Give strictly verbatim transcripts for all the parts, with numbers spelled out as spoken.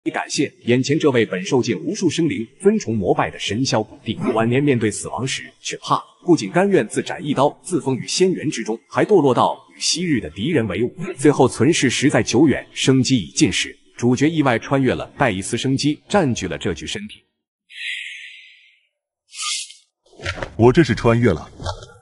感谢眼前这位本受尽无数生灵尊崇膜拜的神霄古帝，晚年面对死亡时却怕，不仅甘愿自斩一刀，自封于仙元之中，还堕落到与昔日的敌人为伍。最后存世实在久远，生机已尽时，主角意外穿越了，带一丝生机，占据了这具身体。 我这是穿越了。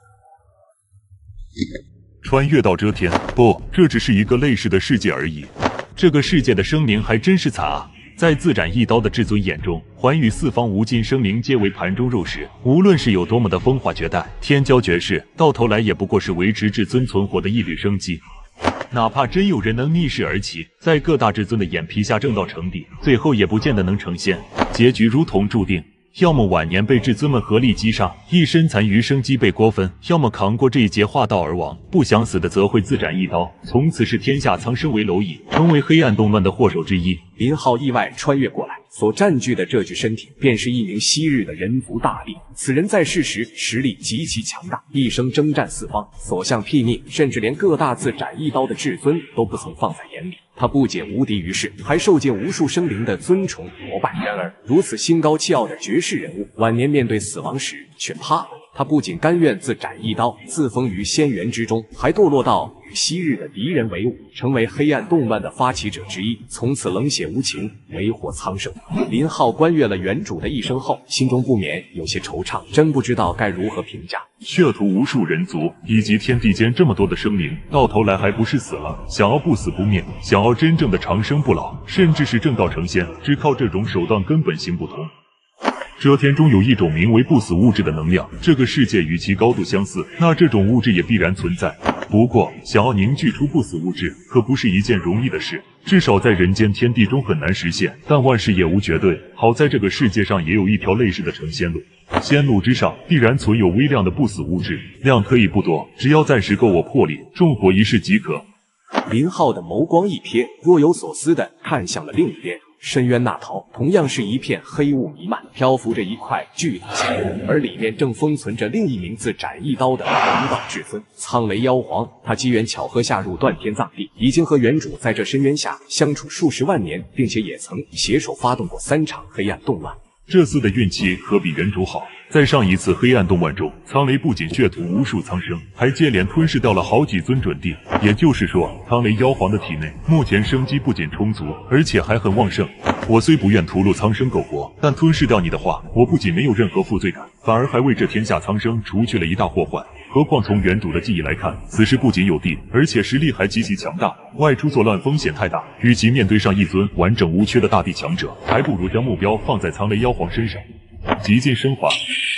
穿越到遮天，不，这只是一个类似的世界而已。这个世界的生灵还真是惨啊！在自斩一刀的至尊眼中，寰宇四方无尽生灵皆为盘中肉食。无论是有多么的风华绝代、天骄绝世，到头来也不过是维持至尊存活的一缕生机。哪怕真有人能逆势而起，在各大至尊的眼皮下正道成帝，最后也不见得能成仙，结局如同注定。 要么晚年被至尊们合力击杀，一身残余生机被瓜分；要么扛过这一劫化道而亡。不想死的则会自斩一刀，从此视天下苍生为蝼蚁，成为黑暗动乱的祸首之一。 林浩意外穿越过来，所占据的这具身体，便是一名昔日的人族大帝。此人在世时实力极其强大，一生征战四方，所向披靡，甚至连各大自斩一刀的至尊都不曾放在眼里。 他不仅无敌于世，还受尽无数生灵的尊崇膜拜。然而，如此心高气傲的绝世人物，晚年面对死亡时却怕了。他不仅甘愿自斩一刀，自封于仙元之中，还堕落到与昔日的敌人为伍，成为黑暗动乱的发起者之一，从此冷血无情，为祸苍生。林浩观阅了原主的一生后，心中不免有些惆怅，真不知道该如何评价。 血屠无数人族，以及天地间这么多的生灵，到头来还不是死了？想要不死不灭，想要真正的长生不老，甚至是正道成仙，只靠这种手段根本行不通。遮天中有一种名为不死物质的能量，这个世界与其高度相似，那这种物质也必然存在。不过，想要凝聚出不死物质，可不是一件容易的事，至少在人间天地中很难实现。但万事也无绝对，好在这个世界上也有一条类似的成仙路。 仙路之上必然存有微量的不死物质，量可以不多，只要暂时够我魄力，重火一试即可。 林浩的眸光一瞥，若有所思地看向了另一边。深渊那头同样是一片黑雾弥漫，漂浮着一块巨大仙人，而里面正封存着另一名自斩一刀的龙道至尊苍雷妖皇。他机缘巧合下入断天藏地，已经和原主在这深渊下相处数十万年，并且也曾携手发动过三场黑暗动乱。 这次的运气可比原主好，在上一次黑暗动乱中，苍雷不仅血屠无数苍生，还接连吞噬掉了好几尊准帝。也就是说，苍雷妖皇的体内目前生机不仅充足，而且还很旺盛。我虽不愿屠戮苍生苟活，但吞噬掉你的话，我不仅没有任何负罪感，反而还为这天下苍生除去了一大祸患。 何况从原主的记忆来看，此时不仅有帝，而且实力还极其强大。外出作乱风险太大，与其面对上一尊完整无缺的大帝强者，还不如将目标放在苍雷妖皇身上，极尽升华。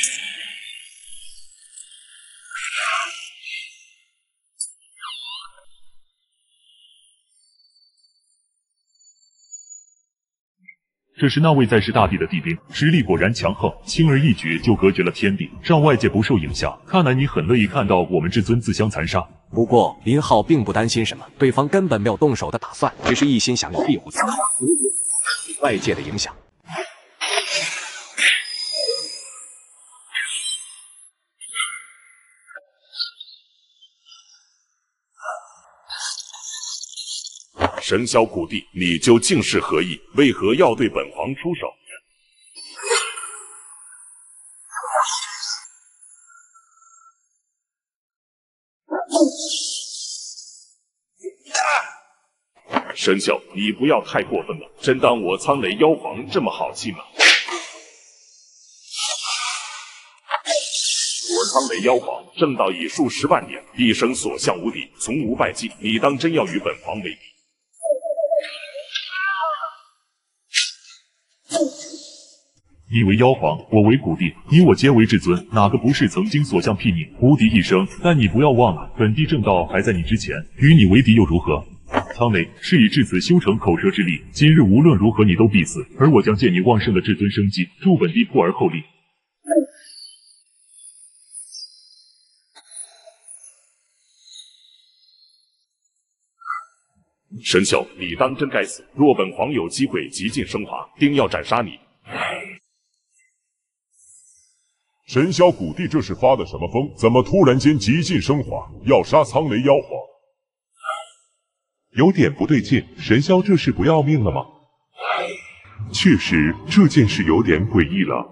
这是那位在世大帝的帝兵，实力果然强横，轻而易举就隔绝了天地，让外界不受影响。看来你很乐意看到我们至尊自相残杀。 不过林浩并不担心什么，对方根本没有动手的打算，只是一心想要庇护自己外界的影响。 神霄古帝，你究竟是何意？为何要对本皇出手？神霄，你不要太过分了，真当我苍雷妖皇这么好气吗？我苍雷妖皇正道已数十万年，一生所向无敌，从无败绩，你当真要与本皇为敌？ 你为妖皇，我为古帝，你我皆为至尊，哪个不是曾经所向披靡，无敌一生？但你不要忘了，本帝正道还在你之前，与你为敌又如何？苍雷，事已至此，修成口舌之力，今日无论如何你都必死，而我将借你旺盛的至尊生机，助本帝破而后立。 神霄，你当真该死！若本皇有机会极尽升华，定要斩杀你！ 神霄古帝这是发的什么疯？怎么突然间极尽升华，要杀苍雷妖皇？ 有点不对劲，神霄这是不要命了吗？ 确实，这件事有点诡异了。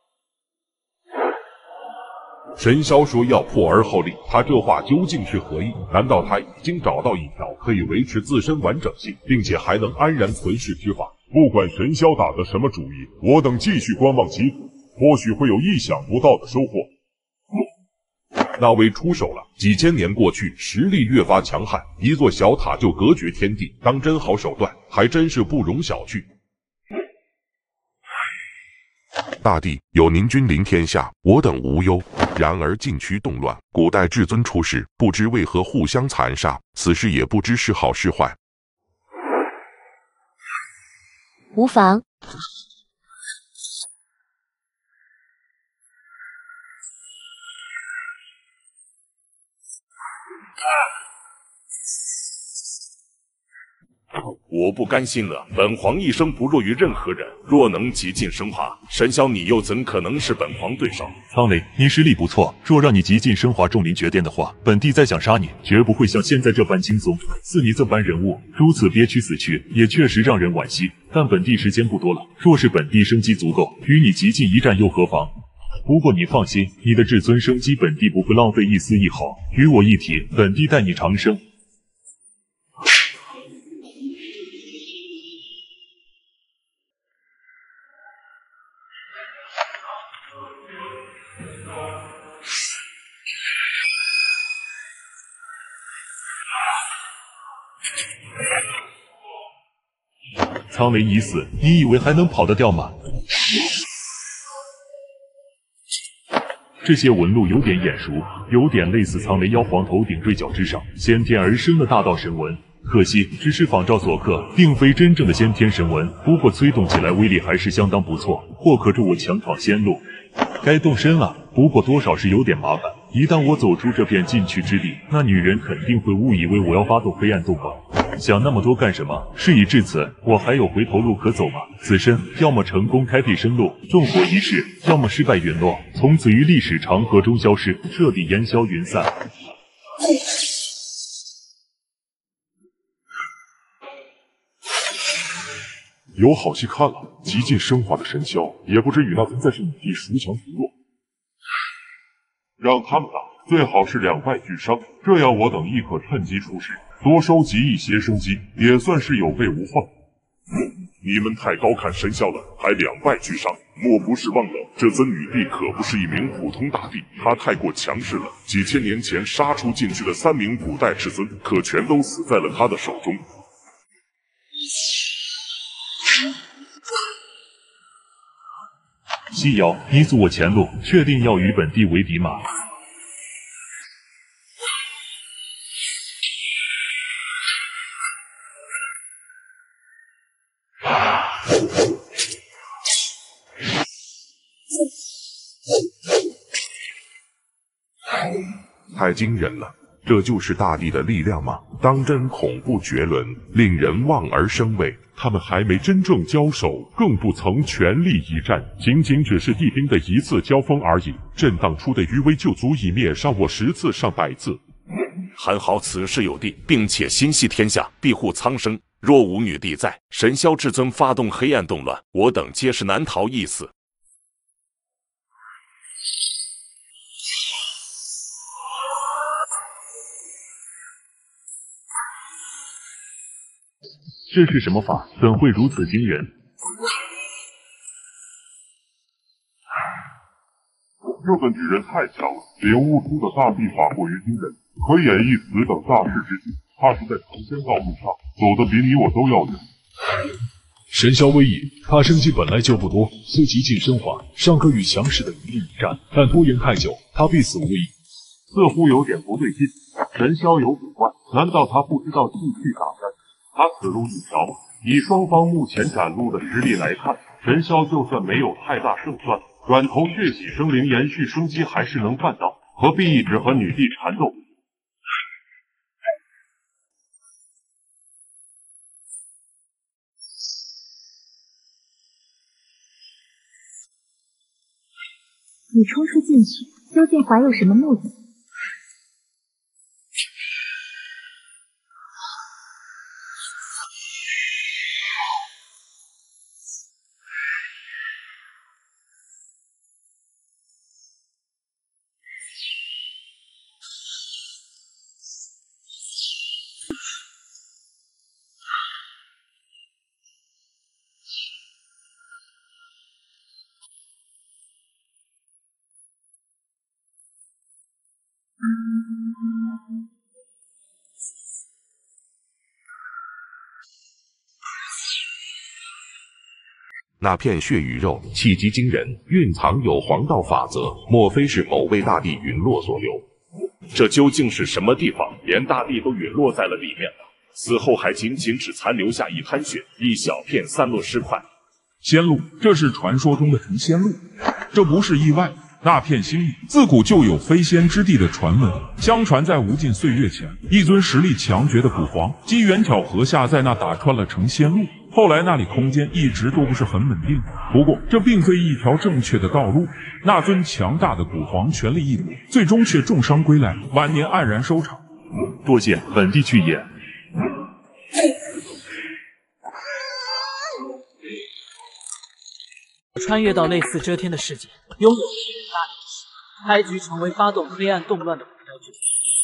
神霄说要破而后立，他这话究竟是何意？难道他已经找到一条可以维持自身完整性，并且还能安然存世之法？不管神霄打的什么主意，我等继续观望其果，或许会有意想不到的收获。那位出手了，几千年过去，实力越发强悍，一座小塔就隔绝天地，当真好手段，还真是不容小觑。大帝有您君临天下，我等无忧。然而禁区动乱，古代至尊出世，不知为何互相残杀，此事也不知是好是坏。 无妨。 我不甘心了，本皇一生不弱于任何人，若能极尽升华，神霄你又怎可能是本皇对手？ 苍雷，你实力不错，若让你极尽升华，重临绝巅的话，本帝再想杀你，绝不会像现在这般轻松。似你这般人物，如此憋屈死去，也确实让人惋惜。但本帝时间不多了，若是本帝生机足够，与你极尽一战又何妨？不过你放心，你的至尊生机，本帝不会浪费一丝一毫。与我一体，本帝待你长生。苍雷已死，你以为还能跑得掉吗？这些纹路有点眼熟，有点类似苍雷妖皇头顶锐角之上先天而生的大道神纹，可惜只是仿照所刻，并非真正的先天神纹。不过催动起来威力还是相当不错，或可助我强闯仙路。该动身了，不过多少是有点麻烦。一旦我走出这片禁区之地，那女人肯定会误以为我要发动黑暗动光。想那么多干什么？事已至此，我还有回头路可走吗？此身要么成功开辟生路，纵火一世，要么失败陨落，从此于历史长河中消失，彻底烟消云散。 有好戏看了，极尽升华的神霄，也不知与那真再是你弟孰强孰弱。让他们打，最好是两败俱伤，这样我等亦可趁机出世，多收集一些生机，也算是有备无患。 你们太高看神霄了，还两败俱伤，莫不是忘了这尊女帝可不是一名普通大帝，她太过强势了。几千年前杀出禁区的三名古代至尊，可全都死在了她的手中。 西瑶，你阻我前路，确定要与本帝为敌吗？ 太惊人了，这就是大帝的力量吗？当真恐怖绝伦，令人望而生畏。他们还没真正交手，更不曾全力一战，仅仅只是帝兵的一次交锋而已。震荡出的余威就足以灭杀我十次上百次。 还好此事有帝，并且心系天下，庇护苍生。若无女帝在，神霄至尊发动黑暗动乱，我等皆是难逃一死。 这是什么法？怎会如此惊人？ 这个女人太强了，领悟出的大地法过于惊人，可演绎此等大事之举，怕是在成仙道路上走得比你我都要远。 神霄威仪，他生机本来就不多，虽极尽升华，尚可与强势的女帝一战，但拖延太久，他必死无疑。 似乎有点不对劲，神霄有主观，难道他不知道继续打下去？他此路一条，以双方目前展露的实力来看，神霄就算没有太大胜算，转头血洗生灵延续生机还是能办到，何必一直和女帝缠斗？ 你冲出禁区，究竟怀有什么目的？ 那片血与肉，气机惊人，蕴藏有黄道法则，莫非是某位大帝陨落所留？ 这究竟是什么地方？连大地都陨落在了里面了，死后还仅仅只残留下一滩血，一小片散落尸块。 仙路，这是传说中的成仙路，这不是意外。那片星域自古就有飞仙之地的传闻，相传在无尽岁月前，一尊实力强绝的古皇机缘巧合下在那打穿了成仙路。后来那里空间一直都不是很稳定，不过这并非一条正确的道路。那尊强大的古皇全力一搏，最终却重伤归来，晚年黯然收场。 多谢本地去也。 穿越到类似遮天的世界，拥有惊人大力气，开局成为发动黑暗动乱的目标角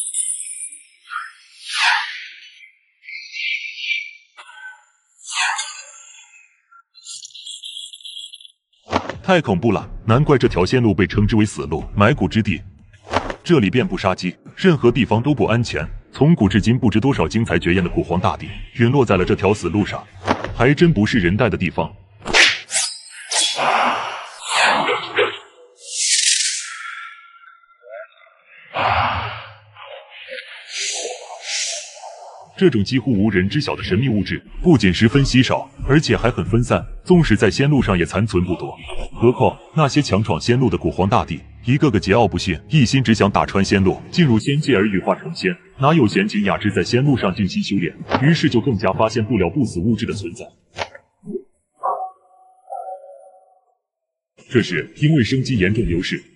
色。太恐怖了，难怪这条线路被称之为死路、埋骨之地。这里遍布杀机，任何地方都不安全。从古至今，不知多少精彩绝艳的古皇大帝陨落在了这条死路上，还真不是人待的地方。这种几乎无人知晓的神秘物质，不仅十分稀少，而且还很分散，纵使在仙路上也残存不多。何况那些强闯仙路的古皇大帝，一个个桀骜不驯，一心只想打穿仙路，进入仙界而羽化成仙，哪有闲情雅致在仙路上静心修炼？于是就更加发现不了不死物质的存在。这是因为生机严重流逝。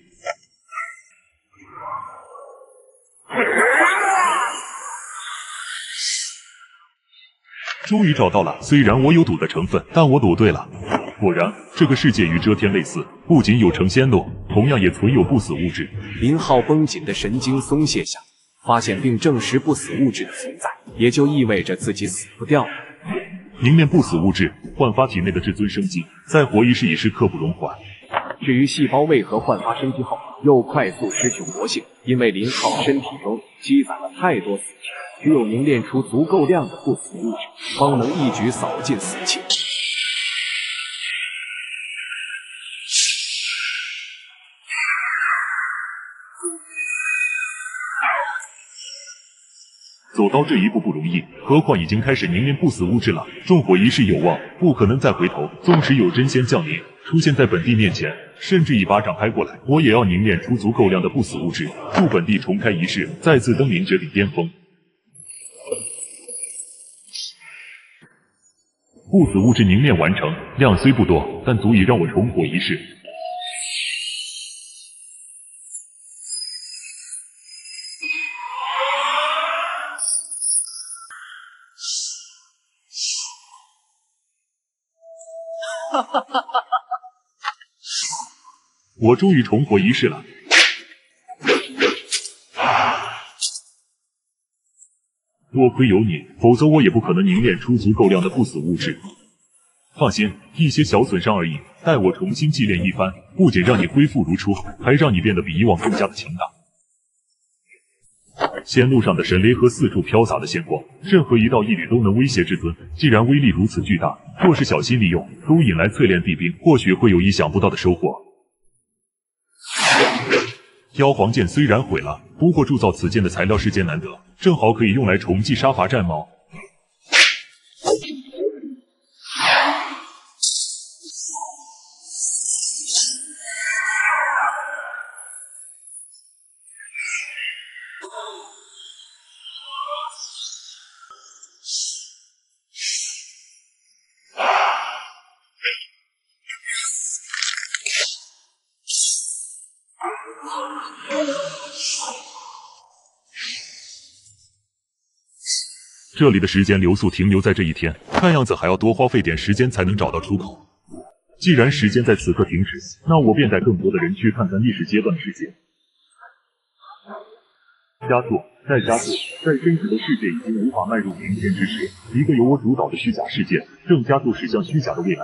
终于找到了，虽然我有赌的成分，但我赌对了。果然，这个世界与遮天类似，不仅有成仙路，同样也存有不死物质。 林浩绷紧的神经松懈下，发现并证实不死物质的存在，也就意味着自己死不掉了。 凝练不死物质，焕发体内的至尊生机，再活一世已是刻不容缓。 至于细胞为何焕发生机后又快速失去活性，因为林浩身体中积攒了太多死气，只有凝练出足够量的不死物质，方能一举扫尽死气。 走到这一步不容易，何况已经开始凝练不死物质了。纵火一世有望，不可能再回头。纵使有真仙降临，出现在本地面前，甚至一巴掌拍过来，我也要凝练出足够量的不死物质，助本地重开一世，再次登临绝顶巅峰。不死物质凝练完成，量虽不多，但足以让我重活一世。哈哈哈哈哈！我终于重活一世了。多亏有你，否则我也不可能凝练出足够量的不死物质。放心，一些小损伤而已，待我重新祭炼一番，不仅让你恢复如初，还让你变得比以往更加的强大。仙路上的神雷和四处飘洒的仙光，任何一道一缕都能威胁至尊。既然威力如此巨大，若是小心利用，都引来淬炼地兵，或许会有意想不到的收获。妖皇剑虽然毁了，不过铸造此剑的材料世间难得，正好可以用来重祭杀伐战矛。这里的时间流速停留在这一天，看样子还要多花费点时间才能找到出口。既然时间在此刻停止，那我便带更多的人去看看历史阶段的世界。加速，再加速，在真实的世界已经无法迈入明天之时，一个由我主导的虚假世界正加速驶向虚假的未来。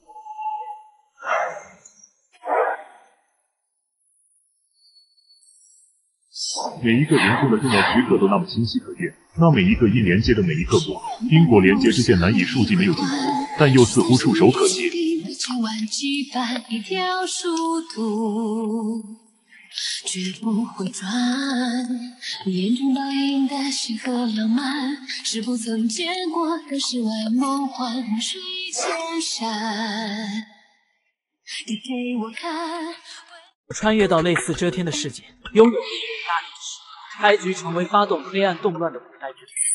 每一个人生的重要时刻都那么清晰可见，那每一个因连接着每一个果，因果连接之间难以数计，没有尽头，但又似乎触手可及。 千万羁绊，一条殊途，绝不回转。眼中倒映的星河浪漫，是不曾见过的世外梦幻。水千山，你给我看。 穿越到类似遮天的世界，拥有一名大力士，开局成为发动黑暗动乱的古代之子。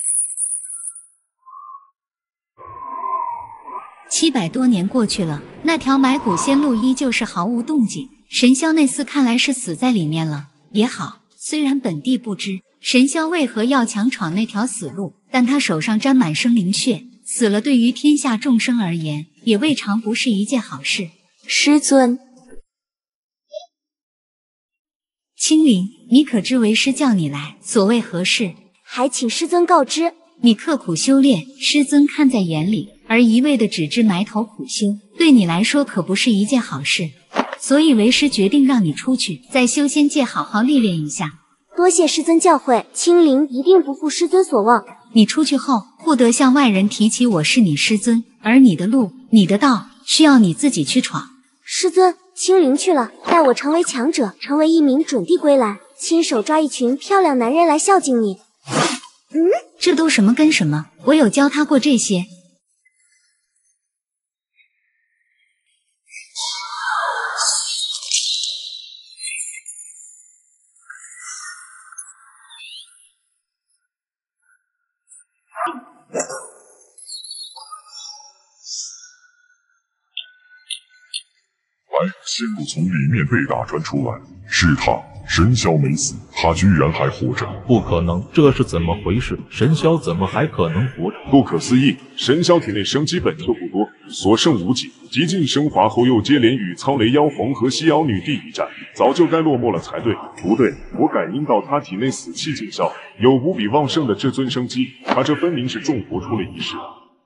七百多年过去了，那条埋骨仙路依旧是毫无动静。神霄那厮看来是死在里面了。也好，虽然本地不知神霄为何要强闯那条死路，但他手上沾满生灵血，死了对于天下众生而言，也未尝不是一件好事。 师尊， 青灵，你可知为师叫你来，所谓何事？ 还请师尊告知。 你刻苦修炼，师尊看在眼里，而一味的只知埋头苦修，对你来说可不是一件好事。所以为师决定让你出去，在修仙界好好历练一下。 多谢师尊教诲，青灵一定不负师尊所望。 你出去后，不得向外人提起我是你师尊，而你的路，你的道，需要你自己去闯。 师尊，青灵去了，待我成为强者，成为一名准帝归来，亲手抓一群漂亮男人来孝敬你。 嗯，这都什么跟什么？我有教他过这些。 来，仙路从里面被打穿出来，是他，神霄没死，他居然还活着。 不可能，这是怎么回事？神霄怎么还可能活着？ 不可思议，神霄体内生机本就不多，所剩无几，极尽升华后又接连与苍雷妖皇和西瑶女帝一战，早就该落寞了才对。不对，我感应到他体内死气尽消，有无比旺盛的至尊生机，他这分明是重活出了一世。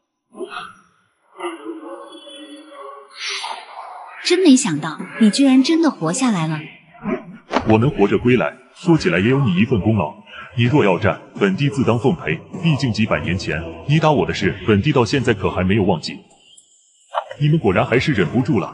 真没想到，你居然真的活下来了。 我能活着归来，说起来也有你一份功劳。你若要战，本帝自当奉陪。毕竟几百年前你打我的事，本帝到现在可还没有忘记。你们果然还是忍不住了。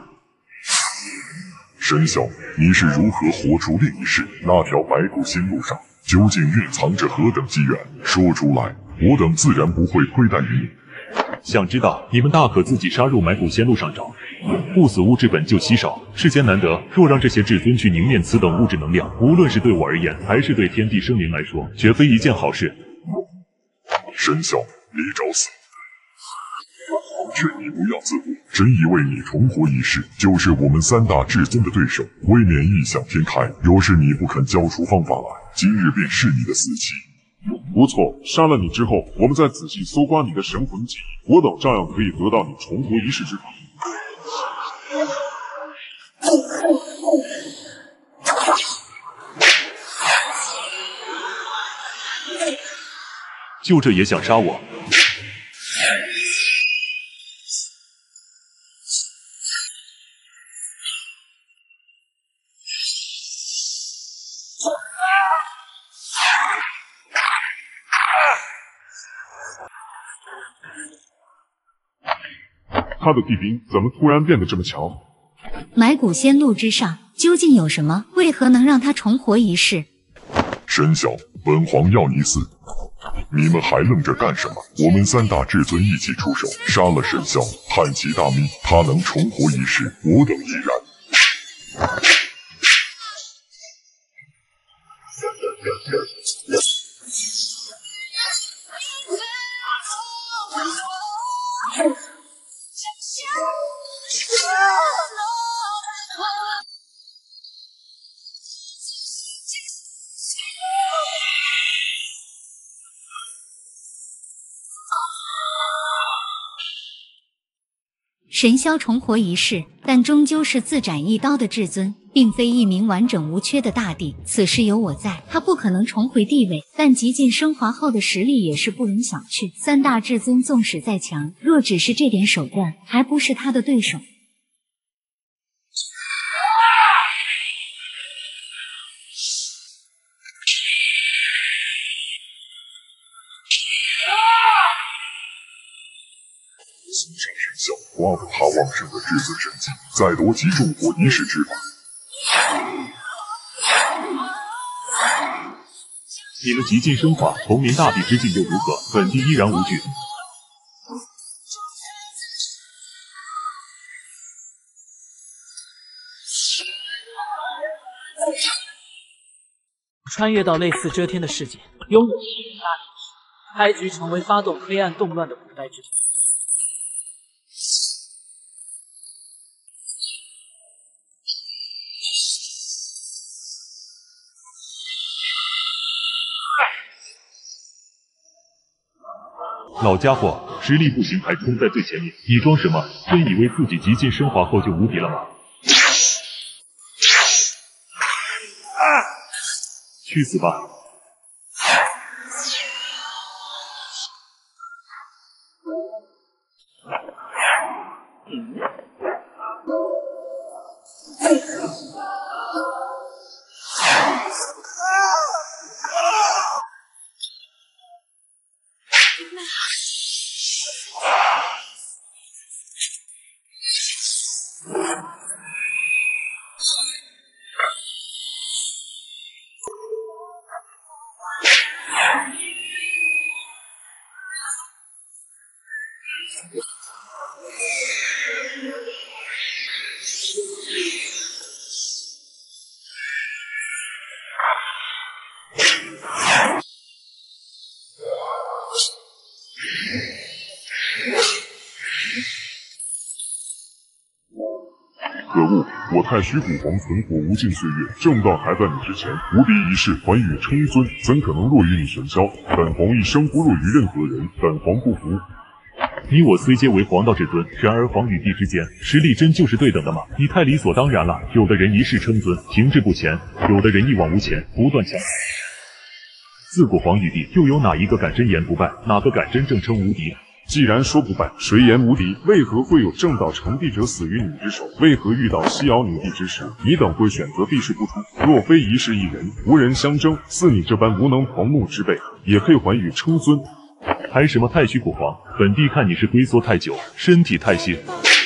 神霄，你是如何活出另一世？那条白骨仙路上究竟蕴藏着何等机缘？说出来，我等自然不会亏待于你。 想知道，你们大可自己杀入埋骨仙路上找。不死物质本就稀少，世间难得，若让这些至尊去凝练此等物质能量，无论是对我而言，还是对天地生灵来说，绝非一件好事。 神霄，你找死！劝你不要自负，真以为你重活一世就是我们三大至尊的对手，未免异想天开。若是你不肯交出方法来，今日便是你的死期。不错，杀了你之后，我们再仔细搜刮你的神魂记忆，我等照样可以得到你重活一世之法。 就这也想杀我？ 他的地兵怎么突然变得这么强？ 埋骨仙路之上究竟有什么？为何能让他重活一世？ 神霄，本皇要你死！你们还愣着干什么？我们三大至尊一起出手，杀了神霄，汉其大名，他能重活一世，我等亦然。 神霄重活一世，但终究是自斩一刀的至尊，并非一名完整无缺的大帝。此事有我在，他不可能重回地位，但极尽升华后的实力也是不容小觑。三大至尊纵使再强，若只是这点手段，还不是他的对手。 忘了他旺盛的至尊神技，再夺其众火仪式之法。 你们极尽升华，同民大帝之境又如何？本地依然无惧。 穿越到类似遮天的世界，拥有吸引大力之手，开局成为发动黑暗动乱的古代之神。 老家伙，实力不行还冲在最前面，你装什么？真以为自己极尽升华后就无敌了吗？去死吧！ 可恶！我太虚古皇存活无尽岁月，正道还在你之前。无敌一世还与称尊，怎可能弱于你神霄？本皇一生不弱于任何人，本皇不服。 你我虽皆为皇道至尊，然而皇与帝之间实力真就是对等的吗？你太理所当然了。有的人一世称尊，停滞不前；有的人一往无前，不断强。自古皇与帝，又有哪一个敢真言不败？哪个敢真正称无敌？ 既然说不败，谁言无敌？为何会有正道成帝者死于你之手？为何遇到西瑶女帝之时，你等会选择避世不出？若非一世一人，无人相争，似你这般无能狂怒之辈，也配还与称尊？ 还什么太虚古皇？本帝看你是龟缩太久，身体太虚。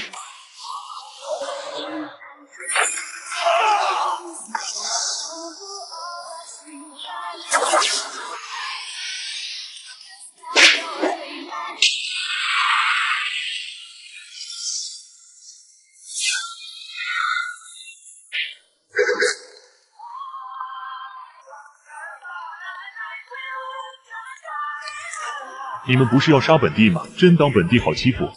你们不是要杀本帝吗？真当本帝好欺负？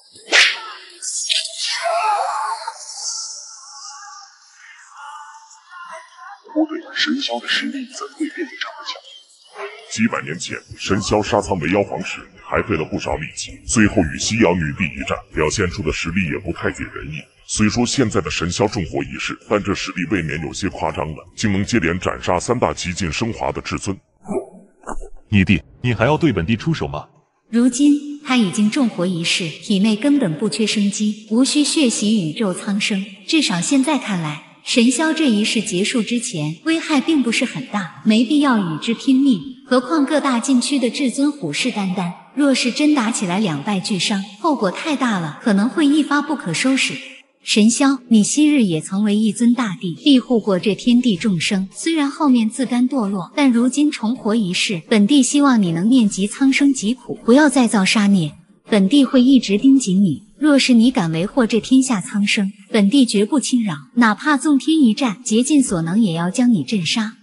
不对，神霄的实力怎会变得这么强？几百年前，神霄杀苍为妖皇时，还费了不少力气，最后与西瑶女帝一战，表现出的实力也不太尽人意。虽说现在的神霄重活仪式，但这实力未免有些夸张了，竟能接连斩杀三大极尽升华的至尊。 你弟，你还要对本帝出手吗？ 如今他已经重活一世，体内根本不缺生机，无需血洗宇宙苍生。至少现在看来，神霄这一世结束之前，危害并不是很大，没必要与之拼命。何况各大禁区的至尊虎视眈眈，若是真打起来两败俱伤，后果太大了，可能会一发不可收拾。神霄，你昔日也曾为一尊大帝，庇护过这天地众生。虽然后面自甘堕落，但如今重活一世，本帝希望你能念及苍生疾苦，不要再造杀孽。本帝会一直盯紧你，若是你敢为祸这天下苍生，本帝绝不轻饶，哪怕纵天一战，竭尽所能也要将你震杀。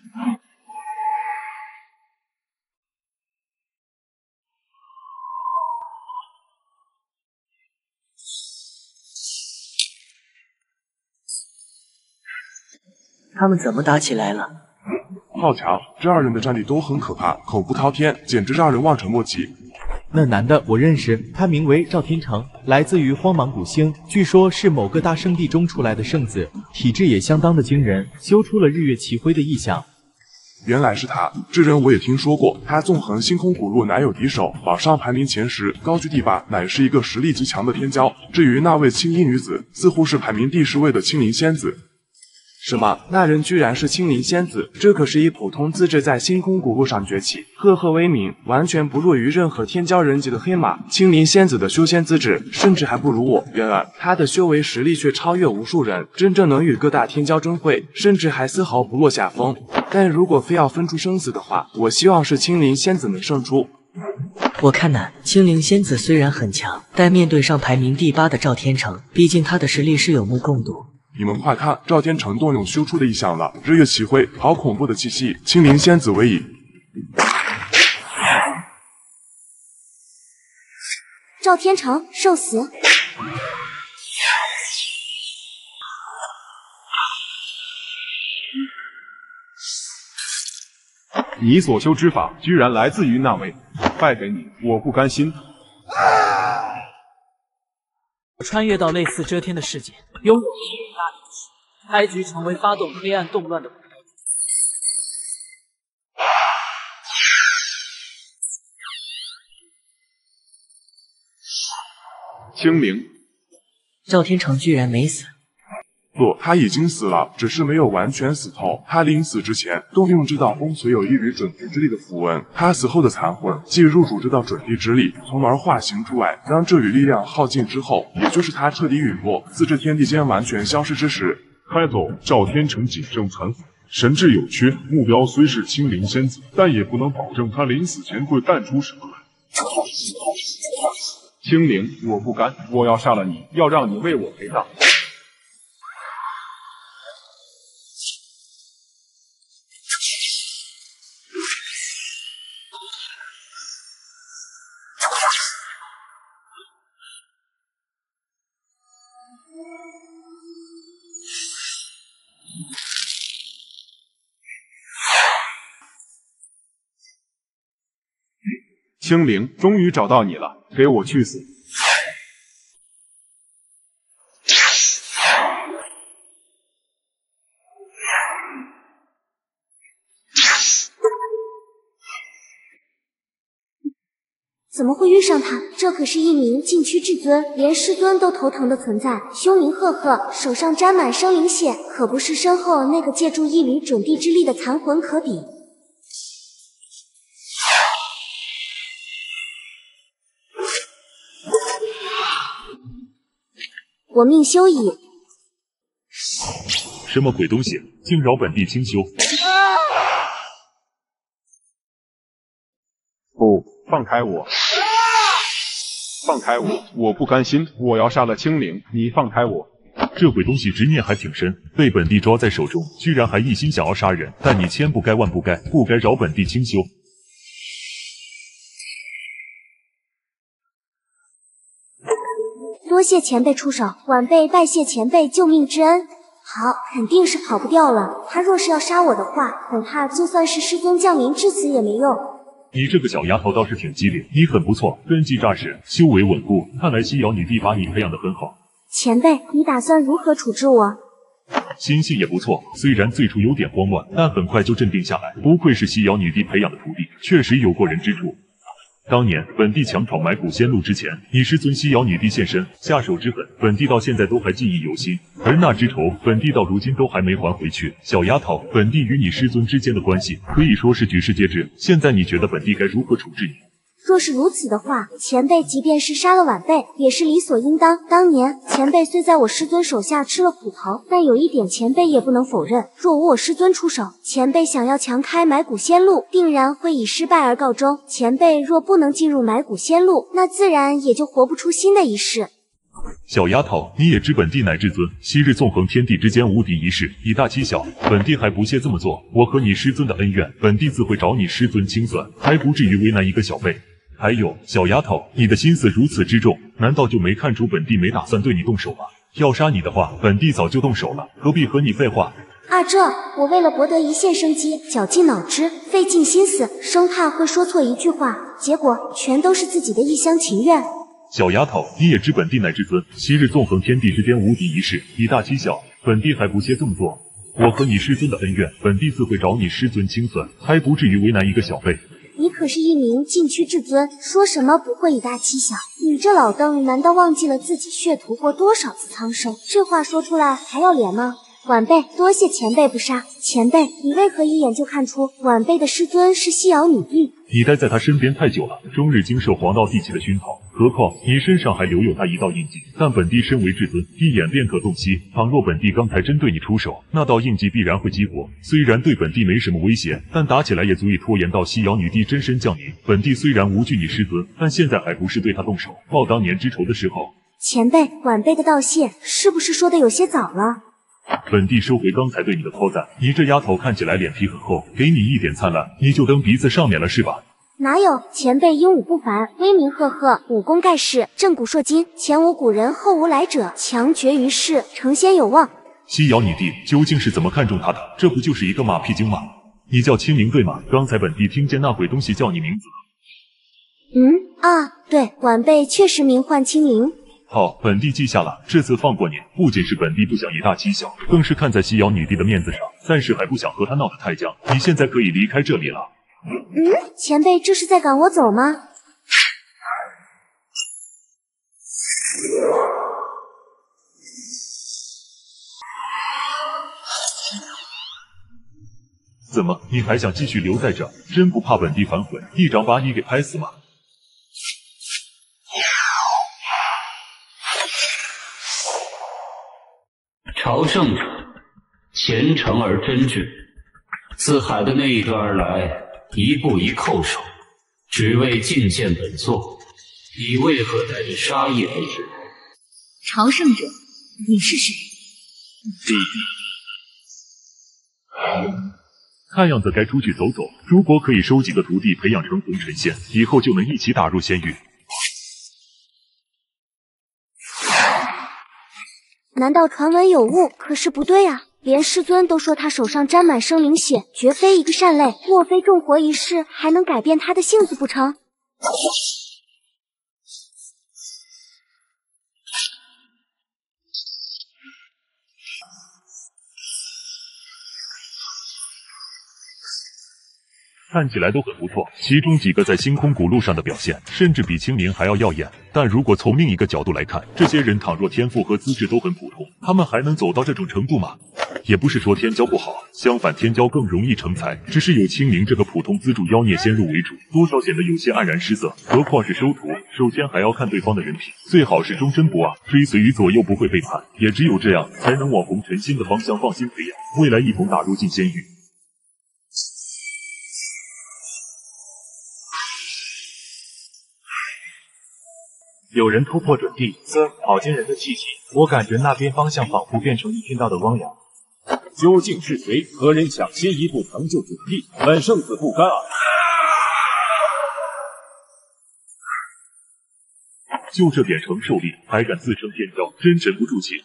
他们怎么打起来了？ 好强，这二人的战力都很可怕，恐怖滔天，简直让人望尘莫及。 那男的我认识，他名为赵天成，来自于荒芒古星，据说是某个大圣地中出来的圣子，体质也相当的惊人，修出了日月齐辉的异象。 原来是他，这人我也听说过，他纵横星空古路，乃有敌手，榜上排名前十，高居第八，乃是一个实力极强的天骄。至于那位青衣女子，似乎是排名第十位的青灵仙子。 什么？那人居然是青灵仙子？这可是以普通资质在星空古路上崛起，赫赫威名，完全不弱于任何天骄人级的黑马。青灵仙子的修仙资质甚至还不如我。然而，她的修为实力却超越无数人，真正能与各大天骄争会，甚至还丝毫不落下风。但如果非要分出生死的话，我希望是青灵仙子能胜出。 我看呐，青灵仙子虽然很强，但面对上排名第八的赵天成，毕竟他的实力是有目共睹。 你们快看，赵天成动用修出的异象了，日月齐辉，好恐怖的气息！青灵仙子为矣。 赵天成受死！ 你所修之法居然来自于那位，败给你，我不甘心。 穿越到类似遮天的世界，拥有巨大力气，开局成为发动黑暗动乱的舞台。 清灵， 赵天成居然没死。 不，他已经死了，只是没有完全死透。他临死之前动用这道封存有益于准地之力的符文，他死后的残魂即入主这道准地之力，从而化形出来。当这缕力量耗尽之后，也就是他彻底陨落，自这天地间完全消失之时， 开走赵天成仅剩残魂，神智有缺。目标虽是青灵仙子，但也不能保证他临死前会干出什么来。 青灵，我不甘，我要杀了你，要让你为我陪葬。青灵，终于找到你了，给我去死！ 怎么会遇上他？这可是一名禁区至尊，连师尊都头疼的存在，凶灵赫赫，手上沾满生灵血，可不是身后那个借助一缕准地之力的残魂可比。我命休矣！ 什么鬼东西，竟扰本地清修！ 不，放开我！放开我！我不甘心，我要杀了青灵！你放开我！ 这鬼东西执念还挺深，被本地抓在手中，居然还一心想要杀人。但你千不该万不该，不该扰本地清修。 多谢前辈出手，晚辈拜谢前辈救命之恩。好，肯定是跑不掉了。他若是要杀我的话，恐怕就算是师尊降临至此也没用。 你这个小丫头倒是挺机灵，你很不错，根基扎实，修为稳固，看来西瑶女帝把你培养得很好。 前辈，你打算如何处置我？ 心性也不错，虽然最初有点慌乱，但很快就镇定下来。不愧是西瑶女帝培养的徒弟，确实有过人之处。当年本地强闯埋古仙路之前，你师尊西瑶女帝现身，下手之狠，本地到现在都还记忆犹新。而那之仇，本地到如今都还没还回去。小丫头，本地与你师尊之间的关系可以说是举世皆知。现在你觉得本地该如何处置你？ 若是如此的话，前辈即便是杀了晚辈，也是理所应当。当年前辈虽在我师尊手下吃了苦头，但有一点前辈也不能否认，若无我师尊出手，前辈想要强开埋古仙路，定然会以失败而告终。前辈若不能进入埋古仙路，那自然也就活不出新的一世。 小丫头，你也知本地乃至尊，昔日纵横天地之间无敌一世，以大欺小，本地还不屑这么做。我和你师尊的恩怨，本地自会找你师尊清算，还不至于为难一个小辈。还有，小丫头，你的心思如此之重，难道就没看出本地没打算对你动手吗？要杀你的话，本地早就动手了，何必和你废话？ 啊，这我为了博得一线生机，绞尽脑汁，费尽心思，生怕会说错一句话，结果全都是自己的一厢情愿。 小丫头，你也知本地乃至尊，昔日纵横天地之间无敌一世，以大欺小，本地还不屑这么做。我和你师尊的恩怨，本地自会找你师尊清算，还不至于为难一个小辈。 你可是一名禁区至尊，说什么不会以大欺小？你这老邓难道忘记了自己血屠过多少次苍生？这话说出来还要脸吗？ 晚辈多谢前辈不杀。前辈，你为何一眼就看出晚辈的师尊是西瑶女帝？ 你待在他身边太久了，终日经受黄道地气的熏陶，何况你身上还留有他一道印记。但本帝身为至尊，一眼便可洞悉。倘若本帝刚才真对你出手，那道印记必然会激活。虽然对本帝没什么威胁，但打起来也足以拖延到西瑶女帝真身降临。本帝虽然无惧你师尊，但现在还不是对他动手报当年之仇的时候。 前辈，晚辈的道谢是不是说的有些早了？ 本帝收回刚才对你的夸赞，你这丫头看起来脸皮很厚，给你一点灿烂，你就蹬鼻子上脸了是吧？ 哪有，前辈英武不凡，威名赫赫，武功盖世，震古烁今，前无古人后无来者，强绝于世，成仙有望。 西瑶女帝究竟是怎么看中他的？这不就是一个马屁精吗？你叫青灵对吗？刚才本帝听见那鬼东西叫你名字了。 嗯啊，对，晚辈确实名唤青灵。 好，本帝记下了。这次放过你，不仅是本帝不想以大欺小，更是看在西瑶女帝的面子上，暂时还不想和她闹得太僵。你现在可以离开这里了。 嗯，前辈这是在赶我走吗？ 怎么，你还想继续留在这？真不怕本帝反悔，一掌把你给拍死吗？ 朝圣者，虔诚而真挚，自海的那一端而来，一步一叩首，只为觐见本座。你为何带着杀意而至？ 朝圣者，你是谁？ 弟弟。看样子该出去走走，如果可以收几个徒弟培养成红尘仙，以后就能一起打入仙域。 难道传闻有误？可是不对啊，连师尊都说他手上沾满生灵血，绝非一个善类，莫非重活一世还能改变他的性子不成？ 看起来都很不错，其中几个在星空古路上的表现，甚至比青灵还要耀眼。但如果从另一个角度来看，这些人倘若天赋和资质都很普通，他们还能走到这种程度吗？也不是说天骄不好，相反天骄更容易成才，只是有青灵这个普通资助妖孽先入为主，多少显得有些黯然失色。何况是收徒，首先还要看对方的人品，最好是终身不二，追随于左右不会背叛，也只有这样才能往红尘仙的方向放心培养，未来一同打入进仙域。 有人突破准地，啧，好惊人的气息！我感觉那边方向仿佛变成一片道的汪洋。 究竟是谁？何人抢先一步成就准地？本圣子不甘啊！ 就这点承受力，还敢自称天骄，真沉不住气。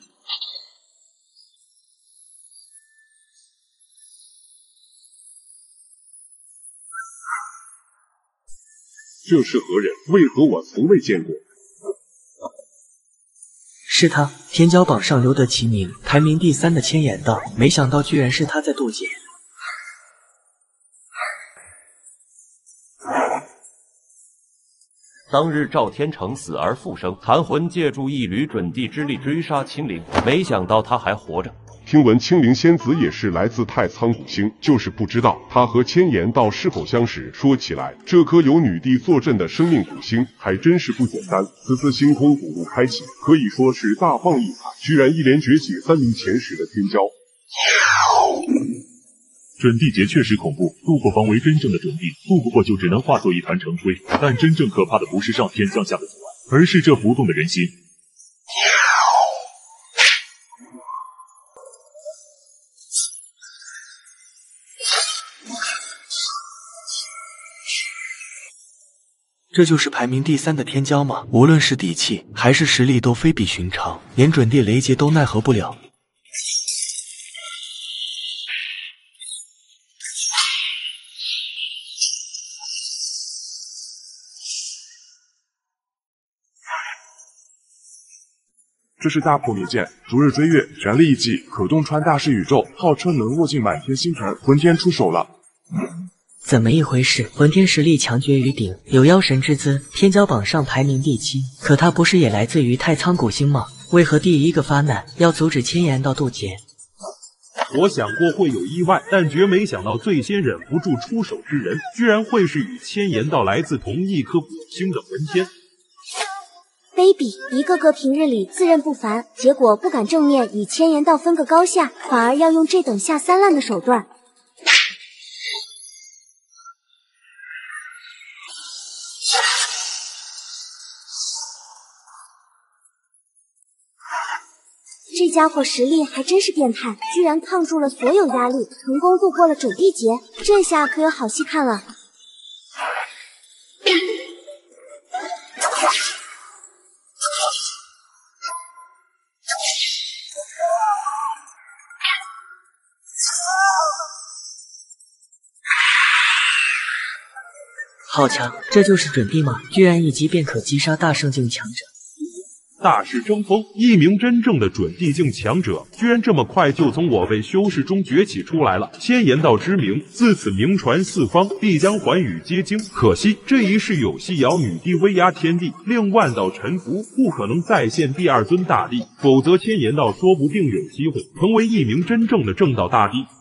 这是何人？为何我从未见过？ 是他，天骄榜上留得其名，排名第三的千眼道，没想到居然是他在渡劫。 当日赵天成死而复生，残魂借助一缕准地之力追杀青灵，没想到他还活着。 听闻青灵仙子也是来自太仓古星，就是不知道她和千言道是否相识。说起来，这颗有女帝坐镇的生命古星还真是不简单。此次星空古路开启，可以说是大放异彩，居然一连崛起三名前十的天骄。 准地劫确实恐怖，渡过方为真正的准地，渡不过就只能化作一团成灰。但真正可怕的不是上天降下的阻碍，而是这浮动的人心。 这就是排名第三的天骄吗？无论是底气还是实力都非比寻常，连准地雷劫都奈何不了。 这是大破灭剑，逐日追月，全力一击，可洞穿大势宇宙，号称能握尽满天星辰。魂天出手了。 怎么一回事？魂天实力强绝于顶，有妖神之姿，天骄榜上排名第七。可他不是也来自于太仓古星吗？为何第一个发难，要阻止千言道渡劫？ 我想过会有意外，但绝没想到最先忍不住出手之人，居然会是与千言道来自同一颗火星的魂天。 卑鄙！一个个平日里自认不凡，结果不敢正面与千言道分个高下，反而要用这等下三滥的手段。这家伙实力还真是变态，居然抗住了所有压力，成功度过了准地劫，这下可有好戏看了。 好强，这就是准地吗？居然一击便可击杀大圣境强者。 大势争锋，一名真正的准地境强者，居然这么快就从我辈修士中崛起出来了。千言道之名自此名传四方，必将寰宇皆惊。可惜这一世有西瑶女帝威压天地，令万道臣服，不可能再现第二尊大帝，否则千言道说不定有机会成为一名真正的正道大帝。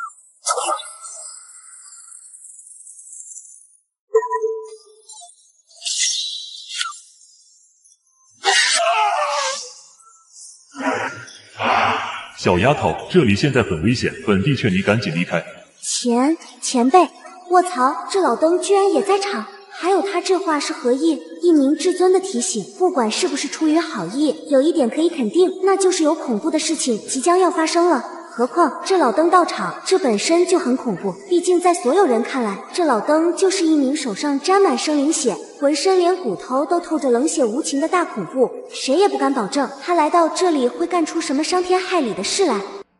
小丫头，这里现在很危险，本帝劝你赶紧离开。 前前辈，卧槽，这老登居然也在场，还有他这话是何意？一名至尊的提醒，不管是不是出于好意，有一点可以肯定，那就是有恐怖的事情即将要发生了。何况这老登到场，这本身就很恐怖。毕竟在所有人看来，这老登就是一名手上沾满生灵血，浑身连骨头都透着冷血无情的大恐怖。谁也不敢保证他来到这里会干出什么伤天害理的事来。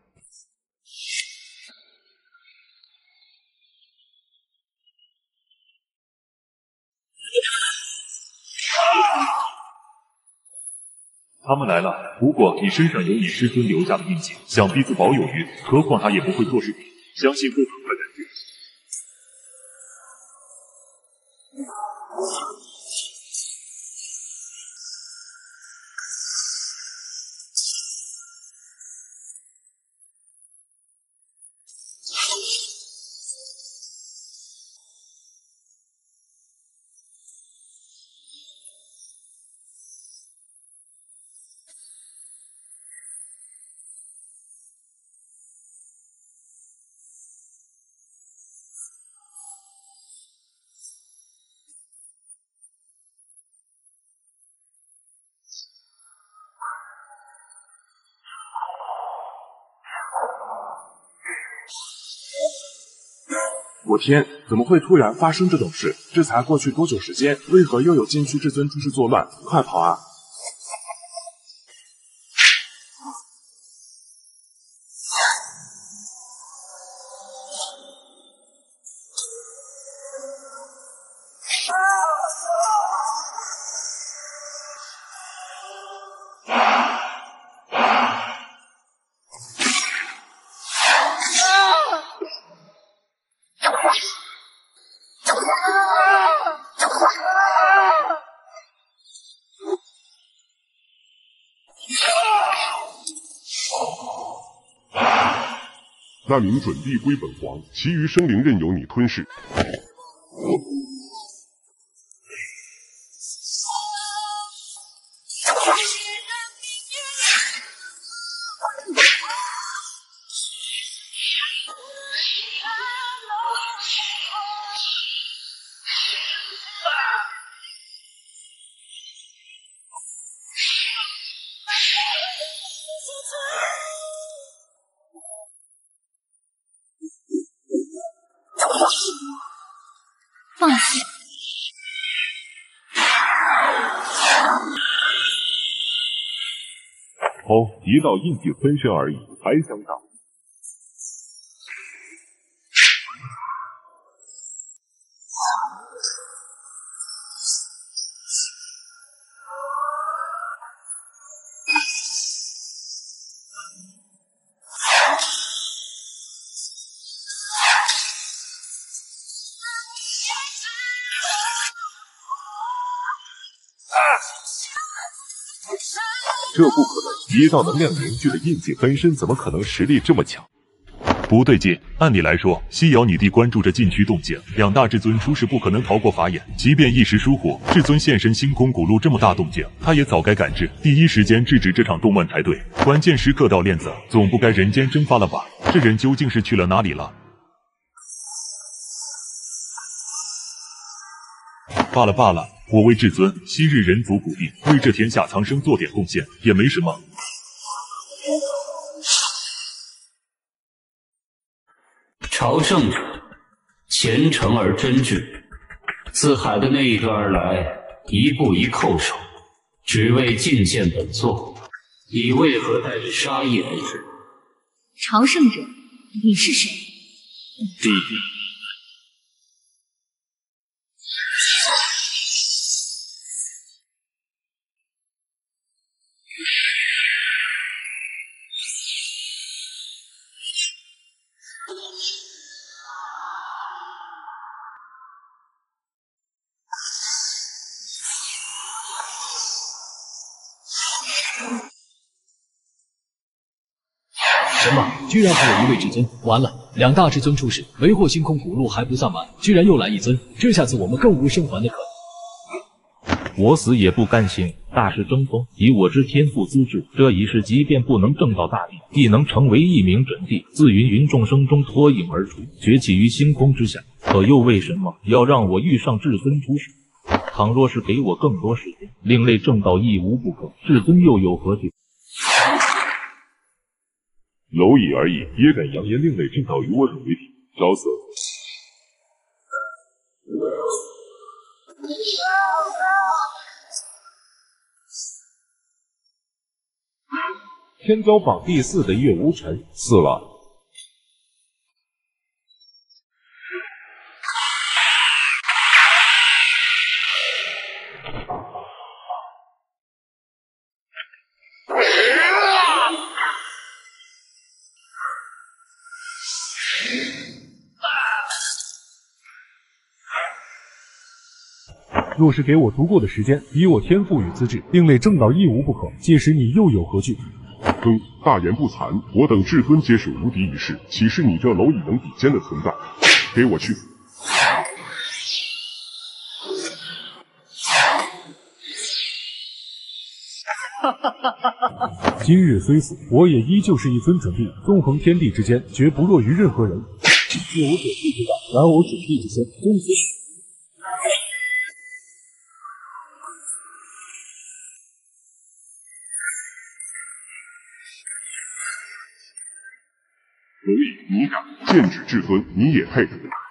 他们来了，不过你身上有你师尊留下的印记，想必自保有余。何况他也不会做事情，相信会很快解决。 我天，怎么会突然发生这种事？这才过去多久时间，为何又有禁区至尊出事作乱？快跑啊！ 那名准地归本皇，其余生灵任由你吞噬。 放弃。 哦，一道印记分身而已，还想打？这不可能！一道能量凝聚的印记分身，怎么可能实力这么强？ 不对劲，按理来说，西瑶你弟关注着禁区动静，两大至尊出事不可能逃过法眼。即便一时疏忽，至尊现身星空古路这么大动静，他也早该感知，第一时间制止这场动乱才对。关键时刻掉链子，总不该人间蒸发了吧？这人究竟是去了哪里了？罢了罢了，我为至尊昔日人族古帝，为这天下苍生做点贡献，也没什么。 朝圣者，虔诚而真挚，自海的那一端而来，一步一叩首，只为觐见本座。你为何带着杀意而至？ 朝圣者，你是谁？ 弟弟。 什么？居然还有一位至尊！完了，两大至尊出事，为祸星空古路还不算完，居然又来一尊，这下子我们更无生还的可能。 我死也不甘心。大师争锋，以我之天赋资质，这一世即便不能正道大帝，亦能成为一名准帝，自芸芸众生中脱颖而出，崛起于星空之下。可又为什么要让我遇上至尊出世？倘若是给我更多时间，另类正道亦无不可，至尊又有何惧？ 蝼蚁而已，也敢扬言另类正道与我等为敌，找死！ 天骄榜第四的岳无尘死了。 若是给我足够的时间，以我天赋与资质，另类正道亦无不可。届时你又有何惧？ 哼，大言不惭！我等至尊皆是无敌一世，岂是你这蝼蚁能比肩的存在？给我去死！ 今日虽死，我也依旧是一尊准帝，纵横天地之间，绝不弱于任何人。若无准帝之道，然我准帝之身，终死。 蝼蚁，你敢剑指至尊，你也配？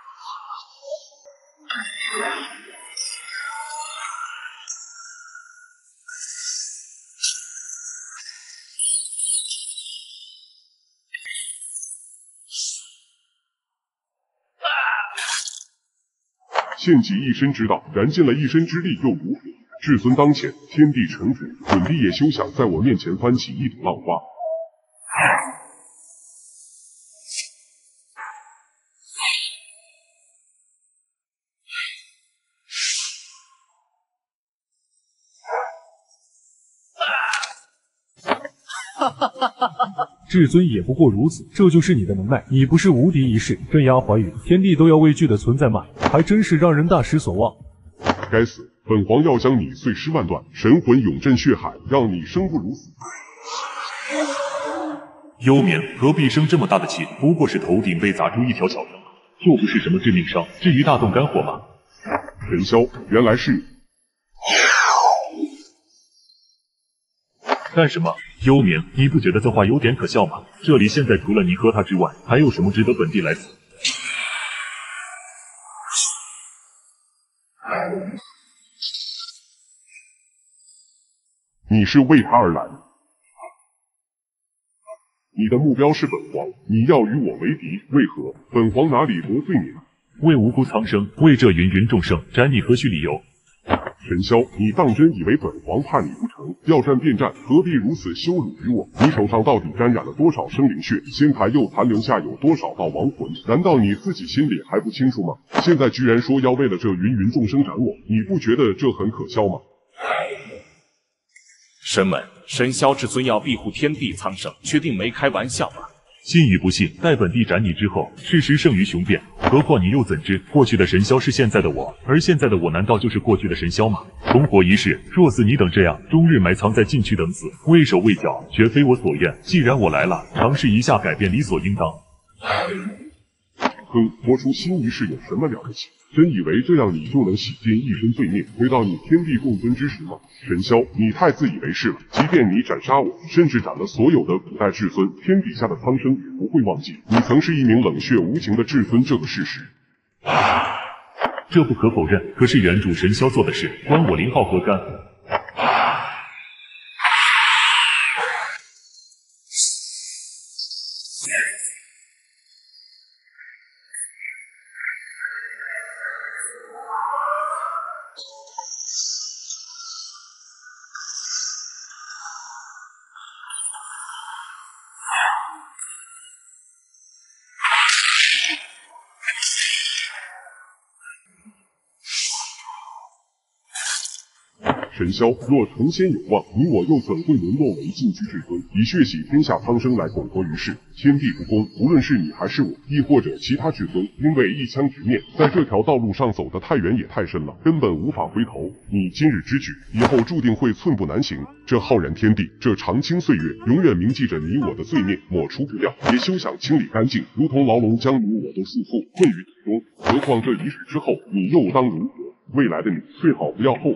献祭一身之道，燃尽了一身之力又如何？至尊当前，天地臣服，准帝也休想在我面前翻起一朵浪花。 至尊也不过如此，这就是你的能耐。你不是无敌一世，镇压寰宇，天地都要畏惧的存在吗？还真是让人大失所望。 该死！本皇要将你碎尸万段，神魂永镇血海，让你生不如死。 幽冥何必生这么大的气？不过是头顶被砸出一条小伤，又不是什么致命伤，至于大动肝火吗？ 陈潇，原来是你。 干什么？幽冥，你不觉得这话有点可笑吗？这里现在除了你和他之外，还有什么值得本帝来死？ 你是为他而来，你的目标是本皇，你要与我为敌，为何？本皇哪里得罪你了？ 为无辜苍生，为这芸芸众生，斩你何须理由？ 陈潇，你当真以为本皇怕你不成？要战便战，何必如此羞辱于我？你手上到底沾染了多少生灵血？仙台又残留下有多少道亡魂？难道你自己心里还不清楚吗？现在居然说要为了这芸芸众生斩我，你不觉得这很可笑吗？ 神们，神霄至尊要庇护天地苍生，确定没开玩笑吧？ 信与不信，待本地斩你之后，事实胜于雄辩。何况你又怎知过去的神霄是现在的我，而现在的我难道就是过去的神霄吗？重活一世，若似你等这样，终日埋藏在禁区等死，畏手畏脚，绝非我所愿。既然我来了，尝试一下改变理所应当。 哼，活出新一世有什么了不起？真以为这样你就能洗尽一身罪孽，回到你天地共尊之时吗？神霄，你太自以为是了。即便你斩杀我，甚至斩了所有的古代至尊，天底下的苍生也不会忘记你曾是一名冷血无情的至尊这个事实。 这不可否认，可是原主神霄做的事，关我林浩何干？ 神霄，若成仙有望，你我又怎会沦落为禁区至尊，以血洗天下苍生来苟活于世？天地不公，无论是你还是我，亦或者其他至尊，因为一枪直面，在这条道路上走得太远也太深了，根本无法回头。你今日之举，以后注定会寸步难行。这浩然天地，这长青岁月，永远铭记着你我的罪孽，抹除不掉，也休想清理干净，如同牢笼将你我都束缚，困于其中。何况这一世之后，你又当如何？未来的你，最好不要后悔。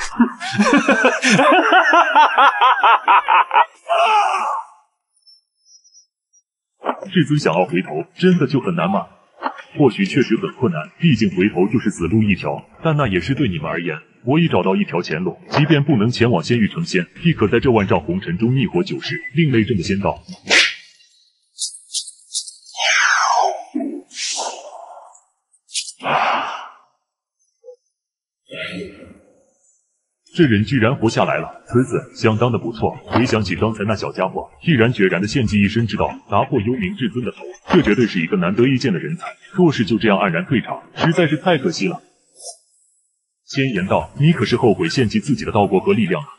至尊想要回头，真的就很难吗？或许确实很困难，毕竟回头就是死路一条，但那也是对你们而言。我已找到一条前路，即便不能前往仙域成仙，亦可在这万丈红尘中逆火九世，另类镇的仙道。这人居然活下来了，此子相当的不错。回想起刚才那小家伙，毅然决然的献祭一身之道，打破幽冥至尊的头，这绝对是一个难得一见的人才。若是就这样黯然退场，实在是太可惜了。仙言道，你可是后悔献祭自己的道国和力量啊？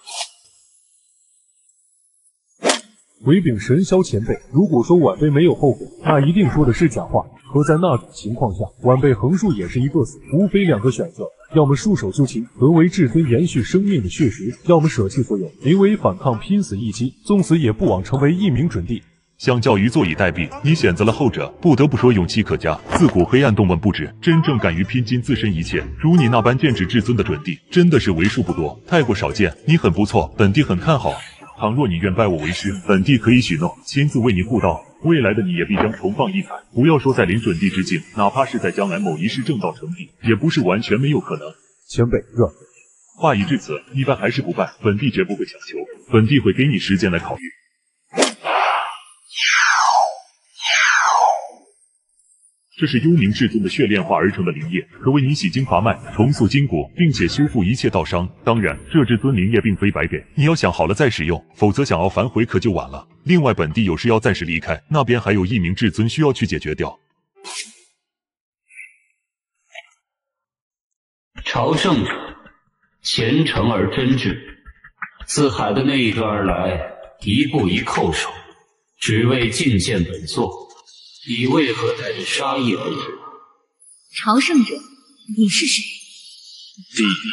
回禀神霄前辈，如果说晚辈没有后悔，那一定说的是假话。可在那种情况下，晚辈横竖也是一个死，无非两个选择。要么束手就擒，沦为至尊延续生命的血石；要么舍弃所有，临危反抗，拼死一击，纵死也不枉成为一名准帝。 相较于坐以待毙，你选择了后者，不得不说勇气可嘉。自古黑暗动乱不止，真正敢于拼尽自身一切，如你那般剑指至尊的准帝，真的是为数不多，太过少见。你很不错，本帝很看好。倘若你愿拜我为师，本帝可以许诺，亲自为你护道。未来的你也必将重放异彩。不要说在临准帝之境，哪怕是在将来某一世正道成帝，也不是完全没有可能。 前辈愿。 话已至此，你拜还是不拜，本帝绝不会强求，本帝会给你时间来考虑。这是幽冥至尊的血炼化而成的灵液，可为你洗精伐脉、重塑筋骨，并且修复一切道伤。当然，这至尊灵液并非白给，你要想好了再使用，否则想要反悔可就晚了。另外，本帝有事要暂时离开，那边还有一名至尊需要去解决掉。 朝圣者，虔诚而真挚，自海的那一端而来，一步一叩首，只为觐见本座。你为何带着杀意而至？ 朝圣者，你是谁？ 弟弟。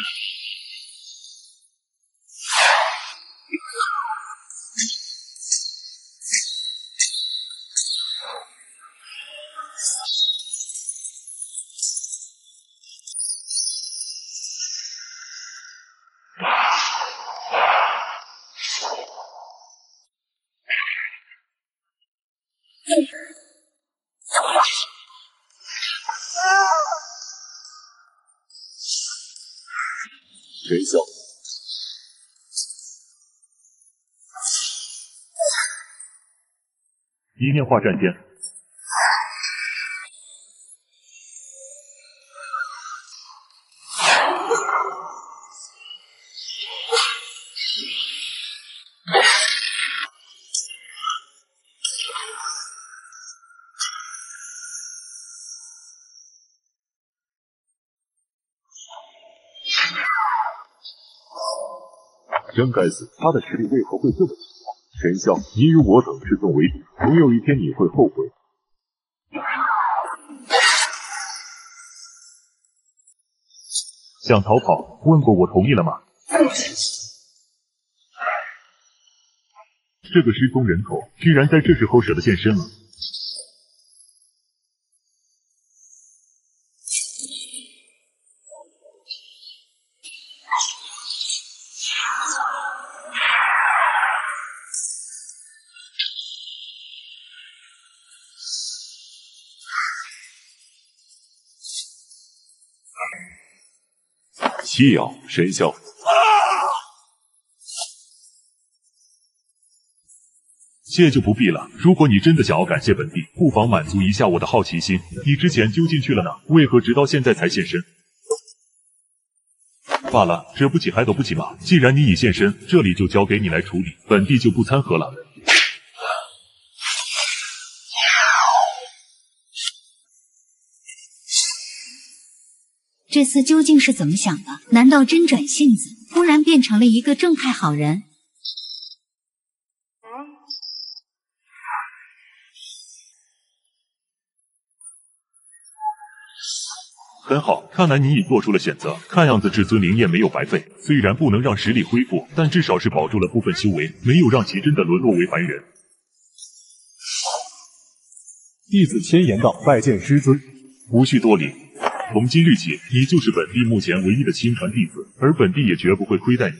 神霄， 一念化战天。 真该死，他的实力为何会这么强？ 神霄，你与我等至尊为敌，总有一天你会后悔。 想逃跑，问过我同意了吗？这个失踪人头居然在这时候舍得现身了。 七瑶，神霄。 谢就不必了。如果你真的想要感谢本帝，不妨满足一下我的好奇心。你之前究竟去了哪？为何直到现在才现身？罢了，惹不起还躲不起嘛。既然你已现身，这里就交给你来处理，本帝就不掺和了。 这厮究竟是怎么想的？难道真转性子，突然变成了一个正派好人？ 很好，看来你已做出了选择。看样子至尊灵验没有白费，虽然不能让实力恢复，但至少是保住了部分修为，没有让其真的沦落为凡人。 弟子千言道，拜见师尊。 无需多礼。从今日起，你就是本帝目前唯一的亲传弟子，而本帝也绝不会亏待你。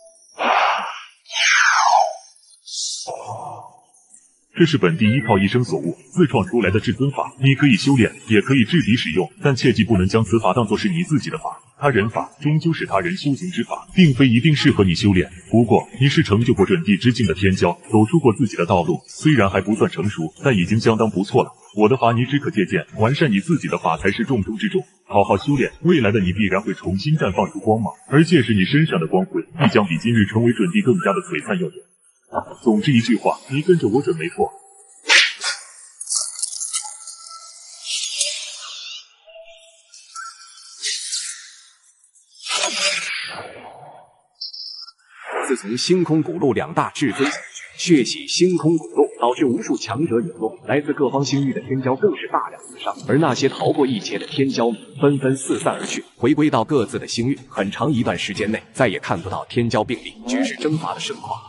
这是本帝依靠一生所悟自创出来的至尊法，你可以修炼，也可以制敌使用，但切记不能将此法当作是你自己的法。他人法终究是他人修行之法，并非一定适合你修炼。不过你是成就过准帝之境的天骄，走出过自己的道路，虽然还不算成熟，但已经相当不错了。我的法你只可借鉴，完善你自己的法才是重中之重。好好修炼，未来的你必然会重新绽放出光芒，而届时你身上的光辉必将比今日成为准帝更加的璀璨耀眼。总之一句话，你跟着我准没错。 自从星空古路两大至尊血洗星空古路，导致无数强者陨落，来自各方星域的天骄更是大量死伤，而那些逃过一劫的天骄们纷纷四散而去，回归到各自的星域。很长一段时间内，再也看不到天骄并立、举世征伐的盛况。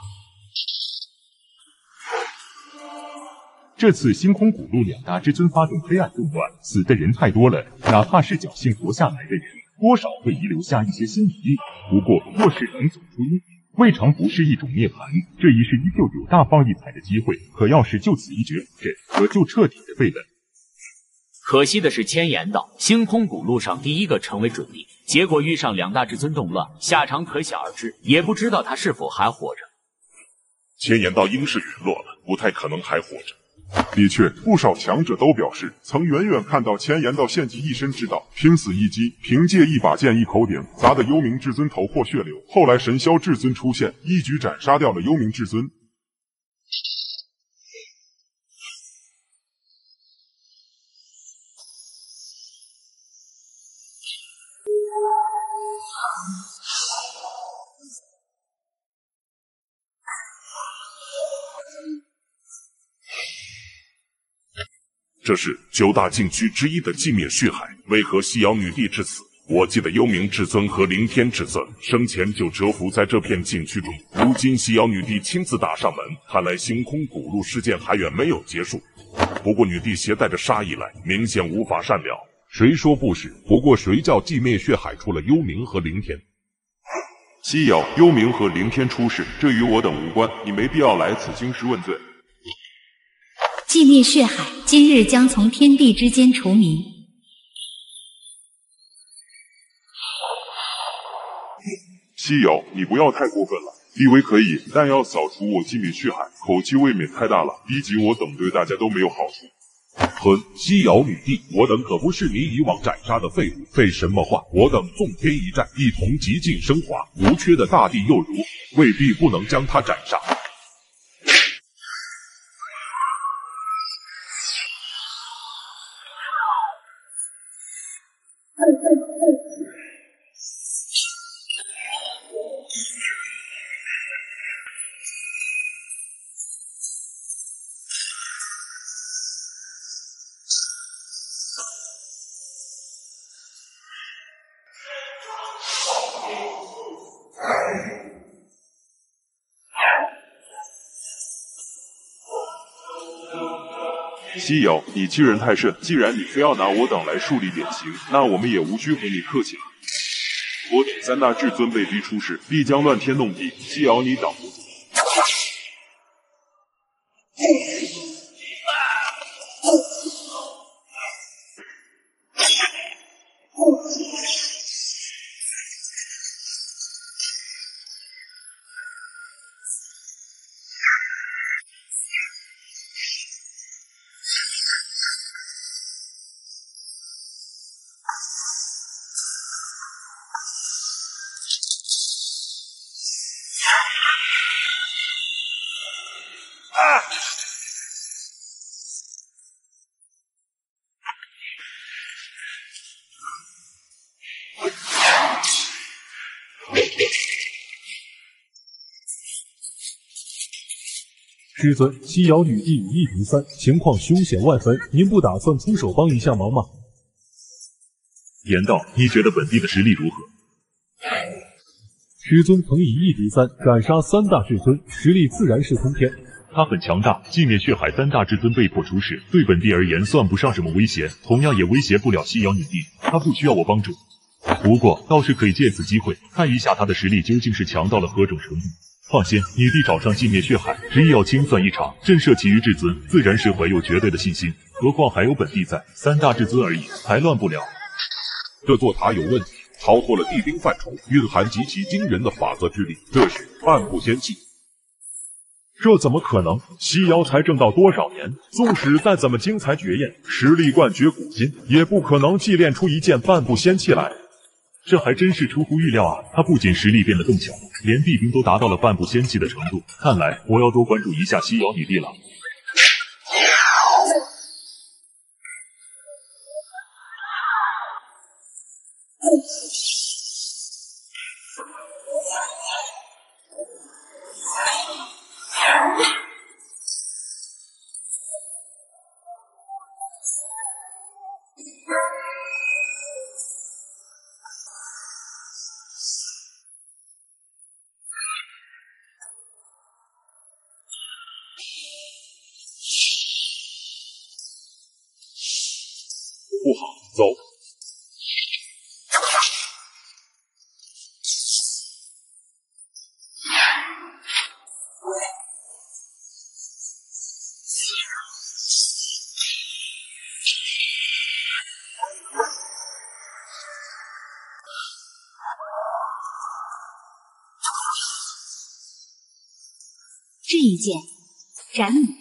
这次星空古路两大至尊发动黑暗动乱，死的人太多了，哪怕是侥幸活下来的人，多少会遗留下一些心理阴影。不过，若是能走出阴影，未尝不是一种涅槃。这一世依旧有大放异彩的机会，可要是就此一蹶不振，可就彻底的废了。 可惜的是，千言道星空古路上第一个成为准帝，结果遇上两大至尊动乱，下场可想而知。也不知道他是否还活着。 千言道应是陨落了，不太可能还活着。的确，不少强者都表示，曾远远看到千言道献计一身之道，拼死一击，凭借一把剑一口鼎，砸得幽冥至尊头破血流。后来神霄至尊出现，一举斩杀掉了幽冥至尊。这是九大禁区之一的寂灭血海，为何西瑶女帝至此？我记得幽冥至尊和凌天至尊生前就蛰伏在这片禁区中，如今西瑶女帝亲自打上门，看来星空古路事件还远没有结束。不过女帝携带着杀意来，明显无法善了。 谁说不是？不过谁叫寂灭血海出了幽冥和凌天？ 西瑶、幽冥和凌天出事，这与我等无关，你没必要来此兴师问罪。 寂灭血海今日将从天地之间除名。 西瑶，你不要太过分了，立威可以，但要扫除我寂灭血海，口气未免太大了，逼急我等对大家都没有好处。 哼，西瑶女帝，我等可不是你以往斩杀的废物，废什么话？我等纵天一战，一同极尽升华，无缺的大地又如，未必不能将他斩杀。 西瑶，你欺人太甚！既然你非要拿我党来树立典型，那我们也无需和你客气了。我等三大至尊被逼出世，必将乱天弄地，西瑶你挡不住。 师尊，西瑶女帝与一敌三，情况凶险万分，您不打算出手帮一下忙吗？ 言道，你觉得本帝的实力如何？ 师尊曾以一敌三斩杀三大至尊，实力自然是通天。 他很强大，寂灭血海三大至尊被迫出世，对本帝而言算不上什么威胁，同样也威胁不了西瑶女帝，他不需要我帮助。不过倒是可以借此机会看一下他的实力究竟是强到了何种程度。放心，女帝找上寂灭血海，执意要清算一场，震慑其余至尊，自然是怀有绝对的信心。何况还有本帝在，三大至尊而已，还乱不了。 这座塔有问题，超脱了帝兵范畴，蕴含极其惊人的法则之力，这是半步仙器。 这怎么可能？西瑶才正道多少年，纵使再怎么精彩绝艳，实力冠绝古今，也不可能祭炼出一件半步仙器来。 这还真是出乎预料啊！他不仅实力变得更强，连帝兵都达到了半步仙器的程度。看来我要多关注一下西瑶女帝了。 不好，走！ 这一剑斩你！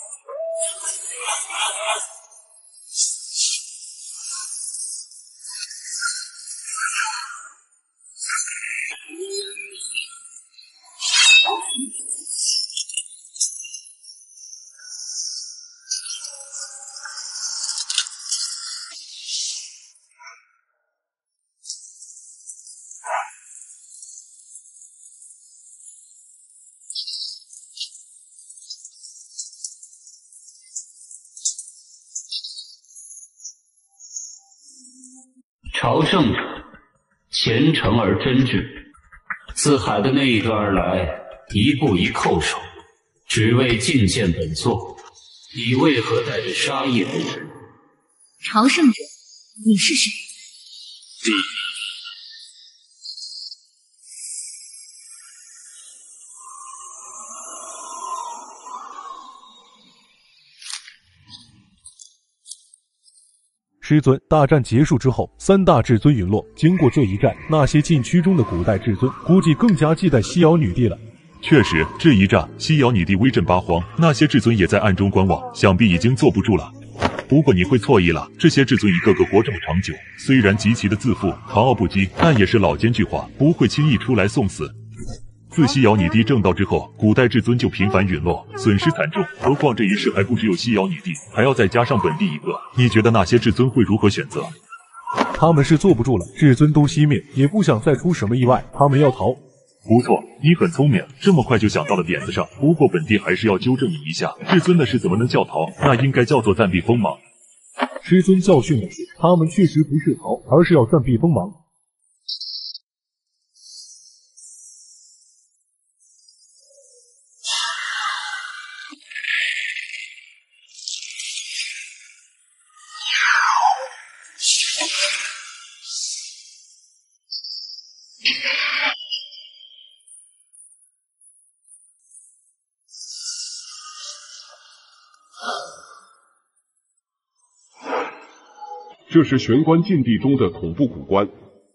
朝圣者，虔诚而真挚。自海的那一端而来，一步一叩首，只为觐见本座。你为何带着杀意而至？ 朝圣者，你是谁？ 帝。 师尊，大战结束之后，三大至尊陨落。经过这一战，那些禁区中的古代至尊估计更加忌惮西瑶女帝了。 确实，这一战，西瑶女帝威震八荒，那些至尊也在暗中观望，想必已经坐不住了。不过你会错意了，这些至尊一个个活这么长久，虽然极其的自负、狂傲不羁，但也是老奸巨猾，不会轻易出来送死。自西瑶女帝正道之后，古代至尊就频繁陨落，损失惨重。何况这一世还不只有西瑶女帝，还要再加上本帝一个。你觉得那些至尊会如何选择？ 他们是坐不住了，至尊都熄灭，也不想再出什么意外，他们要逃。 不错，你很聪明，这么快就想到了点子上。不过本帝还是要纠正你一下，至尊的事怎么能叫逃？那应该叫做暂避锋芒。 师尊教训的是，他们确实不是逃，而是要暂避锋芒。 这是玄关禁地中的恐怖古关。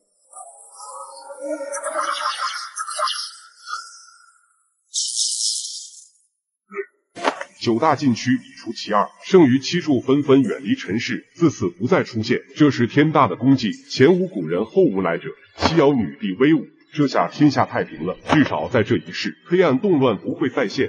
九大禁区已出其二，剩余七处纷纷远离尘世，自此不再出现。这是天大的功绩，前无古人，后无来者。西瑶女帝威武，这下天下太平了。至少在这一世，黑暗动乱不会再现。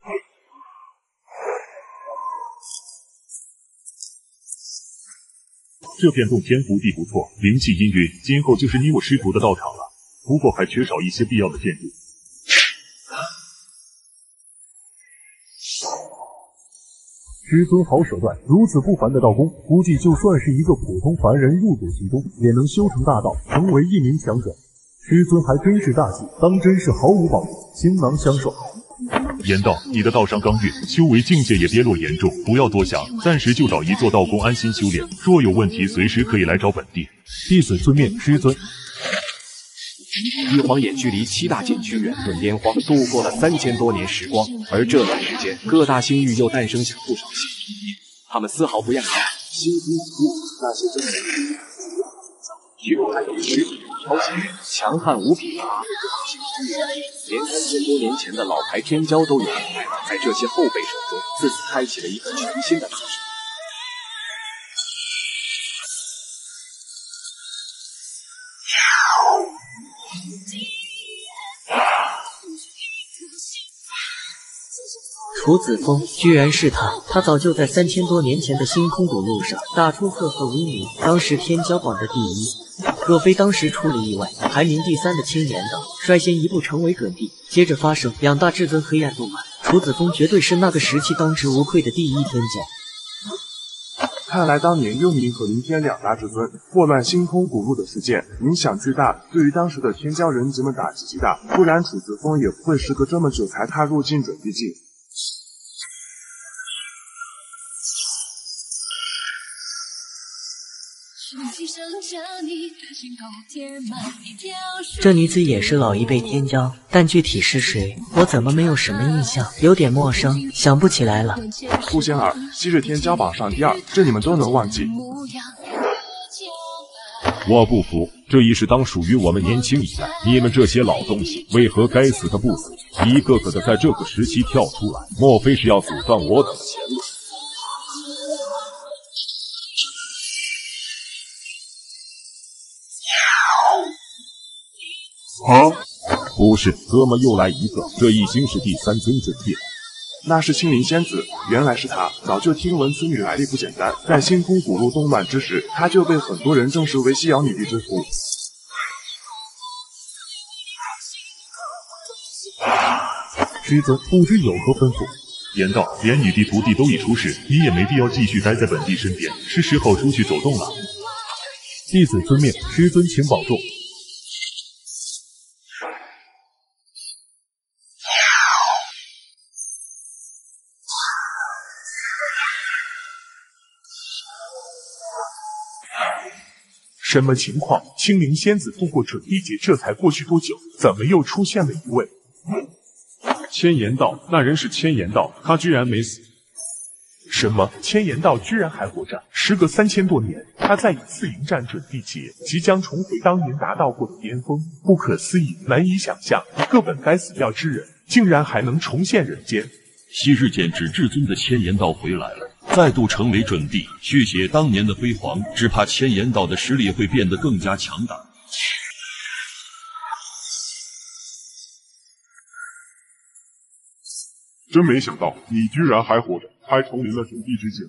这片洞天福地不错，灵气氤氲，今后就是你我师徒的道场了。不过还缺少一些必要的建筑。 师尊好手段，如此不凡的道功，估计就算是一个普通凡人入主其中，也能修成大道，成为一名强者。师尊还真是大气，当真是毫无保留，倾囊相授。 言道，你的道上刚运，修为境界也跌落严重，不要多想，暂时就找一座道宫安心修炼。若有问题，随时可以来找本地。 弟子遵命，师尊。 一晃眼距离七大禁区远遁边荒度过了三千多年时光，而这段时间，各大星域又诞生下不少新职业，他们丝毫不亚于星空古路那些真人。血海有时超前，强悍无比，连三千多年前的老牌天骄都有败在这些后辈手中，自此开启了一个全新的大世。 楚子峰居然是他！他早就在三千多年前的星空古路上打出赫赫威名，当时天骄榜的第一。若非当时出了意外，排名第三的青岩岛率先一步成为准地，接着发生两大至尊黑暗动乱，楚子峰绝对是那个时期当之无愧的第一天骄。 看来当年幽冥和凌天两大至尊祸乱星空古路的事件影响巨大，对于当时的天骄人杰们打击极大，不然楚子峰也不会时隔这么久才踏入进准地境。 这女子也是老一辈天骄，但具体是谁，我怎么没有什么印象？有点陌生，想不起来了。 顾仙儿，昔日天骄榜上第二，这你们都能忘记？ 我不服，这一世当属于我们年轻一代，你们这些老东西为何该死的不死，一个个的在这个时期跳出来，莫非是要阻断我等的前路？啊！不是，怎么又来一个？这已经是第三尊准地了。 那是青灵仙子，原来是她。早就听闻此女来历不简单，在星空古路动乱之时，她就被很多人证实为西瑶女帝之徒。 师尊不知有何吩咐？ 言道，连女帝徒弟都已出世，你也没必要继续待在本地身边，是时候出去走动了。 弟子遵命，师尊请保重。 什么情况？青灵仙子度过准地劫，这才过去多久？怎么又出现了一位？ 千言道，那人是千言道，他居然没死。 什么？千言道居然还活着？时隔三千多年，他再一次迎战准地劫，即将重回当年达到过的巅峰。不可思议，难以想象，一个本该死掉之人，竟然还能重现人间。 昔日剑指至尊的千言道回来了，再度成为准地，续写当年的辉煌，只怕千言道的实力会变得更加强大。 真没想到你居然还活着，还重临了准地之境。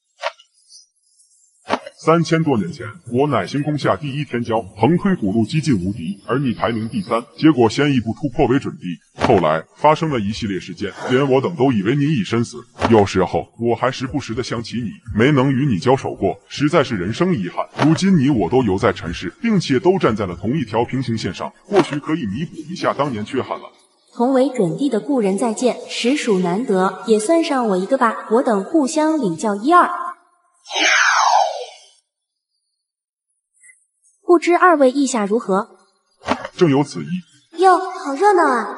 三千多年前，我乃星空下第一天骄，横推古路几近无敌，而你排名第三，结果先一步突破为准地。后来发生了一系列事件，连我等都以为你已身死。有时候我还时不时的想起你，没能与你交手过，实在是人生遗憾。如今你我都游在尘世，并且都站在了同一条平行线上，或许可以弥补一下当年缺憾了。 同为准地的故人再见，实属难得，也算上我一个吧。我等互相领教一二。不知二位意下如何？ 正有此意。 哟，好热闹啊！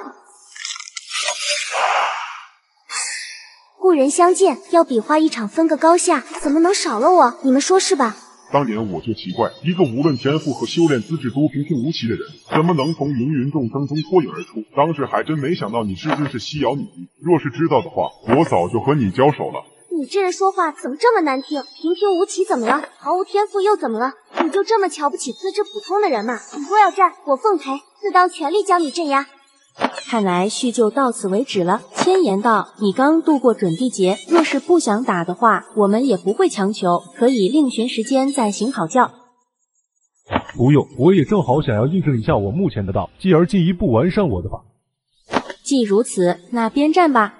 故人相见，要比划一场分个高下，怎么能少了我？你们说是吧？ 当年我就奇怪，一个无论天赋和修炼资质都平平无奇的人，怎么能从芸芸众生中脱颖而出？当时还真没想到你师尊是西瑶女帝，若是知道的话，我早就和你交手了。 你这人说话怎么这么难听？平平无奇怎么了？毫无天赋又怎么了？你就这么瞧不起资质普通的人吗？你若要战，我奉陪，自当全力将你镇压。 看来叙旧到此为止了。千言道，你刚度过准地劫，若是不想打的话，我们也不会强求，可以另寻时间再行讨教。 不用，我也正好想要印证一下我目前的道，继而进一步完善我的法。 既如此，那边战吧。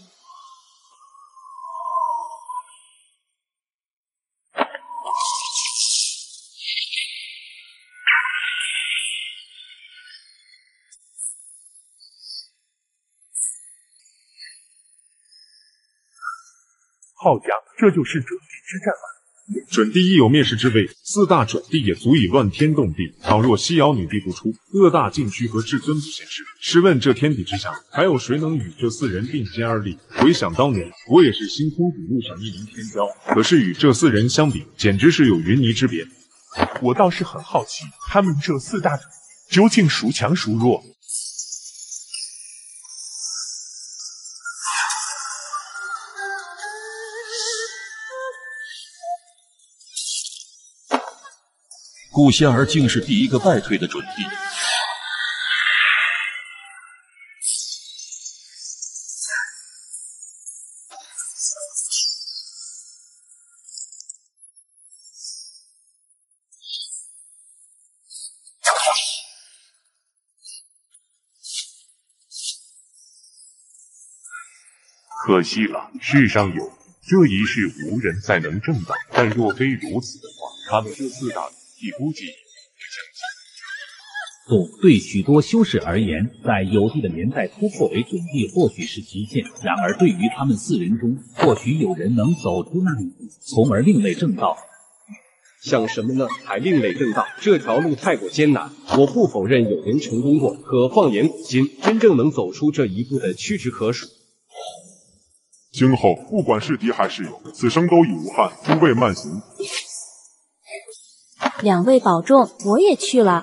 好家伙，这就是准地之战吗？ 准地亦有灭世之威，四大准地也足以乱天动地。倘若西瑶女帝不出，各大禁区和至尊不显示，试问这天底之下，还有谁能与这四人并肩而立？回想当年，我也是星空古路上一名天骄，可是与这四人相比，简直是有云泥之别。 我倒是很好奇，他们这四大准地究竟孰强孰弱？ 顾仙儿竟是第一个败退的准地。 可惜了，世上有这一世无人再能证道。但若非如此的话，他们这四大地估计不，对许多修士而言，在有地的年代突破为准地或许是极限，然而对于他们四人中，或许有人能走出那一步，从而另类正道。 想什么呢？还另类正道？这条路太过艰难。我不否认有人成功过，可放眼古今，真正能走出这一步的屈指可数。 今后不管是敌还是友，此生都已无憾，诸位慢行。 两位保重，我也去了。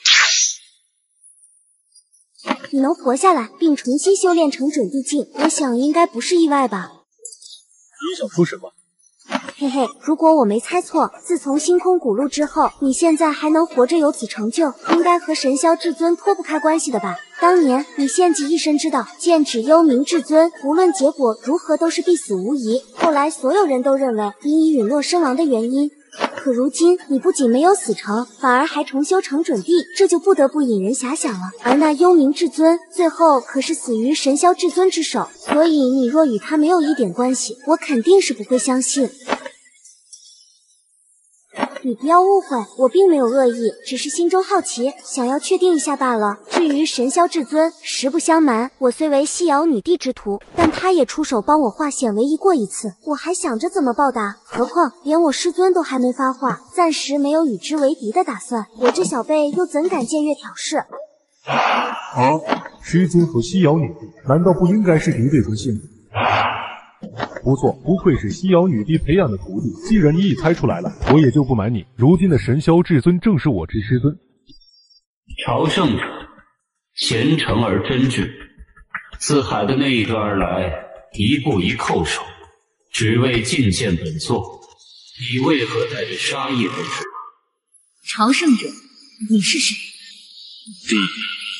你能活下来，并重新修炼成准地境，我想应该不是意外吧？ 你想说什么？ 嘿嘿，如果我没猜错，自从星空古路之后，你现在还能活着有此成就，应该和神霄至尊脱不开关系的吧？当年你献祭一身之道，剑指幽冥至尊，无论结果如何都是必死无疑。后来所有人都认为你已陨落身亡的原因，可如今你不仅没有死成，反而还重修成准地，这就不得不引人遐想了。而那幽冥至尊最后可是死于神霄至尊之手，所以你若与他没有一点关系，我肯定是不会相信。你不要误会，我并没有恶意，只是心中好奇，想要确定一下罢了。至于神霄至尊，实不相瞒，我虽为西瑶女帝之徒，但他也出手帮我化险为夷过一次，我还想着怎么报答。何况连我师尊都还没发话，暂时没有与之为敌的打算，我这小辈又怎敢僭越挑事？ 啊！师尊和西瑶女帝难道不应该是敌对关系吗？不错，不愧是西瑶女帝培养的徒弟。既然你已猜出来了，我也就不瞒你，如今的神霄至尊正是我之师尊。 朝圣者，虔诚而真挚，自海的那一端而来，一步一叩首，只为觐见本座。你为何带着杀意而至？ 朝圣者，你是谁？ 弟弟。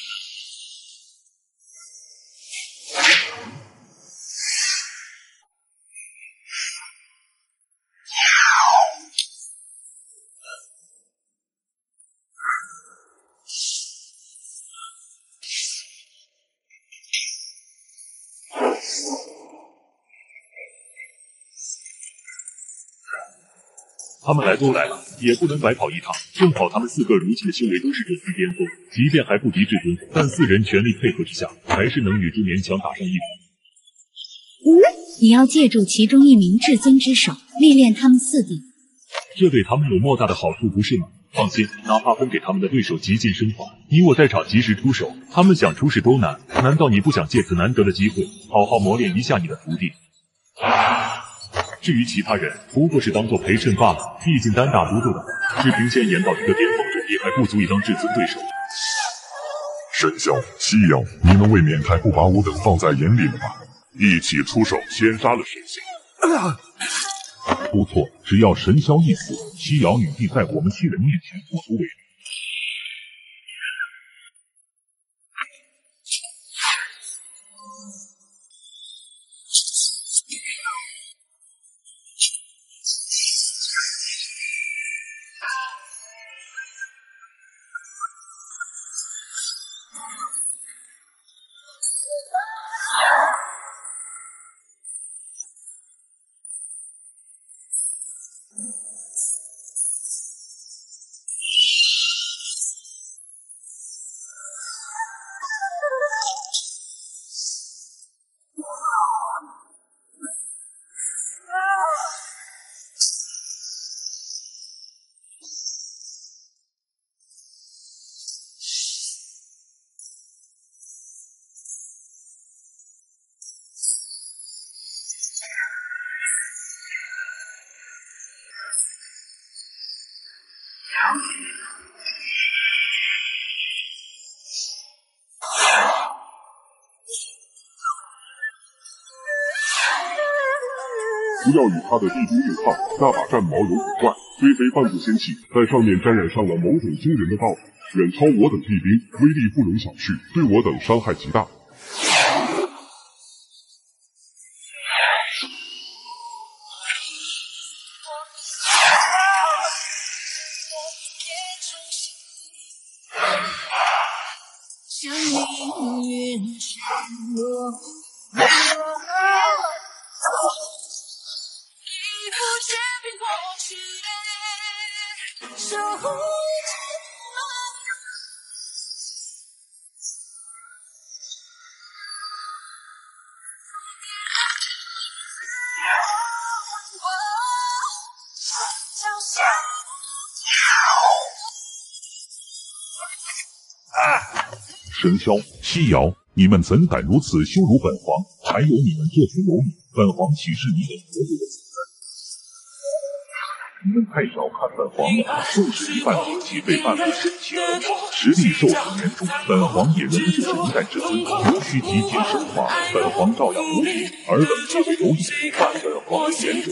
他们来都来了，也不能白跑一趟。正好他们四个如今的修为都是准地巅峰，即便还不敌至尊，但四人全力配合之下，还是能与之勉强打上一局。 你要借助其中一名至尊之手，历练他们四弟， 这对他们有莫大的好处，不是吗？放心，哪怕分给他们的对手极尽升华，你我在场及时出手，他们想出事都难。难道你不想借此难得的机会，好好磨练一下你的徒弟？ 至于其他人，不过是当做陪衬罢了。毕竟单打独斗的话，只凭仙岩道一个巅峰准帝还不足以当至尊对手。 神霄、西瑶，你们未免太不把我等放在眼里了吧？一起出手，先杀了神霄。 不错，只要神霄一死，西瑶女帝在我们七人面前不足为虑。 不要与他的帝兵对抗，那把战矛有古怪，虽非半部仙器，但上面沾染上了某种惊人的道理，远超我等帝兵，威力不容小视，对我等伤害极大。 神霄、西瑶，你们怎敢如此羞辱本皇？还有你们这群蝼蚁，本皇岂是你等所有的子孙？你们太小看本皇了，就是一半兵器被半个神器而亡，实力受损严重，本皇也仍旧是一代至尊，无需集结神华，本皇照样无敌。尔等皆为蝼蚁，犯本皇之言者。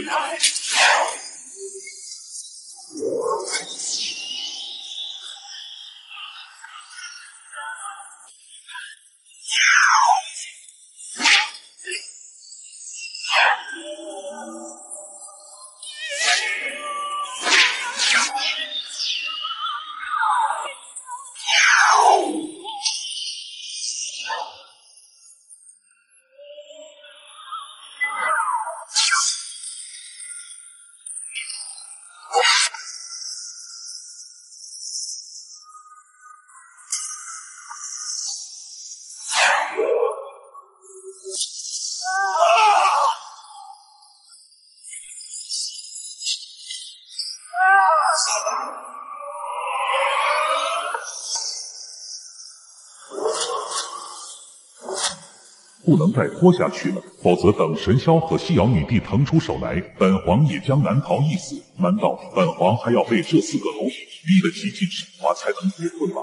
不能再拖下去了，否则等神霄和西瑶女帝腾出手来，本皇也将难逃一死。难道本皇还要被这四个蝼蚁逼得极尽神华才能脱困吗？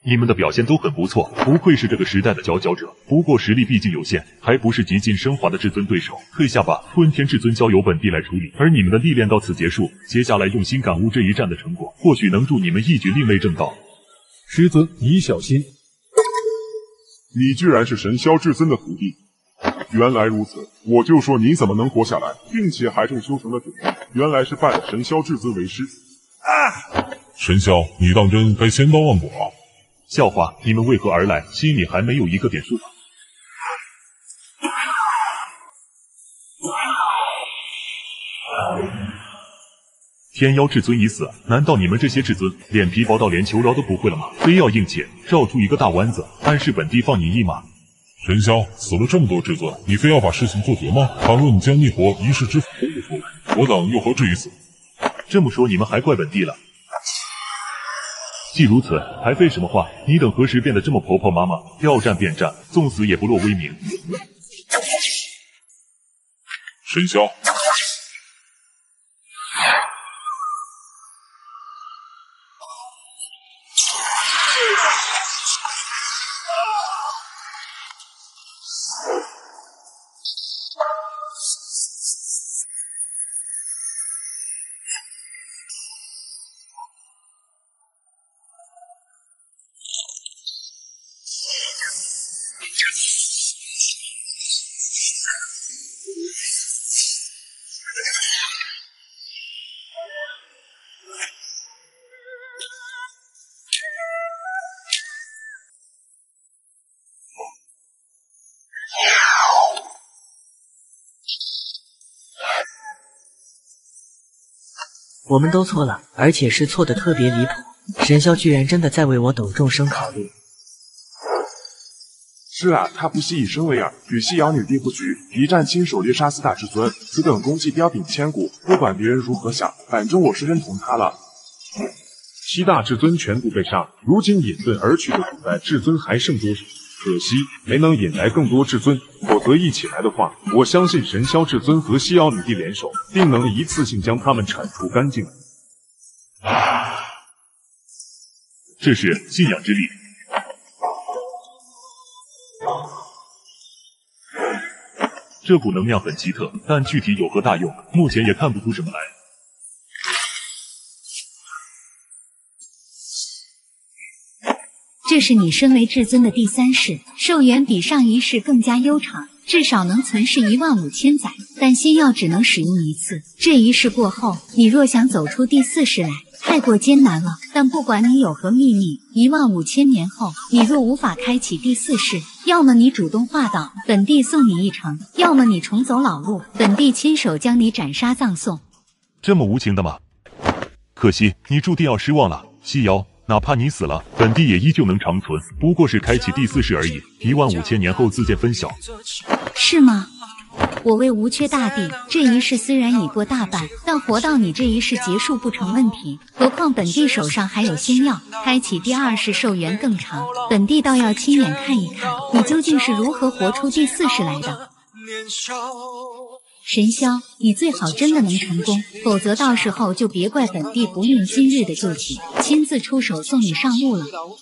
你们的表现都很不错，不愧是这个时代的佼佼者。不过实力毕竟有限，还不是极尽升华的至尊对手。退下吧，吞天至尊交由本帝来处理。而你们的历练到此结束，接下来用心感悟这一战的成果，或许能助你们一举另类正道。 师尊，你小心！ 你居然是神霄至尊的徒弟！原来如此，我就说你怎么能活下来，并且还正修成了准帝，原来是拜了神霄至尊为师。啊！ 神霄，你当真该千刀万剐啊！ 笑话，你们为何而来？心里还没有一个点数吗？天妖至尊已死，难道你们这些至尊脸皮薄到连求饶都不会了吗？非要硬气，绕出一个大弯子，暗示本帝放你一马？ 神霄，死了这么多至尊，你非要把事情做绝吗？倘若你将逆火一式之法公布出来，我等又何至于此？ 这么说，你们还怪本帝了？既如此，还废什么话？你等何时变得这么婆婆妈妈？要战便战，纵死也不落威名。 神霄， 我们都错了，而且是错的特别离谱。神霄居然真的在为我等众生考虑。 是啊，他不惜以身为饵，与西瑶女帝布局，一战亲手猎杀四大至尊，此等功绩彪炳千古。不管别人如何想，反正我是认同他了。 七大至尊全部被杀，如今隐遁而去的古代至尊还剩多少？可惜没能引来更多至尊，否则一起来的话，我相信神霄至尊和西瑶女帝联手，定能一次性将他们铲除干净。 这是信仰之力。这股能量很奇特，但具体有何大用，目前也看不出什么来。 这是你身为至尊的第三世，寿元比上一世更加悠长，至少能存世一万五千载，但仙药只能使用一次。这一世过后，你若想走出第四世来，太过艰难了。但不管你有何秘密，一万五千年后，你若无法开启第四世，要么你主动化道，本帝送你一程；要么你重走老路，本帝亲手将你斩杀葬送。 这么无情的吗？可惜你注定要失望了，西瑶。哪怕你死了，本帝也依旧能长存，不过是开启第四世而已。一万五千年后自见分晓。 是吗？我为无缺大帝，这一世虽然已过大半，但活到你这一世结束不成问题。何况本帝手上还有仙药，开启第二世寿元更长，本帝倒要亲眼看一看，你究竟是如何活出第四世来的。神霄，你最好真的能成功，否则到时候就别怪本帝不论今日的救急，亲自出手送你上路了。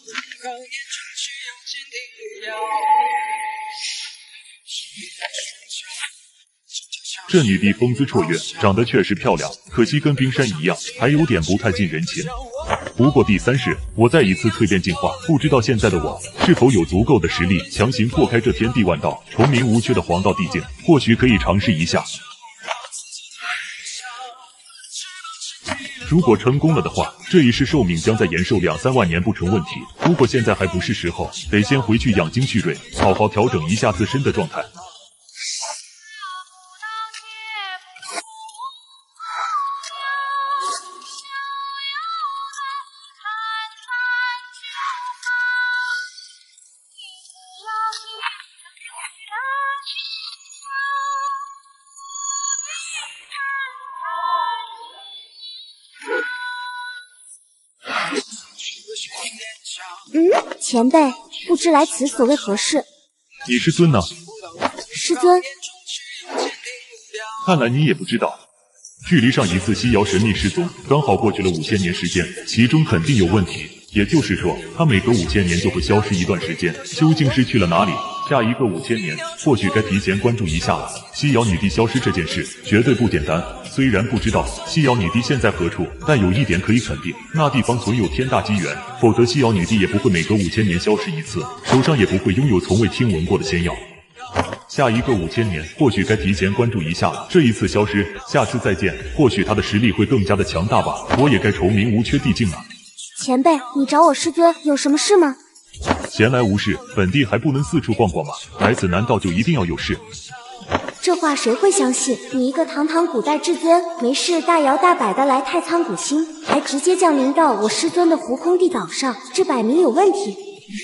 这女帝风姿绰约，长得确实漂亮，可惜跟冰山一样，还有点不太近人情。不过第三世，我再一次蜕变进化，不知道现在的我是否有足够的实力强行破开这天地万道，重明无缺的黄道地境，或许可以尝试一下。如果成功了的话，这一世寿命将再延寿两三万年不成问题。不过现在还不是时候，得先回去养精蓄锐，好好调整一下自身的状态。 嗯，前辈，不知来此所为何事？ 你师尊呢？ 师尊， 看来你也不知道，距离上一次西瑶神秘失踪，刚好过去了五千年时间，其中肯定有问题。 也就是说，它每隔五千年就会消失一段时间。究竟是去了哪里？下一个五千年，或许该提前关注一下了。西瑶女帝消失这件事绝对不简单。虽然不知道西瑶女帝现在何处，但有一点可以肯定，那地方存有天大机缘，否则西瑶女帝也不会每隔五千年消失一次，手上也不会拥有从未听闻过的仙药。下一个五千年，或许该提前关注一下了。这一次消失，下次再见，或许他的实力会更加的强大吧。我也该愁名无缺地境了。 前辈，你找我师尊有什么事吗？ 闲来无事，本地还不能四处逛逛吗？来此难道就一定要有事？ 这话谁会相信？你一个堂堂古代至尊，没事大摇大摆的来太仓古星，还直接降临到我师尊的浮空地岛上，这摆明有问题。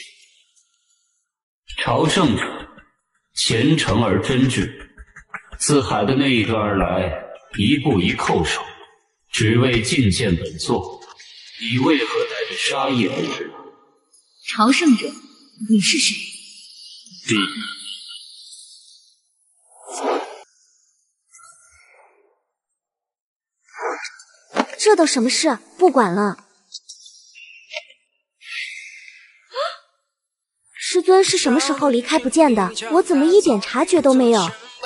朝圣者虔诚而真挚，自海的那一端而来，一步一叩首，只为觐见本座。你为何带着杀意而至？ 朝圣者，你是谁？ 第一。 这都什么事？不管了。师尊是什么时候离开不见的？我怎么一点察觉都没有？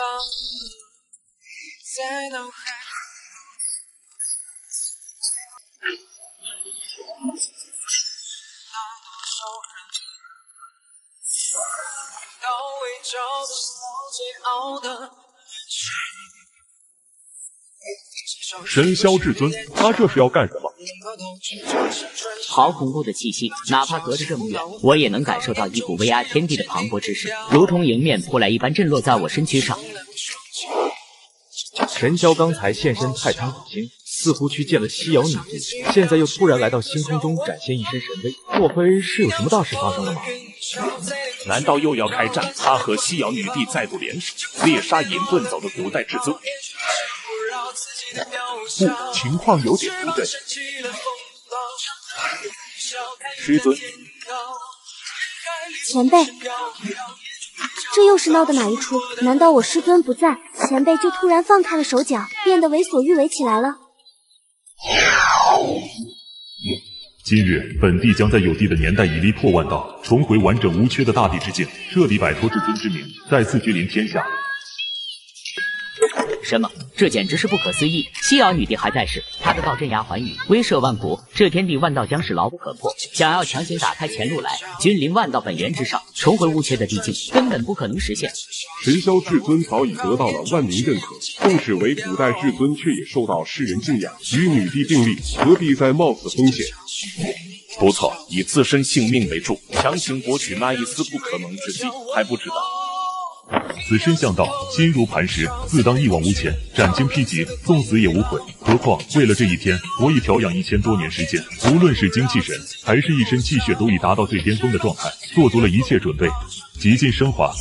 神霄至尊，他这是要干什么？ 好恐怖的气息，哪怕隔着这么远，我也能感受到一股威压天地的磅礴之势，如同迎面扑来一般震落在我身躯上。 神霄刚才现身太仓古星，似乎去见了西瑶女帝，现在又突然来到星空中展现一身神威，莫非是有什么大事发生了吗？ 难道又要开战？他和西瑶女帝再度联手，猎杀引遁走的古代至尊。 不，情况有点不对。 师尊， 前辈，这又是闹的哪一出？难道我师尊不在，前辈就突然放开了手脚，变得为所欲为起来了？ 今日本帝将在有帝的年代以力破万道，重回完整无缺的大地之境，彻底摆脱至尊之名，再次君临天下。 什么？这简直是不可思议！西瑶女帝还在世，她的道镇压寰宇，威慑万古，这天地万道将是牢不可破。想要强行打开前路来，君临万道本源之上，重回无缺的地境，根本不可能实现。 神霄至尊早已得到了万民认可，纵使为古代至尊，却也受到世人敬仰。与女帝并立，何必再冒此风险？ 不错，以自身性命为重，强行博取那一丝不可能之机，还不知道。 此身向道，心如磐石，自当一往无前，斩荆披棘，纵死也无悔。何况为了这一天，我已调养一千多年时间，无论是精气神，还是一身气血，都已达到最巅峰的状态，做足了一切准备，极尽升华。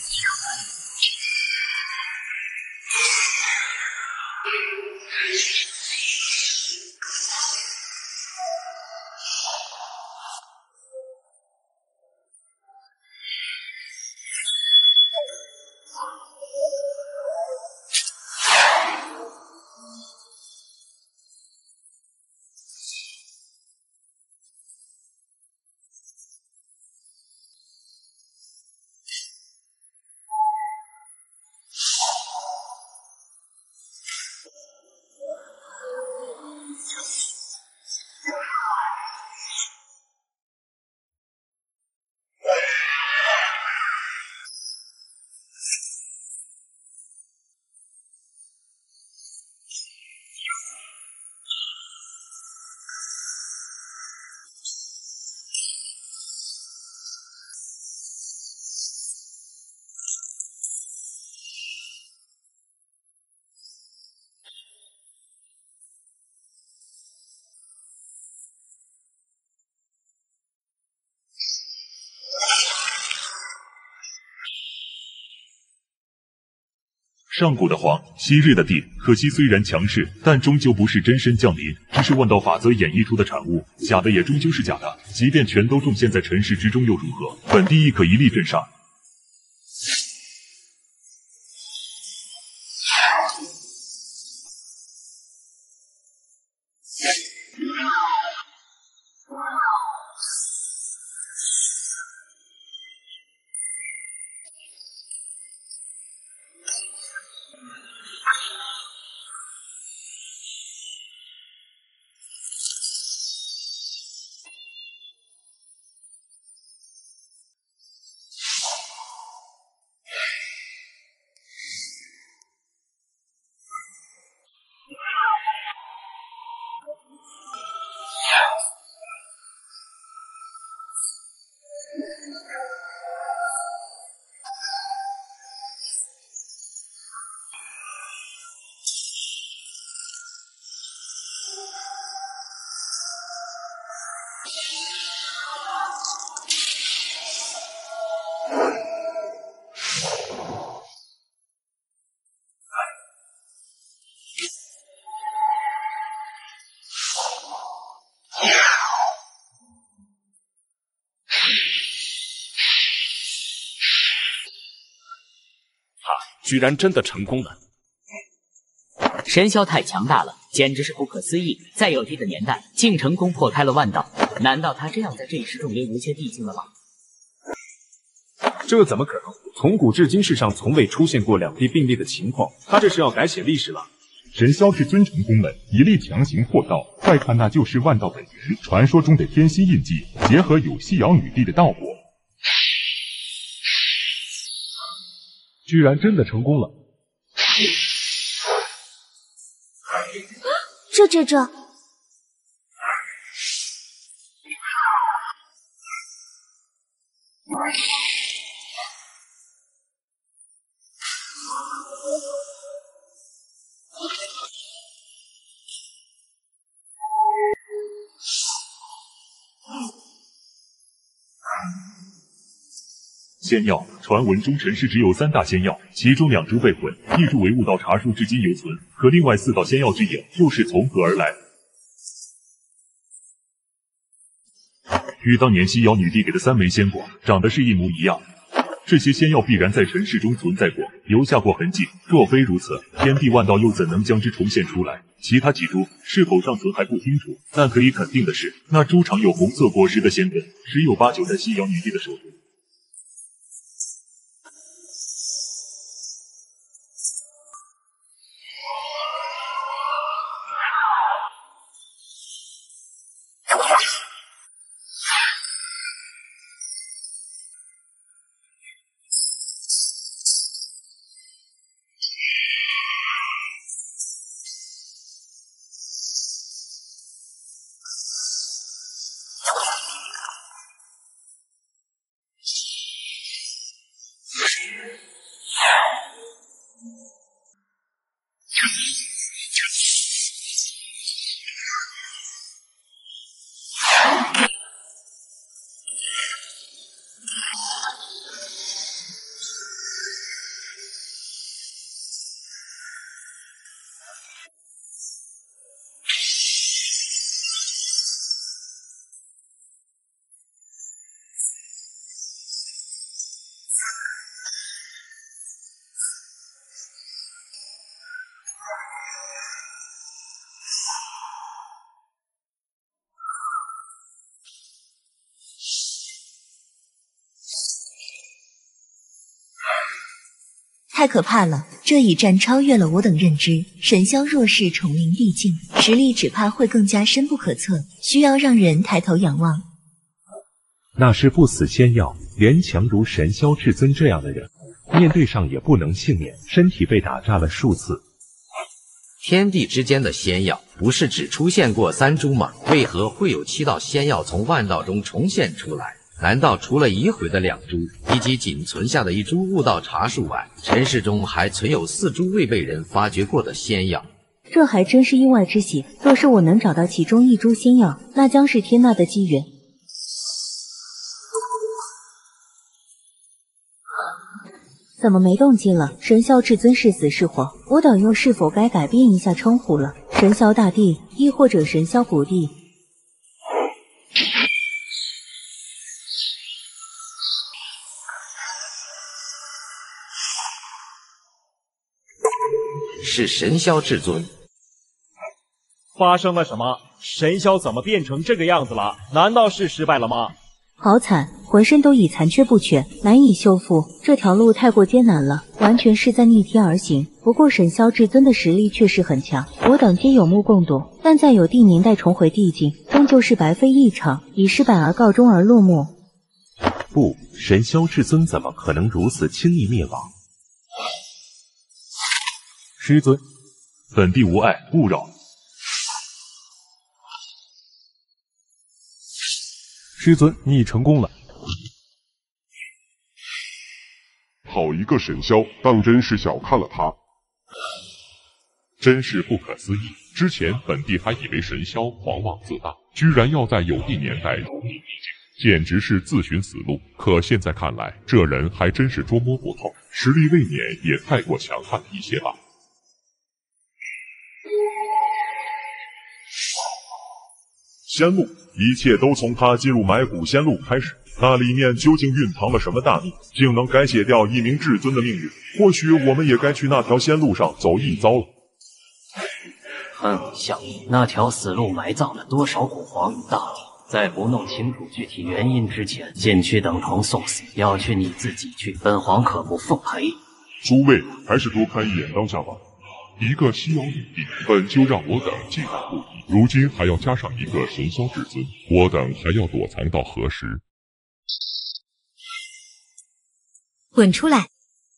上古的皇，昔日的帝，可惜虽然强势，但终究不是真身降临，只是万道法则演绎出的产物，假的也终究是假的。即便全都重现在尘世之中又如何？本帝亦可一力镇杀。 居然真的成功了！ 神霄太强大了，简直是不可思议。在有帝的年代，竟成功破开了万道，难道他这样在这一世中连无切地境了吗？ 这怎么可能？从古至今，世上从未出现过两地并立的情况，他这是要改写历史了。 神霄至尊成功了，一力强行破道。再看，那就是万道本源，传说中的天心印记，结合有西瑶女帝的道果。 居然真的成功了！ 这这这！ 仙药，传闻中尘世只有三大仙药，其中两株被毁，一株为悟道茶树，至今犹存。可另外四道仙药之影又是从何而来？与当年西瑶女帝给的三枚仙果长得是一模一样。这些仙药必然在尘世中存在过，留下过痕迹。若非如此，天地万道又怎能将之重现出来？其他几株是否尚存还不清楚，但可以肯定的是，那株常有红色果实的仙根，十有八九在西瑶女帝的手中。 太可怕了！这一战超越了我等认知。神霄若是重临地境，实力只怕会更加深不可测，需要让人抬头仰望。 那是不死仙药，连强如神霄至尊这样的人，面对上也不能幸免，身体被打炸了数次。 天地之间的仙药不是只出现过三株吗？为何会有七道仙药从万道中重现出来？难道除了已毁的两株，以及仅存下的一株悟道茶树外，尘世中还存有四株未被人发掘过的仙药？ 这还真是意外之喜。若是我能找到其中一株仙药，那将是天大的机缘。怎么没动静了？神霄至尊是死是活？我等又是否该改变一下称呼了？神霄大帝，亦或者神霄谷帝？ 是神霄至尊。 发生了什么？神霄怎么变成这个样子了？难道是失败了吗？ 好惨，浑身都已残缺不全，难以修复。这条路太过艰难了，完全是在逆天而行。不过神霄至尊的实力确实很强，我等皆有目共睹。但在有帝年代重回地境，终究是白费一场，以失败而告终而落幕。 不，神霄至尊怎么可能如此轻易灭亡？ 师尊，本地无碍，勿扰。 师尊，你已成功了。 好一个神霄，当真是小看了他， 真是不可思议。 之前本帝还以为神霄狂妄自大，居然要在有帝年代入地秘境，简直是自寻死路。可现在看来，这人还真是捉摸不透，实力未免也太过强悍一些吧。 仙路，一切都从他进入埋骨仙路开始。那里面究竟蕴藏了什么大秘，竟能改写掉一名至尊的命运？或许我们也该去那条仙路上走一遭了。 很像那条死路埋葬了多少古皇与大帝，在不弄清楚具体原因之前，进去等同送死。要去你自己去，本皇可不奉陪。 诸位还是多看一眼当下吧。一个西瑶女帝，本就让我等忌惮不已，如今还要加上一个神霄至尊，我等还要躲藏到何时？ 滚出来！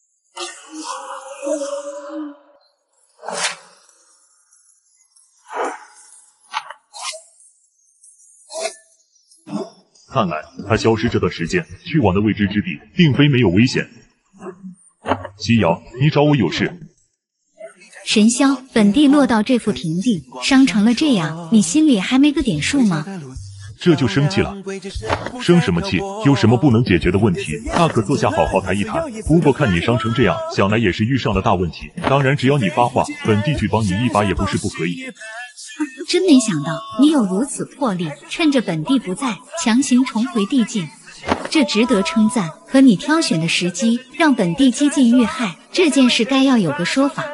看来他消失这段时间去往的未知之地，并非没有危险。西瑶，你找我有事？ 神霄，本帝落到这副田地，伤成了这样，你心里还没个点数吗？ 这就生气了？生什么气？有什么不能解决的问题？大可坐下好好谈一谈。不过看你伤成这样，想来也是遇上了大问题。当然，只要你发话，本帝去帮你一把也不是不可以。 真没想到你有如此魄力，趁着本帝不在，强行重回地境，这值得称赞。可你挑选的时机，让本帝几近遇害，这件事该要有个说法。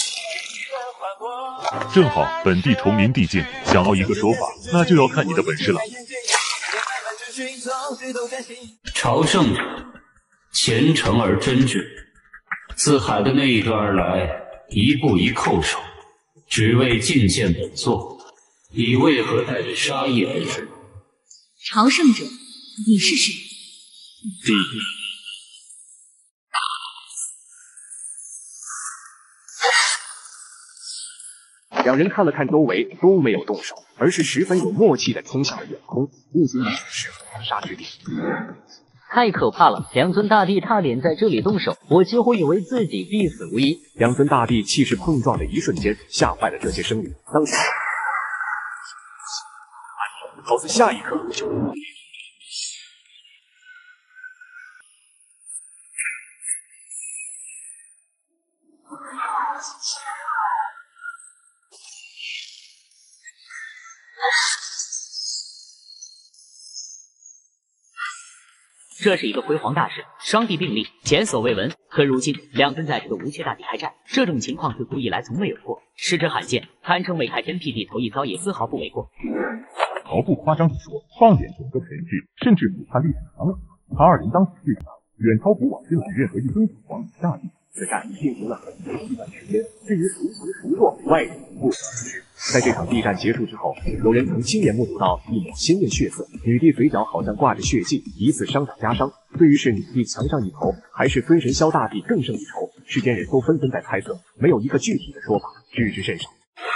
正好本帝重临地境，想要一个说法，那就要看你的本事了。 朝圣者，虔诚而真挚，自海的那一端而来，一步一叩首，只为觐见本座。你为何带着杀意而至？ 朝圣者，你是谁？ 帝。 两人看了看周围，都没有动手，而是十分有默契地冲向了远空，不仅仅是屠杀之地。 太可怕了！两尊大帝差点在这里动手，我几乎以为自己必死无疑。 两尊大帝气势碰撞的一瞬间，吓坏了这些生灵。当时，好似下一刻就。 这是一个辉煌大事，双帝并立，前所未闻。可如今两尊在这个无缺大帝开战，这种情况自古以来从未有过，实至罕见，堪称为开天辟地头一遭，也丝毫不为过。 毫不夸张地说，放眼整个神域，甚至不怕历史长冷，他二人当时对战，远超古往今来任何一尊古皇与大帝。此战进行了很长一段时间，至于孰强孰弱，外人不得而知。在这场地战结束之后，有人曾亲眼目睹到一抹鲜艳血色，女帝嘴角好像挂着血迹，疑似伤场加伤。对于是女帝强上一筹，还是尊神霄大帝更胜一筹，世间人都纷纷在猜测，没有一个具体的说法，知之甚少。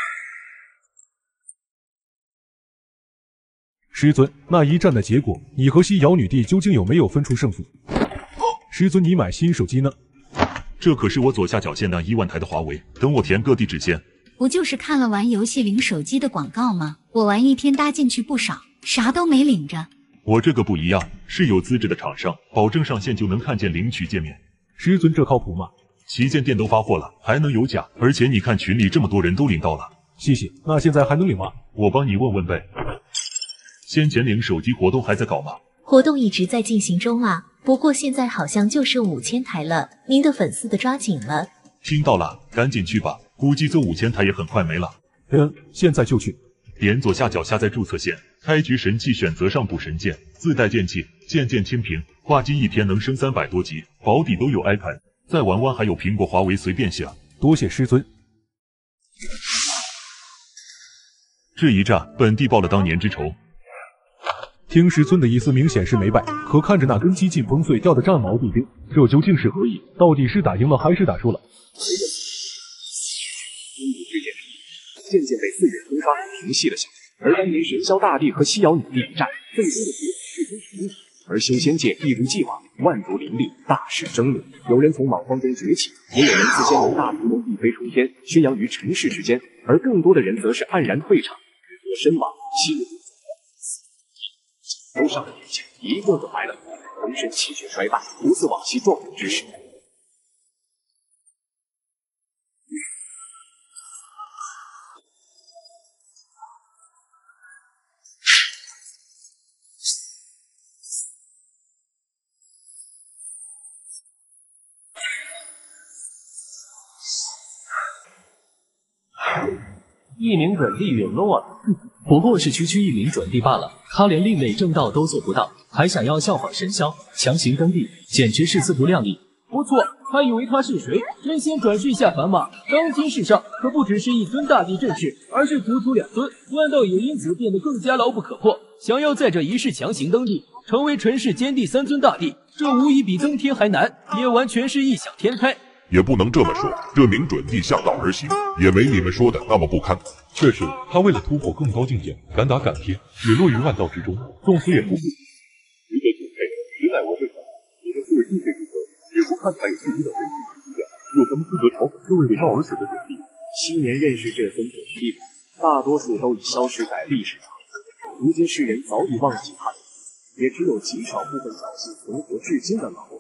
师尊，那一战的结果，你和西瑶女帝究竟有没有分出胜负？师尊，你买新手机呢？ 这可是我左下角限量一万台的华为，等我填各地址先。 不就是看了玩游戏领手机的广告吗？我玩一天搭进去不少，啥都没领着。 我这个不一样，是有资质的厂商，保证上线就能看见领取界面。 师尊，这靠谱吗？ 旗舰店都发货了，还能有假？而且你看群里这么多人都领到了。 谢谢。那现在还能领吗？ 我帮你问问呗。先前领手机活动还在搞吗？ 活动一直在进行中啊，不过现在好像就剩五千台了，您的粉丝的抓紧了。 听到了，赶紧去吧，估计这五千台也很快没了。 嗯，现在就去。 点左下角下载注册键，开局神器选择上古神剑，自带剑气，剑剑清屏，挂机一天能升三百多级，保底都有 icon， 再玩玩还有苹果、华为随便选。 多谢师尊。 这一战，本帝报了当年之仇。 听师尊的意思，明显是没败，可看着那根几近崩碎掉的战矛地兵，这究竟是何意？到底是打赢了还是打输了？ 这件事渐渐被四月冲刷平息了下来，而当年神霄大帝和西瑶女帝一战，最终的结果至今是一，而修仙界一如既往，万族林立，大势争鸣。有人从莽荒中崛起，也有人自先由大帝中地飞冲天，宣扬于尘世之间，而更多的人则是黯然退场，日多身亡，心如都上了年纪，一个个白了头，浑身气血衰败，不似往昔壮勇之时。 一名准帝陨落了，不过是区区一名准帝罢了，他连另类正道都做不到，还想要效仿神霄，强行登帝，简直是自不量力。 不错，还以为他是谁？真仙转世下凡马，当今世上可不只是一尊大帝镇世，而是足足两尊，万道也因此变得更加牢不可破。想要在这一世强行登帝，成为尘世间第三尊大帝，这无疑比登天还难，也完全是异想天开。 也不能这么说，这名准帝向道而行，也没你们说的那么不堪。 确实，他为了突破更高境界，敢打敢贴，陨落于万道之中，纵死也不负。值得敬佩，实乃我辈法。你们作为地界之子，也不看他有自己的人品和修养，有什么资格嘲讽这位为道而死的准帝？ 昔年认识这尊准帝，大多数都已消失在历史上，如今世人早已忘记他，也只有极少部分侥幸存活至今的老人。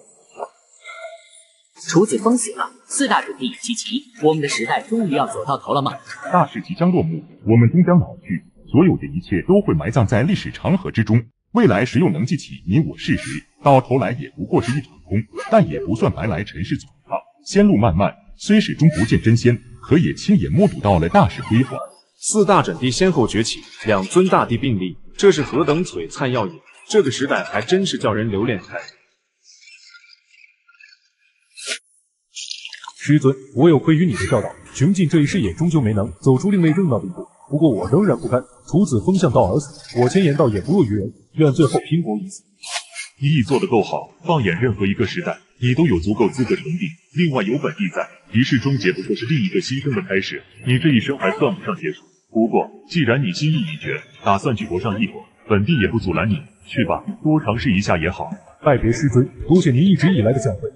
楚子峰死了，四大准帝齐齐，我们的时代终于要走到头了吗？ 大势即将落幕，我们终将老去，所有的一切都会埋葬在历史长河之中。未来谁又能记起你我是谁？到头来也不过是一场空，但也不算白来尘世走一趟。仙路漫漫，虽始终不见真仙，可也亲眼目睹到了大势辉煌。 四大准帝先后崛起，两尊大帝并立，这是何等璀璨耀眼！这个时代还真是叫人留恋开。 师尊，我有愧于你的教导，穷尽这一世也终究没能走出另类正道的一步。不过我仍然不甘，楚子峰向道而死，我千言道也不弱于人，愿最后拼搏一死。 你已做得够好，放眼任何一个时代，你都有足够资格成帝。另外有本帝在，一世终结不过是另一个新生的开始，你这一生还算不上结束。不过既然你心意已决，打算去搏上一搏，本帝也不阻拦你，去吧，多尝试一下也好。 拜别师尊，多谢您一直以来的教诲。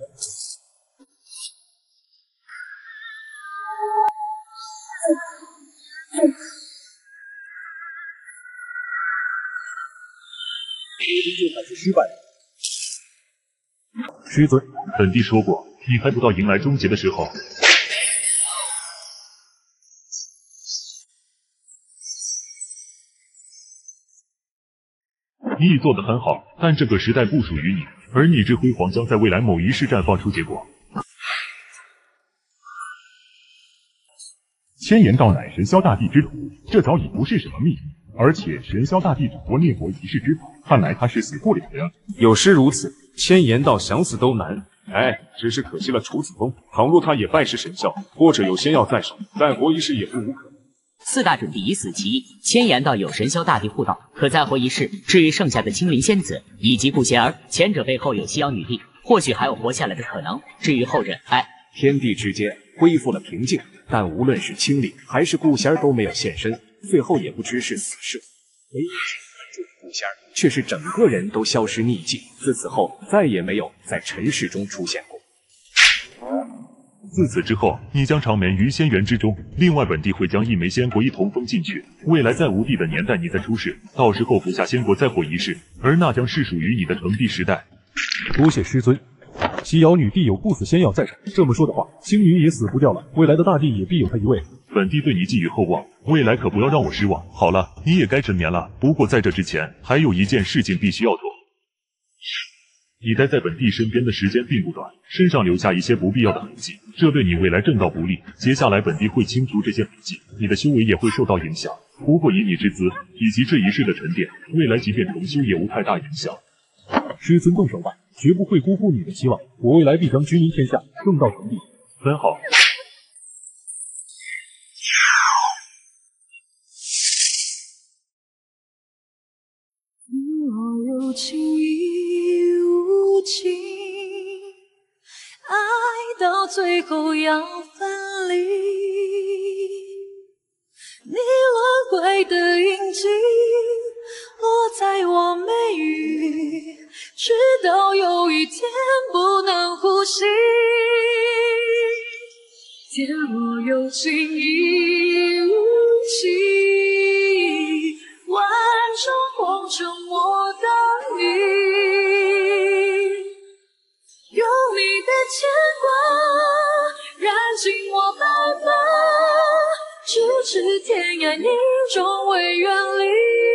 还是失败了。师尊， 本帝说过，你还不到迎来终结的时候。你已做得很好，但这个时代不属于你，而你之辉煌将在未来某一世绽放出结果。 千言道乃神霄大帝之徒，这早已不是什么秘密。而且神霄大帝掌握灭国一世之法，看来他是死不了的呀。 有诗如此，千言道想死都难。哎，只是可惜了楚子峰。倘若他也拜师神霄，或者有仙药在手，再活一世也不无可能。 四大准帝已死其一，千言道有神霄大帝护道，可再活一世。至于剩下的青灵仙子以及顾仙儿，前者背后有西瑶女帝，或许还有活下来的可能。至于后人，哎， 天地之间恢复了平静，但无论是青灵还是顾仙儿都没有现身。最后也不知是死是活，唯一关注顾仙儿，却是整个人都消失匿迹，自此后再也没有在尘世中出现过。 自此之后，你将长眠于仙园之中。另外，本帝会将一枚仙国一同封进去，未来在无帝的年代，你再出世，到时候服下仙国再活一世，而那将是属于你的成帝时代。 多谢师尊。西瑶女帝有不死仙药在手，这么说的话，青云也死不掉了，未来的大帝也必有他一位。 本帝对你寄予厚望，未来可不要让我失望。好了，你也该沉眠了。不过在这之前，还有一件事情必须要做。你待在本帝身边的时间并不短，身上留下一些不必要的痕迹，这对你未来正道不利。接下来本帝会清除这些痕迹，你的修为也会受到影响。不过以你之资，以及这一世的沉淀，未来即便重修也无太大影响。 师尊动手吧，绝不会辜负你的期望。我未来必将君临天下，正道成帝。 很好。 有情亦无情，爱到最后要分离。你轮回的印记落在我眉宇，直到有一天不能呼吸。借我不经意无情，万种红尘我等你，有你的牵挂燃尽我白发，咫尺天涯你终未远离。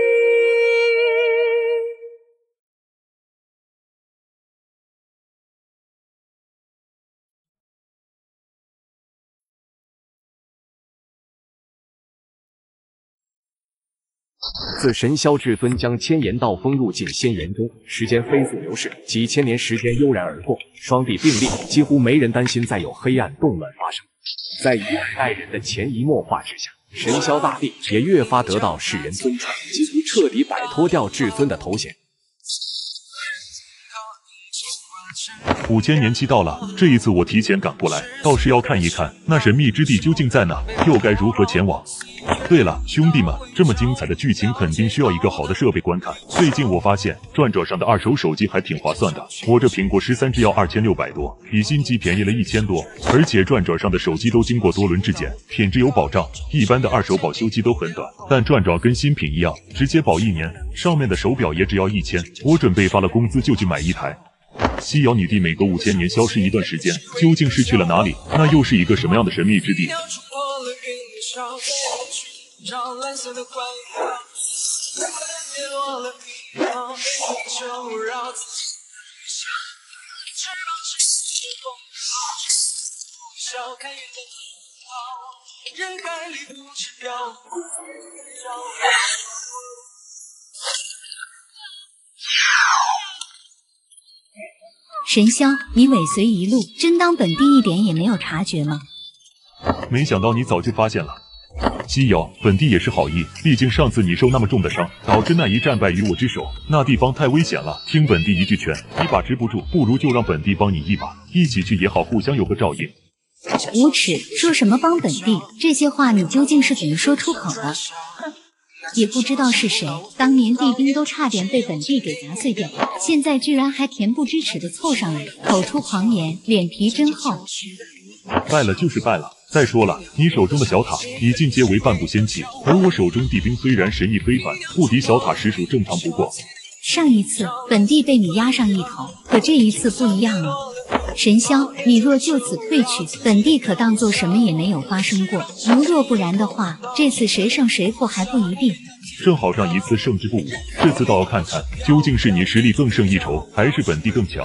自神霄至尊将千岩道封入进仙岩中，时间飞速流逝，几千年时间悠然而过，双帝并立，几乎没人担心再有黑暗动乱发生。在一代代人的潜移默化之下，神霄大帝也越发得到世人尊崇，几乎彻底摆脱掉至尊的头衔。 五千年期到了，这一次我提前赶过来，倒是要看一看那神秘之地究竟在哪，又该如何前往。对了，兄弟们，这么精彩的剧情肯定需要一个好的设备观看。最近我发现转转上的二手手机还挺划算的，我这苹果十三只要二千六百多，比新机便宜了一千多，而且转转上的手机都经过多轮质检，品质有保障。一般的二手保修期都很短，但转转跟新品一样，直接保一年。上面的手表也只要一千，我准备发了工资就去买一台。西瑶女帝每隔五千年消失一段时间，究竟是去了哪里？那又是一个什么样的神秘之地？让蓝色的光跌落了地方，就让自己翅膀起风暴，笑看云的飘，人海里不知飘。 神霄，你尾随一路，真当本帝一点也没有察觉吗？ 没想到你早就发现了。西瑶，本帝也是好意，毕竟上次你受那么重的伤，导致那一战败于我之手，那地方太危险了。听本帝一句劝，一把持不住，不如就让本帝帮你一把，一起去也好，互相有个照应。 无耻，说什么帮本帝？这些话你究竟是怎么说出口的？哼，也不知道是谁，当年帝兵都差点被本帝给砸碎掉，现在居然还恬不知耻的凑上来，口出狂言，脸皮真厚。 败了就是败了。再说了，你手中的小塔已进阶为半步仙器，而我手中地兵虽然神异非凡，不敌小塔实属正常不过。 上一次本帝被你压上一头，可这一次不一样了。神霄，你若就此退去，本帝可当做什么也没有发生过。如若不然的话，这次谁胜谁负还不一定。 正好上一次胜之不武，这次倒要看看究竟是你实力更胜一筹，还是本帝更强。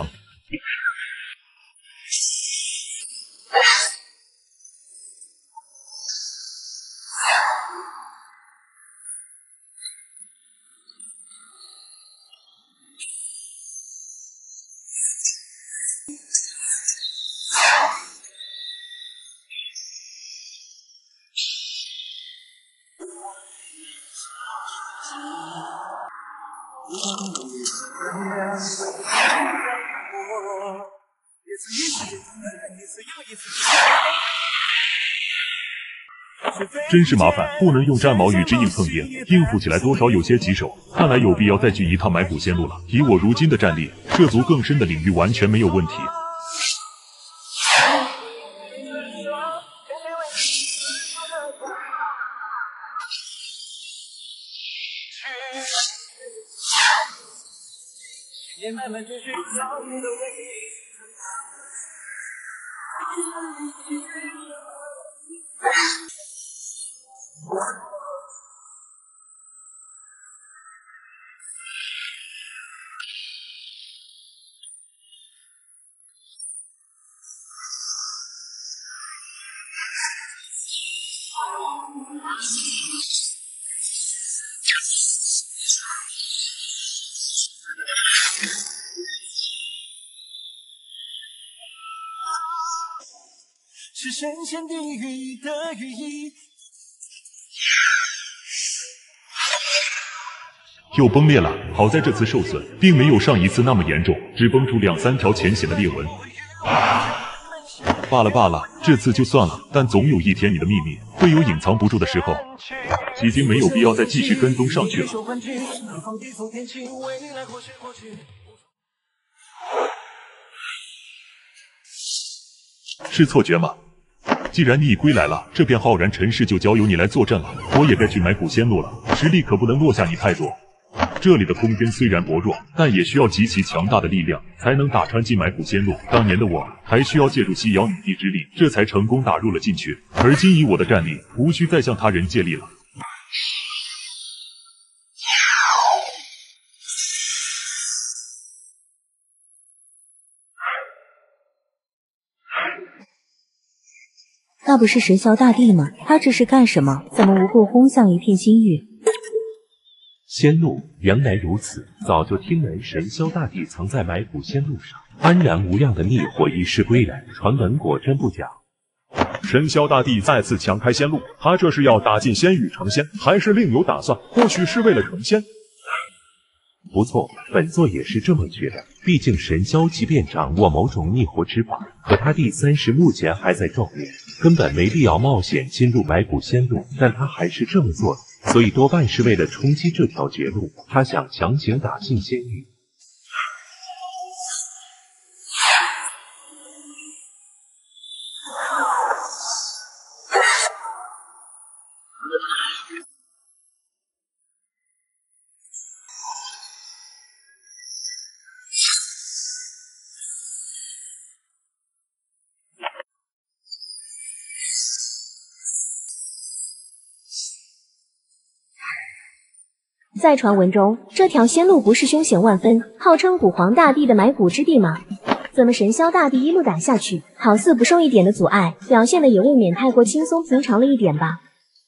真是麻烦，不能用战矛与之硬碰硬，应付起来多少有些棘手。看来有必要再去一趟埋骨仙路了。以我如今的战力，涉足更深的领域完全没有问题。 年慢慢追寻早已的回忆。是神仙地狱的寓意。 又崩裂了，好在这次受损并没有上一次那么严重，只崩出两三条浅显的裂纹。罢了罢了，这次就算了，但总有一天你的秘密会有隐藏不住的时候，已经没有必要再继续跟踪上去了。是错觉吗？ 既然你已归来了，这片浩然尘世就交由你来坐镇了。我也该去埋古仙路了，实力可不能落下你太多。这里的空间虽然薄弱，但也需要极其强大的力量才能打穿进埋古仙路。当年的我还需要借助西瑶女帝之力，这才成功打入了禁区。而今以我的战力，无需再向他人借力了。 那不是神霄大帝吗？他这是干什么？怎么无故轰向一片星域？ 仙路原来如此，早就听闻神霄大帝曾在埋古仙路上安然无恙的逆火一世归来，传闻果真不假。 神霄大帝再次强开仙路，他这是要打进仙域成仙，还是另有打算？或许是为了成仙。 不错，本座也是这么觉得。毕竟神霄即便掌握某种逆火之法，可他第三世目前还在壮烈，根本没必要冒险进入埋古仙路，但他还是这么做的，所以多半是为了冲击这条绝路，他想强行打进仙域。 在传闻中，这条仙路不是凶险万分，号称古皇大帝的埋古之地吗？怎么神霄大帝一路打下去，好似不受一点的阻碍，表现的也未免太过轻松平常了一点吧？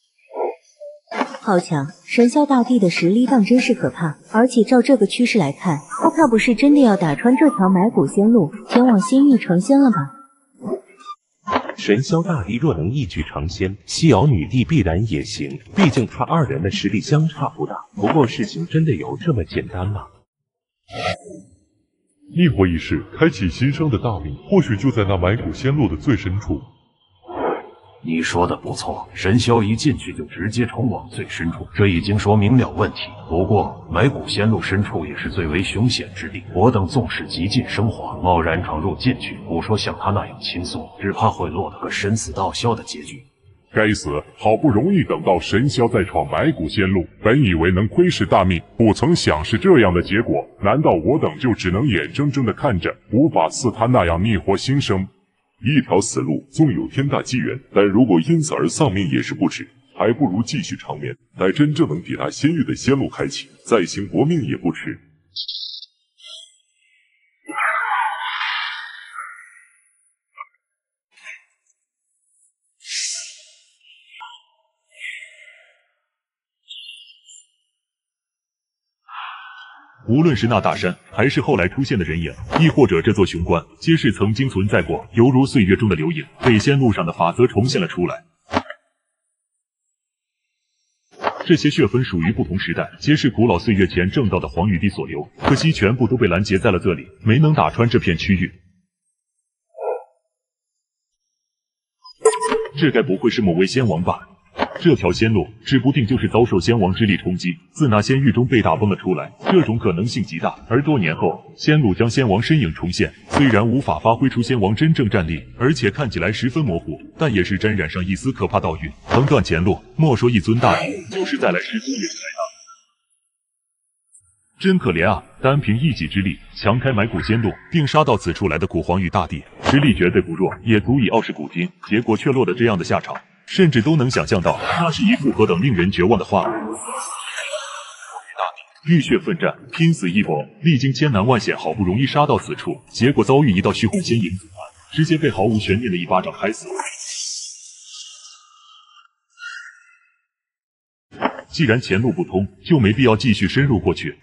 好强，神霄大帝的实力当真是可怕。而且照这个趋势来看，他不是真的要打穿这条埋古仙路，前往仙域成仙了吧？ 神霄大帝若能一举成仙，西瑶女帝必然也行，毕竟他二人的实力相差不大。不过事情真的有这么简单吗？ 逆火一世开启新生的大秘，或许就在那埋古仙路的最深处。 你说的不错，神霄一进去就直接冲往最深处，这已经说明了问题。不过埋古仙路深处也是最为凶险之地，我等纵使极尽升华，贸然闯入进去，不说像他那样轻松，只怕会落得个生死道消的结局。 该死！好不容易等到神霄再闯埋古仙路，本以为能窥视大秘，不曾想是这样的结果。难道我等就只能眼睁睁地看着，无法似他那样逆活新生？一条死路纵有天大机缘，但如果因此而丧命也是不值，还不如继续长眠，待真正能抵达仙域的仙路开启，再行搏命也不迟。 无论是那大山，还是后来出现的人影，亦或者这座雄关，皆是曾经存在过，犹如岁月中的流影，被仙路上的法则重现了出来。这些血痕属于不同时代，皆是古老岁月前正道的黄羽帝所留，可惜全部都被拦截在了这里，没能打穿这片区域。这该不会是某位仙王吧？这条仙路指不定就是遭受仙王之力冲击，自那仙域中被打崩了出来，这种可能性极大。而多年后，仙路将仙王身影重现，虽然无法发挥出仙王真正战力，而且看起来十分模糊，但也是沾染上一丝可怕道韵，横断前路。莫说一尊大帝，就是再来十尊也是来大。真可怜啊！单凭一己之力强开埋古仙路，并杀到此处来的古皇羽大帝，实力绝对不弱，也足以傲视古今，结果却落得这样的下场。甚至都能想象到，那是一副何等令人绝望的画面。浴血奋战，拼死一搏，历经千难万险，好不容易杀到此处，结果遭遇一道虚幻仙影阻拦，直接被毫无悬念的一巴掌拍死。既然前路不通，就没必要继续深入过去。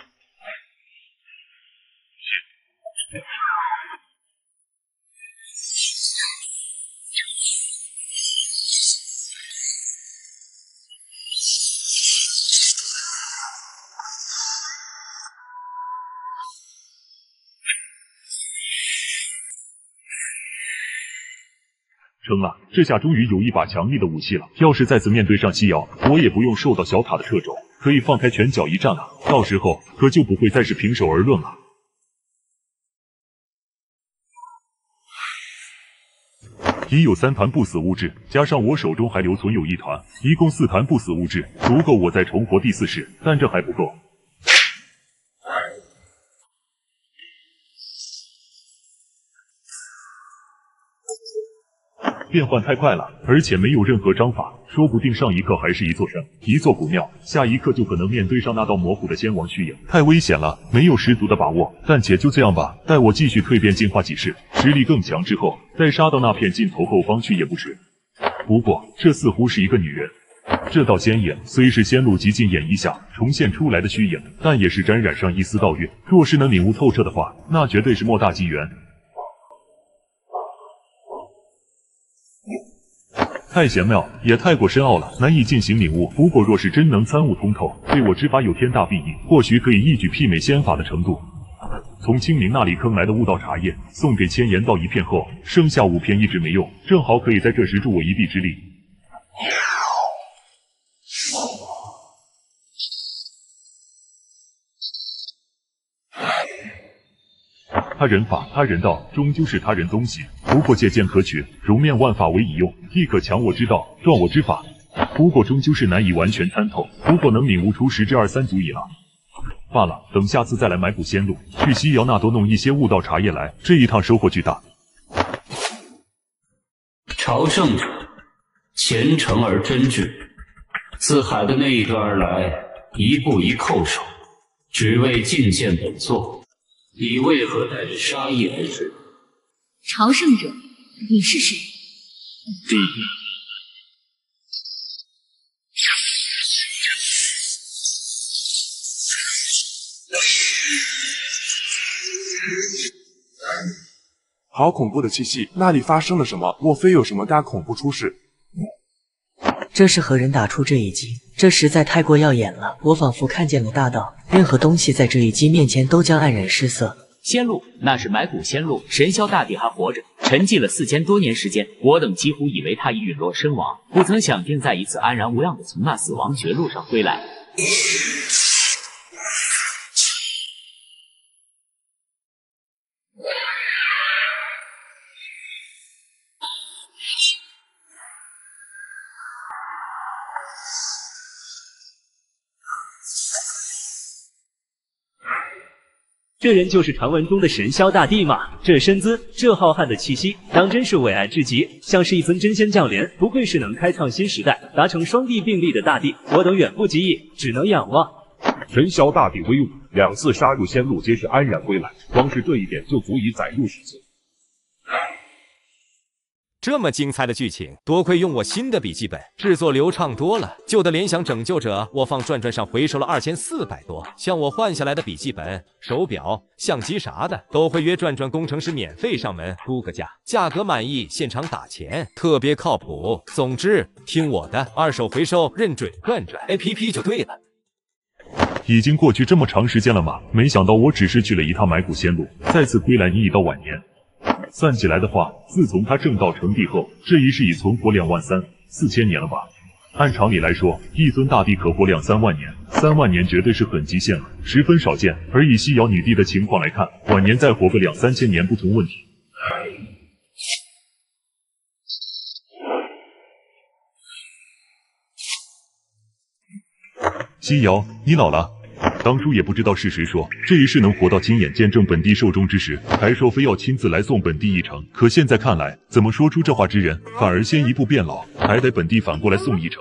成了，这下终于有一把强力的武器了。要是再次面对上西瑶，我也不用受到小塔的掣肘，可以放开拳脚一战了。到时候可就不会再是平手而论了。 已有三团不死物质，加上我手中还留存有一团，一共四团不死物质，足够我再重活第四世。但这还不够。变换太快了，而且没有任何章法，说不定上一刻还是一座山，一座古庙，下一刻就可能面对上那道模糊的仙王虚影，太危险了，没有十足的把握。暂且就这样吧，待我继续蜕变进化几世，实力更强之后，再杀到那片尽头后方去也不迟。不过，这似乎是一个女人。这道仙影虽是仙路极尽演绎下重现出来的虚影，但也是沾染上一丝道韵。若是能领悟透彻的话，那绝对是莫大机缘。太玄妙，也太过深奥了，难以进行领悟。不过若是真能参悟通透，对我之法有天大裨益，或许可以一举媲美仙法的程度。从清明那里坑来的悟道茶叶，送给千言道一片后，剩下五片一直没用，正好可以在这时助我一臂之力。他人法，他人道，终究是他人东西。不过借剑可取，容面万法为己用，亦可强我之道，壮我之法。不过终究是难以完全参透，不过能领悟出十之二三足矣了。罢了，等下次再来买古仙路，去西瑶那多弄一些悟道茶叶来，这一趟收获巨大。 朝圣者，虔诚而真挚，自海的那一端而来，一步一叩首，只为觐见本座。你为何带着杀意而至？ 朝圣者，你是谁？ 第一。 好恐怖的气息，那里发生了什么？莫非有什么大恐怖出事？ 这是何人打出这一击？这实在太过耀眼了，我仿佛看见了大道，任何东西在这一击面前都将黯然失色。 仙路，那是埋骨仙路，神霄大帝还活着，沉寂了四千多年时间，我等几乎以为他已陨落身亡，不曾想定在一次安然无恙的从那死亡绝路上归来。 这人就是传闻中的神霄大帝吗？这身姿，这浩瀚的气息，当真是伟岸至极，像是一尊真仙降临。不愧是能开创新时代、达成双帝并立的大帝，我等远不及矣，只能仰望。 神霄大帝威武，两次杀入仙路皆是安然归来，光是这一点就足以载入史册。 这么精彩的剧情，多亏用我新的笔记本，制作流畅多了。旧的联想拯救者，我放转转上回收了二千四百多。像我换下来的笔记本、手表、相机啥的，都会约转转工程师免费上门估个价，价格满意现场打钱，特别靠谱。总之，听我的，二手回收认准转转 A P P 就对了。 已经过去这么长时间了吗？没想到我只是去了一趟埋骨仙路，再次归来，你已到晚年。算起来的话，自从他正道成帝后，这一世已存活两万三四千年了吧？按常理来说，一尊大帝可活两三万年，三万年绝对是很极限了，十分少见。而以西瑶女帝的情况来看，晚年再活个两三千年不成问题。西瑶，你老了。当初也不知道是谁说这一世能活到亲眼见证本帝寿终之时，还说非要亲自来送本帝一程。可现在看来，怎么说出这话之人，反而先一步变老，还得本帝反过来送一程。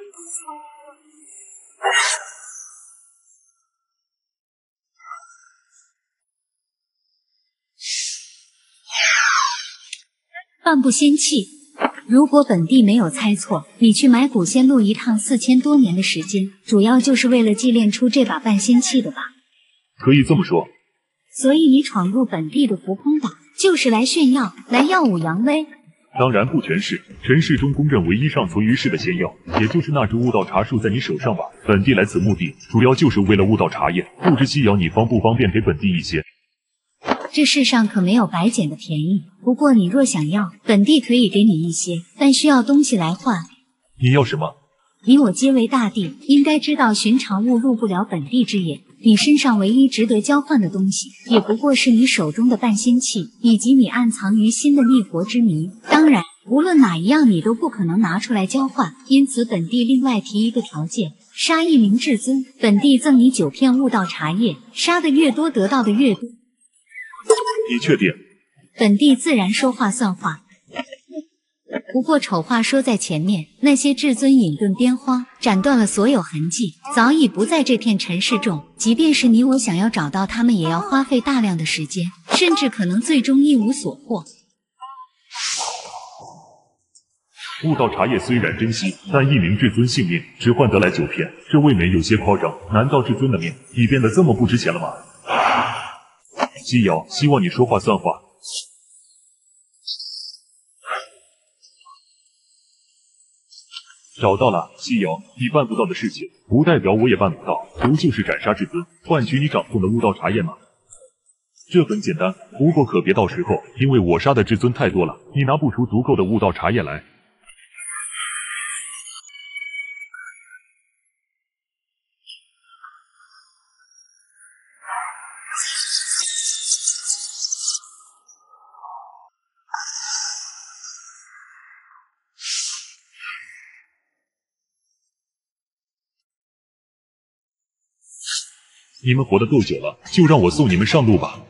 半步仙气。如果本帝没有猜错，你去埋骨仙路一趟四千多年的时间，主要就是为了祭炼出这把半仙器的吧？ 可以这么说。 所以你闯入本帝的浮空岛，就是来炫耀，来耀武扬威？ 当然不全是，尘世中公认唯一尚存于世的仙药，也就是那株悟道茶树在你手上吧。本帝来此目的，主要就是为了悟道茶叶，不知西瑶你方不方便给本帝一些？ 这世上可没有白捡的便宜，不过你若想要，本帝可以给你一些，但需要东西来换。 你要什么？ 你我皆为大帝，应该知道寻常物入不了本帝之眼。你身上唯一值得交换的东西，也不过是你手中的半仙器，以及你暗藏于心的灭活之谜。当然， 无论哪一样你都不可能拿出来交换，因此本地另外提一个条件，杀一名至尊，本地赠你九片悟道茶叶，杀的越多得到的越多。 你确定？ 本地自然说话算话。不过丑话说在前面，那些至尊隐遁边荒，斩断了所有痕迹，早已不在这片尘世中。即便是你我想要找到他们，也要花费大量的时间，甚至可能最终一无所获。 悟道茶叶虽然珍惜，但一名至尊性命只换得来九片，这未免有些夸张。难道至尊的命已变得这么不值钱了吗？西瑶，希望你说话算话。找到了，西瑶，你办不到的事情，不代表我也办不到。不就是斩杀至尊，换取你掌控的悟道茶叶吗？这很简单，不过可别到时候，因为我杀的至尊太多了，你拿不出足够的悟道茶叶来。你们活得够久了，就让我送你们上路吧。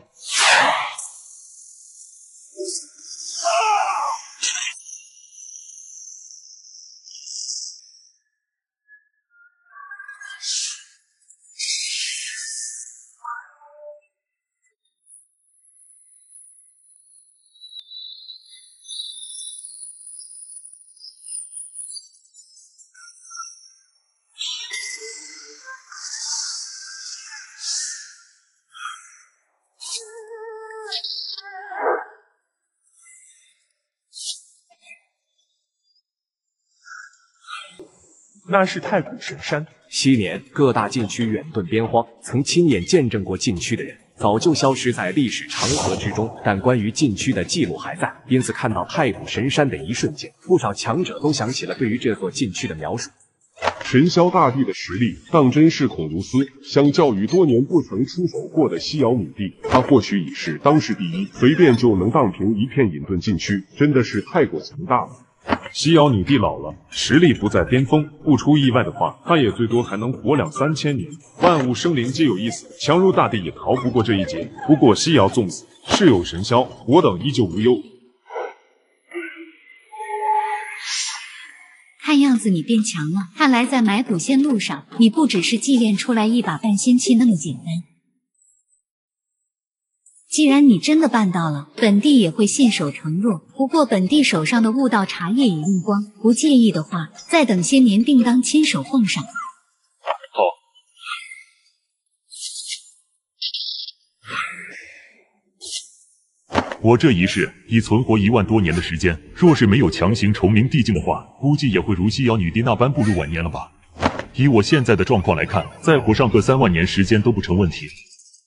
那是太古神山。 昔年各大禁区远遁边荒，曾亲眼见证过禁区的人，早就消失在历史长河之中。但关于禁区的记录还在，因此看到太古神山的一瞬间，不少强者都想起了对于这座禁区的描述。 神霄大帝的实力当真是孔如斯，相较于多年不曾出手过的西瑶女帝，她或许已是当世第一，随便就能荡平一片隐遁禁区，真的是太过强大了。 西瑶女帝老了，实力不在巅峰，不出意外的话，她也最多还能活两三千年。万物生灵皆有一死，强如大帝也逃不过这一劫。不过西瑶纵死，世有神霄，我等依旧无忧。 看样子你变强了，看来在埋骨仙路上，你不只是祭炼出来一把半仙器那么简单。既然你真的办到了，本地也会信守承诺。不过本地手上的悟道茶叶已用光，不介意的话，再等些年定当亲手奉上。 好。我这一世已存活一万多年的时间，若是没有强行重明帝境的话，估计也会如西瑶女帝那般步入晚年了吧。以我现在的状况来看，再活上个三万年时间都不成问题。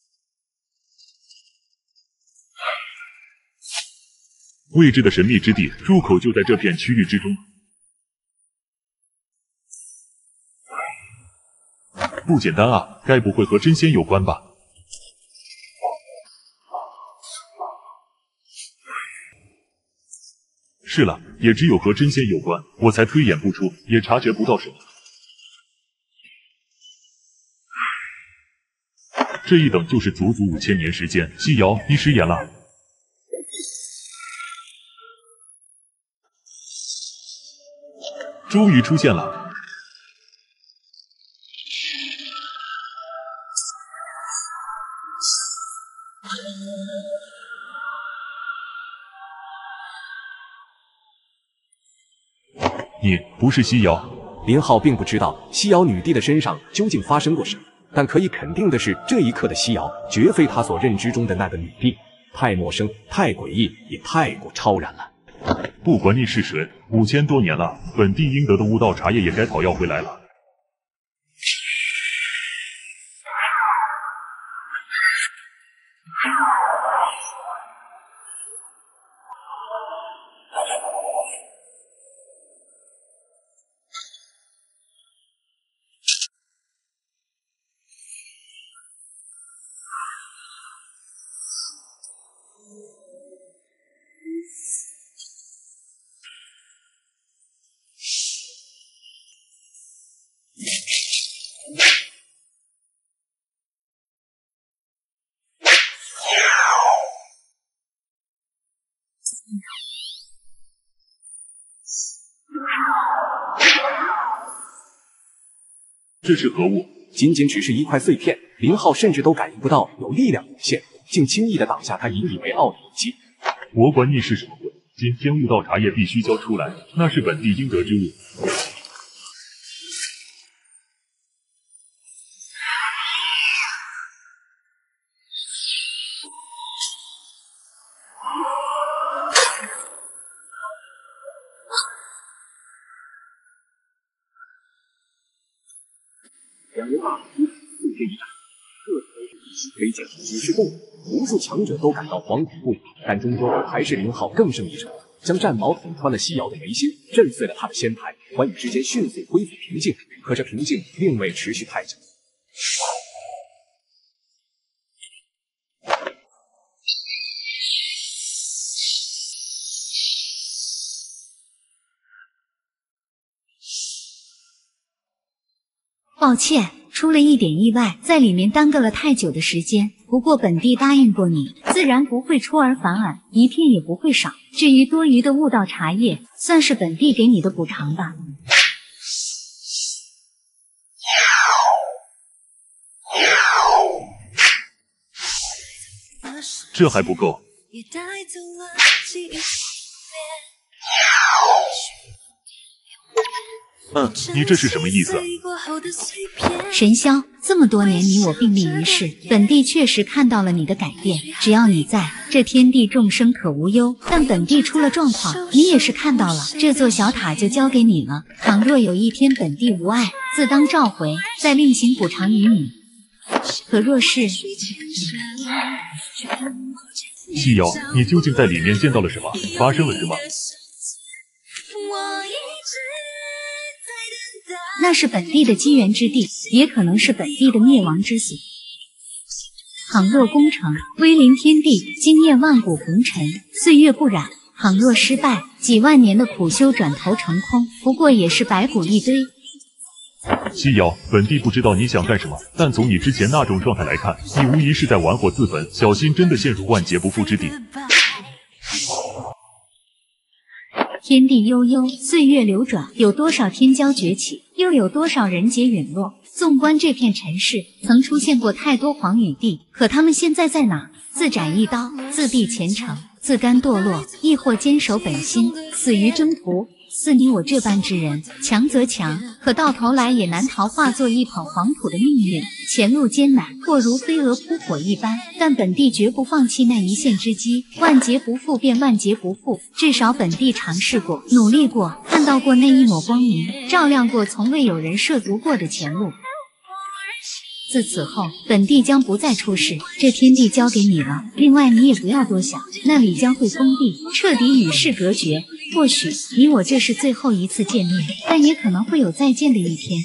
未知的神秘之地入口就在这片区域之中，不简单啊！该不会和真仙有关吧？是了，也只有和真仙有关，我才推演不出，也察觉不到什么。这一等就是足足五千年时间，西瑶，你食言了。终于出现了！你不是西瑶？ 林浩并不知道西瑶女帝的身上究竟发生过什么，但可以肯定的是，这一刻的西瑶绝非他所认知中的那个女帝，太陌生、太诡异，也太过超然了。 不管你是谁，五千多年了，本地应得的悟道茶叶也该讨要回来了。 这是何物？仅仅只是一块碎片，林浩甚至都感应不到有力量涌现，竟轻易的挡下他引以为傲的一击。 我管你是什么鬼，今天悟道茶叶必须交出来，那是本地应得之物。 两人大敌对天一战，各自都是一息飞剑，只是动物，无数强者都感到惶恐不已，但终究还是林浩更胜一筹，将战矛捅穿了西瑶的眉心，震碎了他的仙台，寰宇之间迅速恢复平静。可这平静并未持续太久。 抱歉，出了一点意外，在里面耽搁了太久的时间。不过本地答应过你，自然不会出尔反尔，一片也不会少。至于多余的悟道茶叶，算是本地给你的补偿吧。 这还不够。嗯，你这是什么意思？ 神霄，这么多年你我并立于世，本地确实看到了你的改变。只要你在，这天地众生可无忧。但本地出了状况，你也是看到了，这座小塔就交给你了。倘若有一天本地无碍，自当召回，再另行补偿于你。可若是…… 西瑶，你究竟在里面见到了什么？发生了什么？ 那是本地的机缘之地，也可能是本地的灭亡之所。倘若攻城，威临天地，惊艳万古红尘，岁月不染；倘若失败，几万年的苦修转头成空，不过也是白骨一堆。 西瑶，本地不知道你想干什么，但从你之前那种状态来看，你无疑是在玩火自焚，小心真的陷入万劫不复之地。 天地悠悠，岁月流转，有多少天骄崛起，又有多少人杰陨落。纵观这片尘世，曾出现过太多黄与帝，可他们现在在哪？自斩一刀，自毙前程，自甘堕落，亦或坚守本心，死于征途。似你我这般之人，强则强，可到头来也难逃化作一捧黄土的命运。前路艰难，或如飞蛾扑火一般，但本地绝不放弃那一线之机。万劫不复便万劫不复，至少本地尝试过，努力过，看到过那一抹光明，照亮过从未有人涉足过的前路。自此后，本地将不再出世，这天地交给你了。另外，你也不要多想，那里将会封闭，彻底与世隔绝。或许你我这是最后一次见面，但也可能会有再见的一天。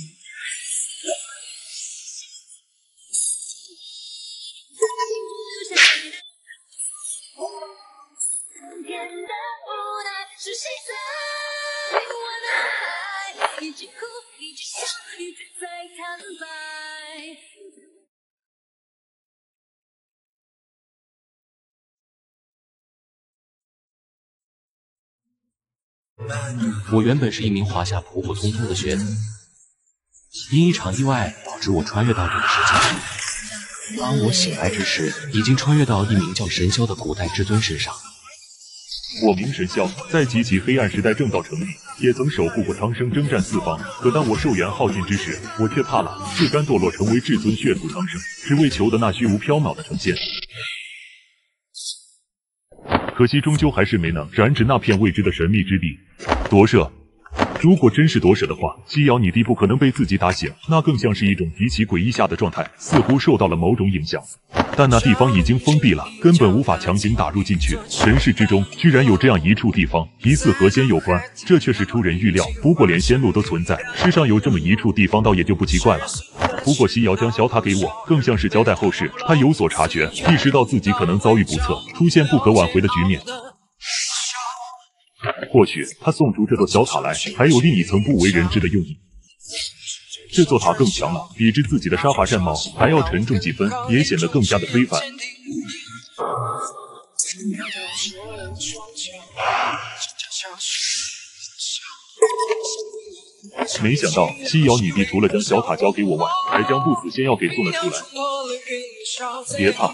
我原本是一名华夏普普通通的学子，因一场意外导致我穿越到这个世界。当我醒来之时，已经穿越到一名叫神霄的古代至尊身上。 我名神霄，在极其黑暗时代正道成立，也曾守护过苍生，征战四方。可当我寿元耗尽之时，我却怕了，自甘堕落，成为至尊，血吐苍生，只为求得那虚无缥缈的成仙。可惜终究还是没能染指那片未知的神秘之地。夺舍，如果真是夺舍的话，西瑶你弟不可能被自己打醒，那更像是一种极其诡异下的状态，似乎受到了某种影响。但那地方已经封闭了，根本无法强行打入进去。神世之中居然有这样一处地方，疑似和仙有关，这却是出人预料。不过连仙路都存在，世上有这么一处地方，倒也就不奇怪了。不过西瑶将小塔给我，更像是交代后事。他有所察觉，意识到自己可能遭遇不测，出现不可挽回的局面。或许他送出这座小塔来，还有另一层不为人知的用意。这座塔更强了，比之自己的沙发战帽还要沉重几分，也显得更加的非凡。 没想到西瑶女帝除了将小塔交给我外，还将不死仙药给送了出来。别怕，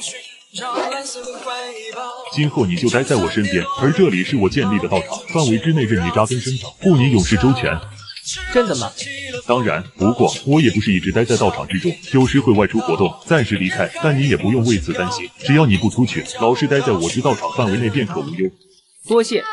今后你就待在我身边，而这里是我建立的道场，范围之内任你扎根生长，护你永世周全。 真的吗？ 当然，不过我也不是一直待在道场之中，有时会外出活动，暂时离开，但你也不用为此担心，只要你不出去，老实待在我之道场范围内便可无忧。 多谢。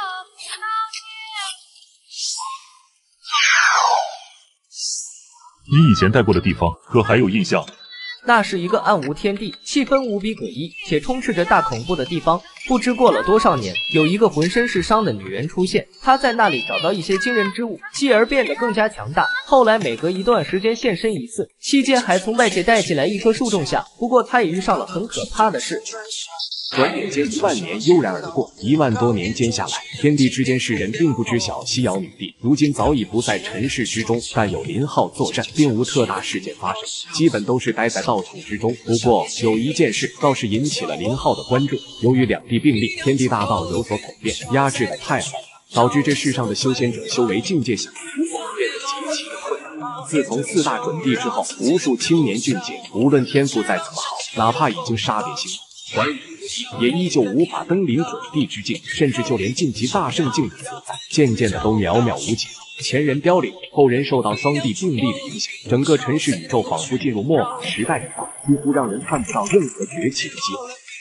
你以前待过的地方可还有印象？ 那是一个暗无天地、气氛无比诡异且充斥着大恐怖的地方。不知过了多少年，有一个浑身是伤的女人出现，她在那里找到一些惊人之物，继而变得更加强大。后来每隔一段时间现身一次，期间还从外界带进来一棵树种下。不过她也遇上了很可怕的事。 转眼间一万年悠然而过，一万多年间下来，天地之间世人并不知晓西瑶女帝如今早已不在尘世之中，但有林浩作战，并无特大事件发生，基本都是待在道场之中。不过有一件事倒是引起了林浩的关注，由于两地并立，天地大道有所改变，压制的太狠了，导致这世上的修仙者修为境界小，变得极其的困难。自从四大准帝之后，无数青年俊杰，无论天赋再怎么好，哪怕已经杀遍星环宇也依旧无法登临准帝之境，甚至就连晋级大圣境的存在，渐渐的都渺渺无几。前人凋零，后人受到双帝并立的影响，整个尘世宇宙仿佛进入末法时代一般，几乎让人看不到任何崛起的机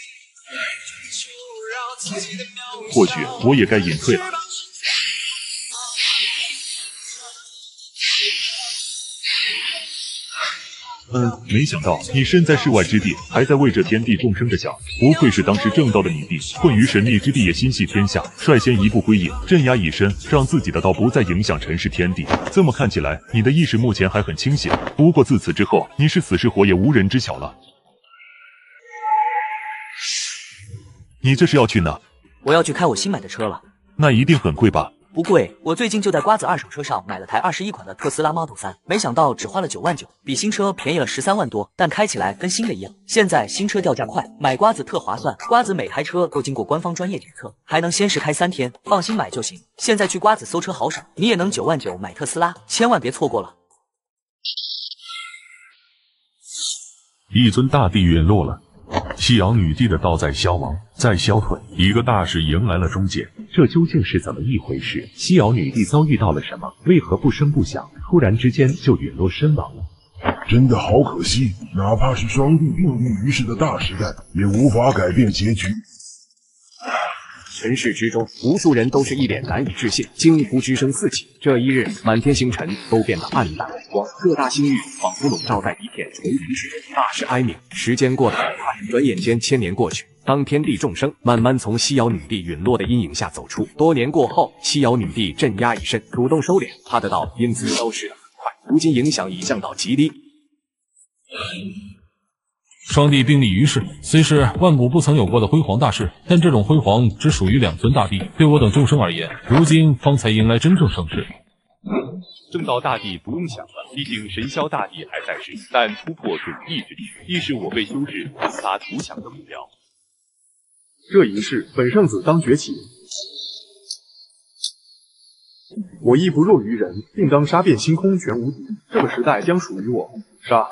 会。 或许我也该隐退了。嗯，没想到你身在世外之地，还在为这天地众生着想，不愧是当时正道的女帝，困于神秘之地也心系天下，率先一步归隐，镇压一身，让自己的道不再影响尘世天地。这么看起来，你的意识目前还很清醒，不过自此之后，你是死是活也无人知晓了。你这是要去哪？ 我要去开我新买的车了。 那一定很贵吧？ 不贵，我最近就在瓜子二手车上买了台二十一款的特斯拉 Model 三，没想到只花了九万九，比新车便宜了十三万多，但开起来跟新的一样。现在新车掉价快，买瓜子特划算，瓜子每台车都经过官方专业检测，还能限时开三天，放心买就行。现在去瓜子搜车好省，你也能九万九买特斯拉，千万别错过了。 一尊大帝陨落了。西瑶女帝的道在消亡，在消退，一个大事迎来了终结。 这究竟是怎么一回事？西瑶女帝遭遇到了什么？为何不声不响，突然之间就陨落身亡了？ 真的好可惜，哪怕是双帝并立于世的大时代，也无法改变结局。 尘世之中，无数人都是一脸难以置信，惊呼之声四起。这一日，满天星辰都变得暗淡无光，各大星域仿佛笼罩在一片重云之中，大势哀鸣。时间过得很快，转眼间千年过去。当天地众生慢慢从西瑶女帝陨落的阴影下走出，多年过后，西瑶女帝镇压已深，主动收敛，她的道因此消失得很快，如今影响已降到极低。 双帝并立于世，虽是万古不曾有过的辉煌大事，但这种辉煌只属于两尊大帝，对我等众生而言，如今方才迎来真正盛世。 正道大帝不用想了，毕竟神霄大帝还在世，但突破准帝之地，亦是我辈修士奋发图强的目标。 这一世，本圣子当崛起，我亦不弱于人，定当杀遍星空，全无敌。这个时代将属于我，杀！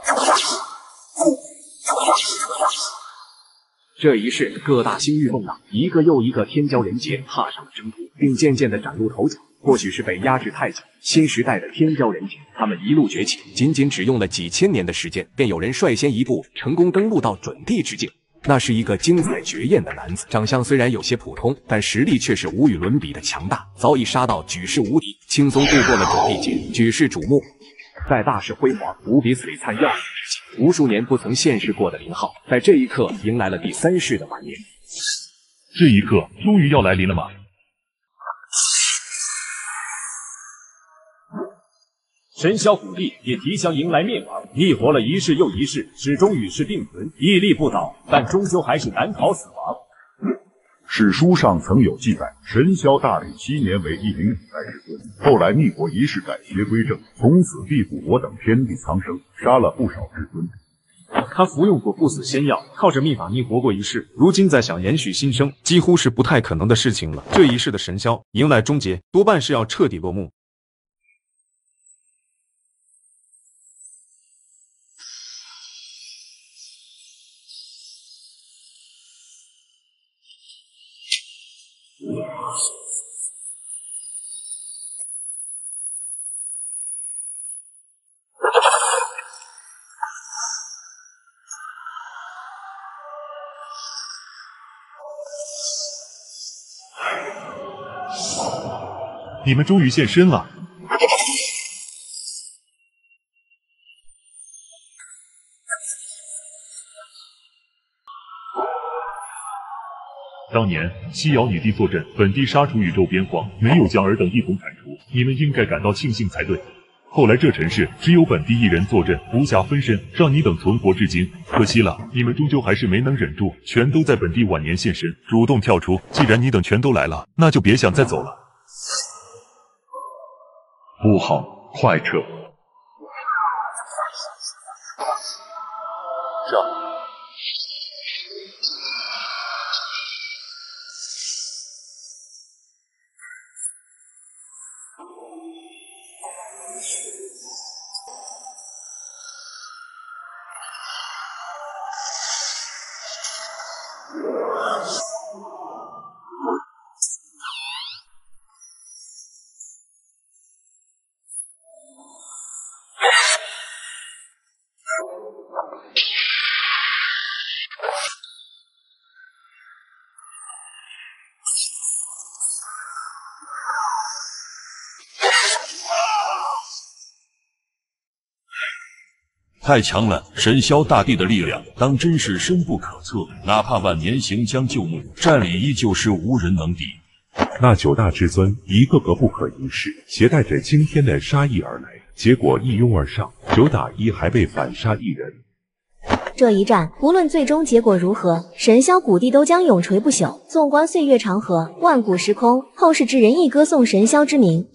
这一世，各大星域动荡，一个又一个天骄人杰踏上了征途，并渐渐地崭露头角。或许是被压制太久，新时代的天骄人杰，他们一路崛起，仅仅只用了几千年的时间，便有人率先一步成功登陆到准帝之境。那是一个精彩绝艳的男子，长相虽然有些普通，但实力却是无与伦比的强大，早已杀到举世无敌，轻松度过了准帝劫，举世瞩目。在大势辉煌、无比璀璨耀眼之际，无数年不曾现世过的林浩，在这一刻迎来了第三世的晚年。 这一刻终于要来临了吗？ 神霄古帝也即将迎来灭亡，逆活了一世又一世，始终与世并存，屹立不倒，但终究还是难逃死亡。 史书上曾有记载，神霄大帝七年为一名古代至尊，后来逆活一世改邪归正，从此庇护我等天地苍生，杀了不少至尊。 他服用过不死仙药，靠着秘法逆活过一世，如今再想延续新生，几乎是不太可能的事情了。这一世的神霄迎来终结，多半是要彻底落幕。 你们终于现身了。当年西瑶女帝坐镇，本地杀除宇宙边荒，没有将尔等一同铲除，你们应该感到庆幸才对。后来这尘世只有本地一人坐镇，无暇分身，让你等存活至今。可惜了，你们终究还是没能忍住，全都在本地晚年现身，主动跳出。既然你等全都来了，那就别想再走了。 不好，快撤！ 这太强了！神霄大帝的力量当真是深不可测，哪怕万年行将就木，战力依旧是无人能敌。 那九大至尊一个个不可一世，携带着惊天的杀意而来，结果一拥而上，九打一还被反杀一人。 这一战，无论最终结果如何，神霄古帝都将永垂不朽。纵观岁月长河，万古时空，后世之人亦歌颂神霄之名。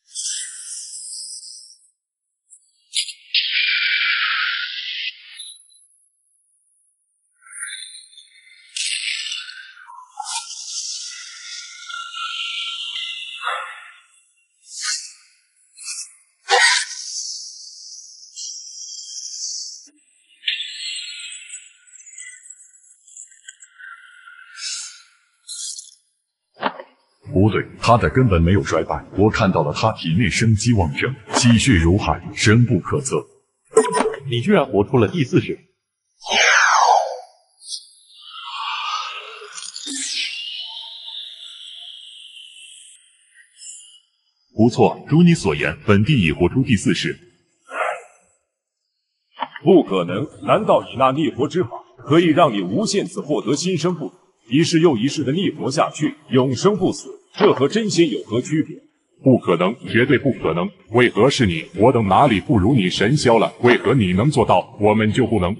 不对，他的根本没有衰败，我看到了他体内生机旺盛，气血如海，深不可测。 你居然活出了第四世！ 不错，如你所言，本帝已活出第四世。 不可能！难道以那逆佛之法可以让你无限次获得新生不可？一世又一世的逆佛下去，永生不死，这和真仙有何区别？ 不可能，绝对不可能！为何是你？我等哪里不如你神霄了？为何你能做到，我们就不能？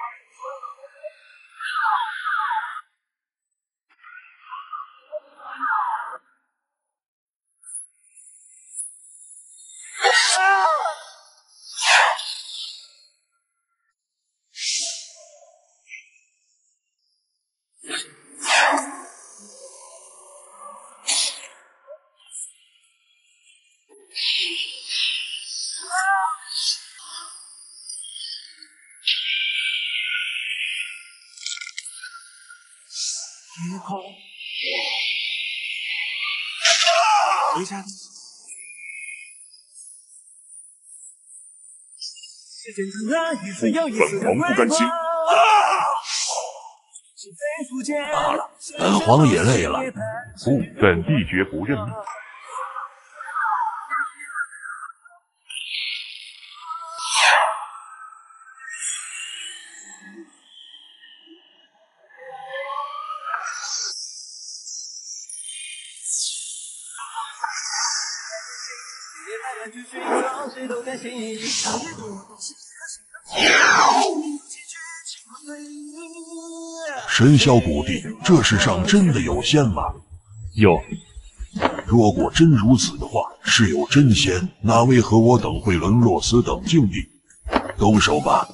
天空，回家。 本王不甘心。 罢了，本皇也累了。 不，本帝绝不认命。 神霄古帝，这世上真的有仙吗？ 有。 若果真如此的话，是有真仙，那为何我等会沦落此等境地？动手吧！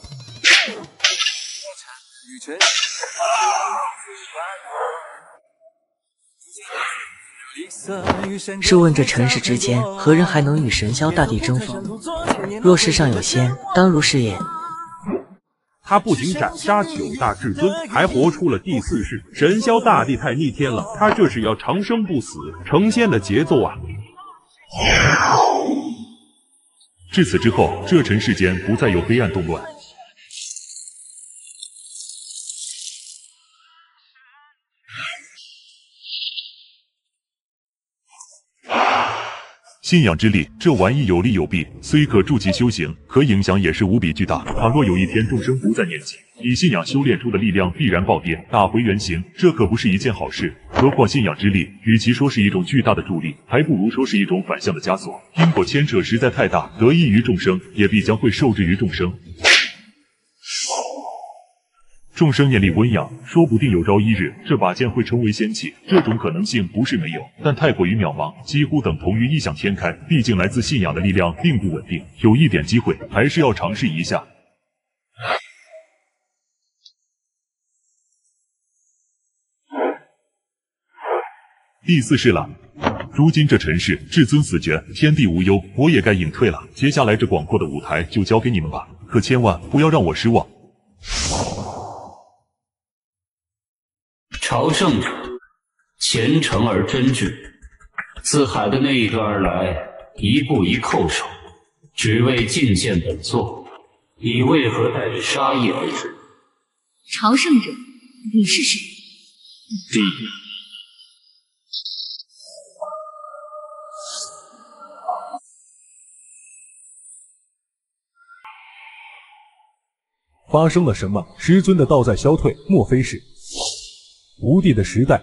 试问这尘世之间，何人还能与神霄大帝争锋？若世上有仙，当如是也。 他不仅斩杀九大至尊，还活出了第四世。神霄大帝太逆天了，他这是要长生不死、成仙的节奏啊！ 至此之后，这尘世间不再有黑暗动乱。信仰之力，这玩意有利有弊，虽可助其修行，可影响也是无比巨大。倘若有一天众生不再念及，以信仰修炼出的力量必然暴跌，打回原形，这可不是一件好事。何况信仰之力，与其说是一种巨大的助力，还不如说是一种反向的枷锁。因果牵扯实在太大，得益于众生，也必将会受制于众生。众生念力温养，说不定有朝一日这把剑会成为仙器，这种可能性不是没有，但太过于渺茫，几乎等同于异想天开。毕竟来自信仰的力量并不稳定，有一点机会还是要尝试一下。第四世了，如今这尘世至尊死绝，天地无忧，我也该隐退了。接下来这广阔的舞台就交给你们吧，可千万不要让我失望。 朝圣者，虔诚而真挚。自海的那一端而来，一步一叩首，只为觐见本座。你为何带着杀意而至？ 朝圣者，你是谁？ 第一。 发生了什么？师尊的道在消退，莫非是无帝的时代？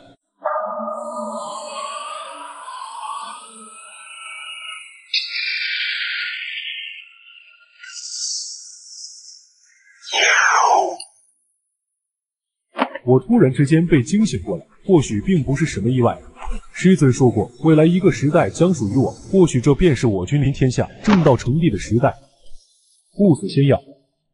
我突然之间被惊醒过来，或许并不是什么意外。师尊说过，未来一个时代将属于我，或许这便是我君临天下、正道成帝的时代。不死先要。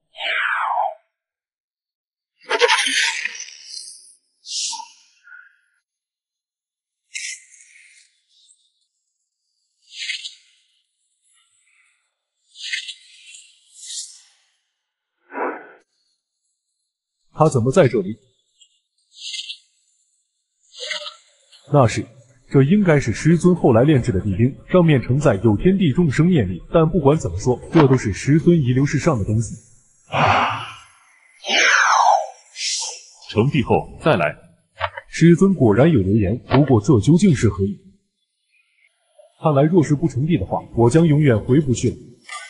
他怎么在这里？那是，这应该是师尊后来炼制的地冰，上面承载有天地众生念力。但不管怎么说，这都是师尊遗留世上的东西。 成帝后再来。 师尊果然有留言，不过这究竟是何意？看来若是不成帝的话，我将永远回不去了。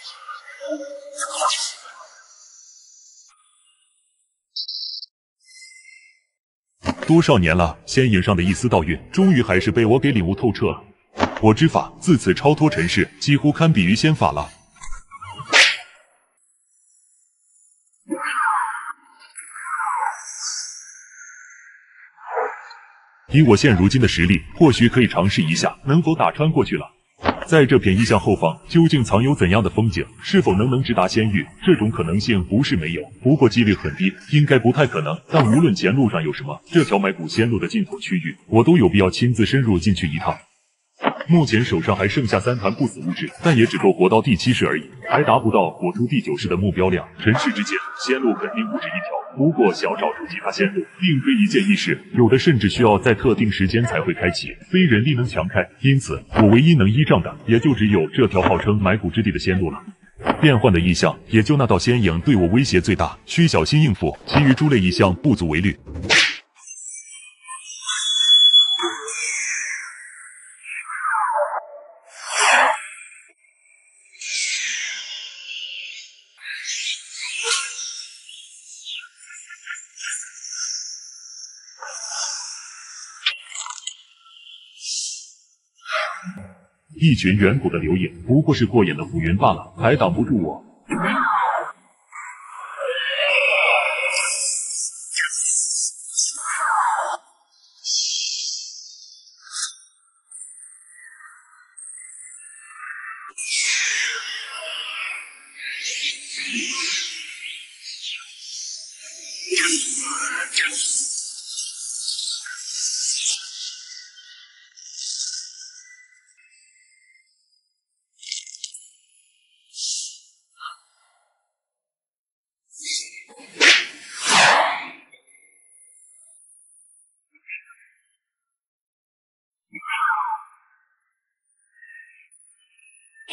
多少年了，仙影上的一丝道韵，终于还是被我给领悟透彻了。我之法自此超脱尘世，几乎堪比于仙法了。以我现如今的实力，或许可以尝试一下，能否打穿过去了。在这片异象后方，究竟藏有怎样的风景？是否能能直达仙域？这种可能性不是没有，不过几率很低，应该不太可能。但无论前路上有什么，这条埋骨仙路的尽头区域，我都有必要亲自深入进去一趟。目前手上还剩下三团不死物质，但也只够活到第七世而已，还达不到活出第九世的目标量。尘世之间，仙路肯定不止一条，不过想找出其他仙路，并非一件易事，有的甚至需要在特定时间才会开启，非人力能强开。因此，我唯一能依仗的，也就只有这条号称埋骨之地的仙路了。变换的异象，也就那道仙影对我威胁最大，需小心应付，其余诸类异象不足为虑。一群远古的流影，不过是过眼的浮云罢了，还挡不住我。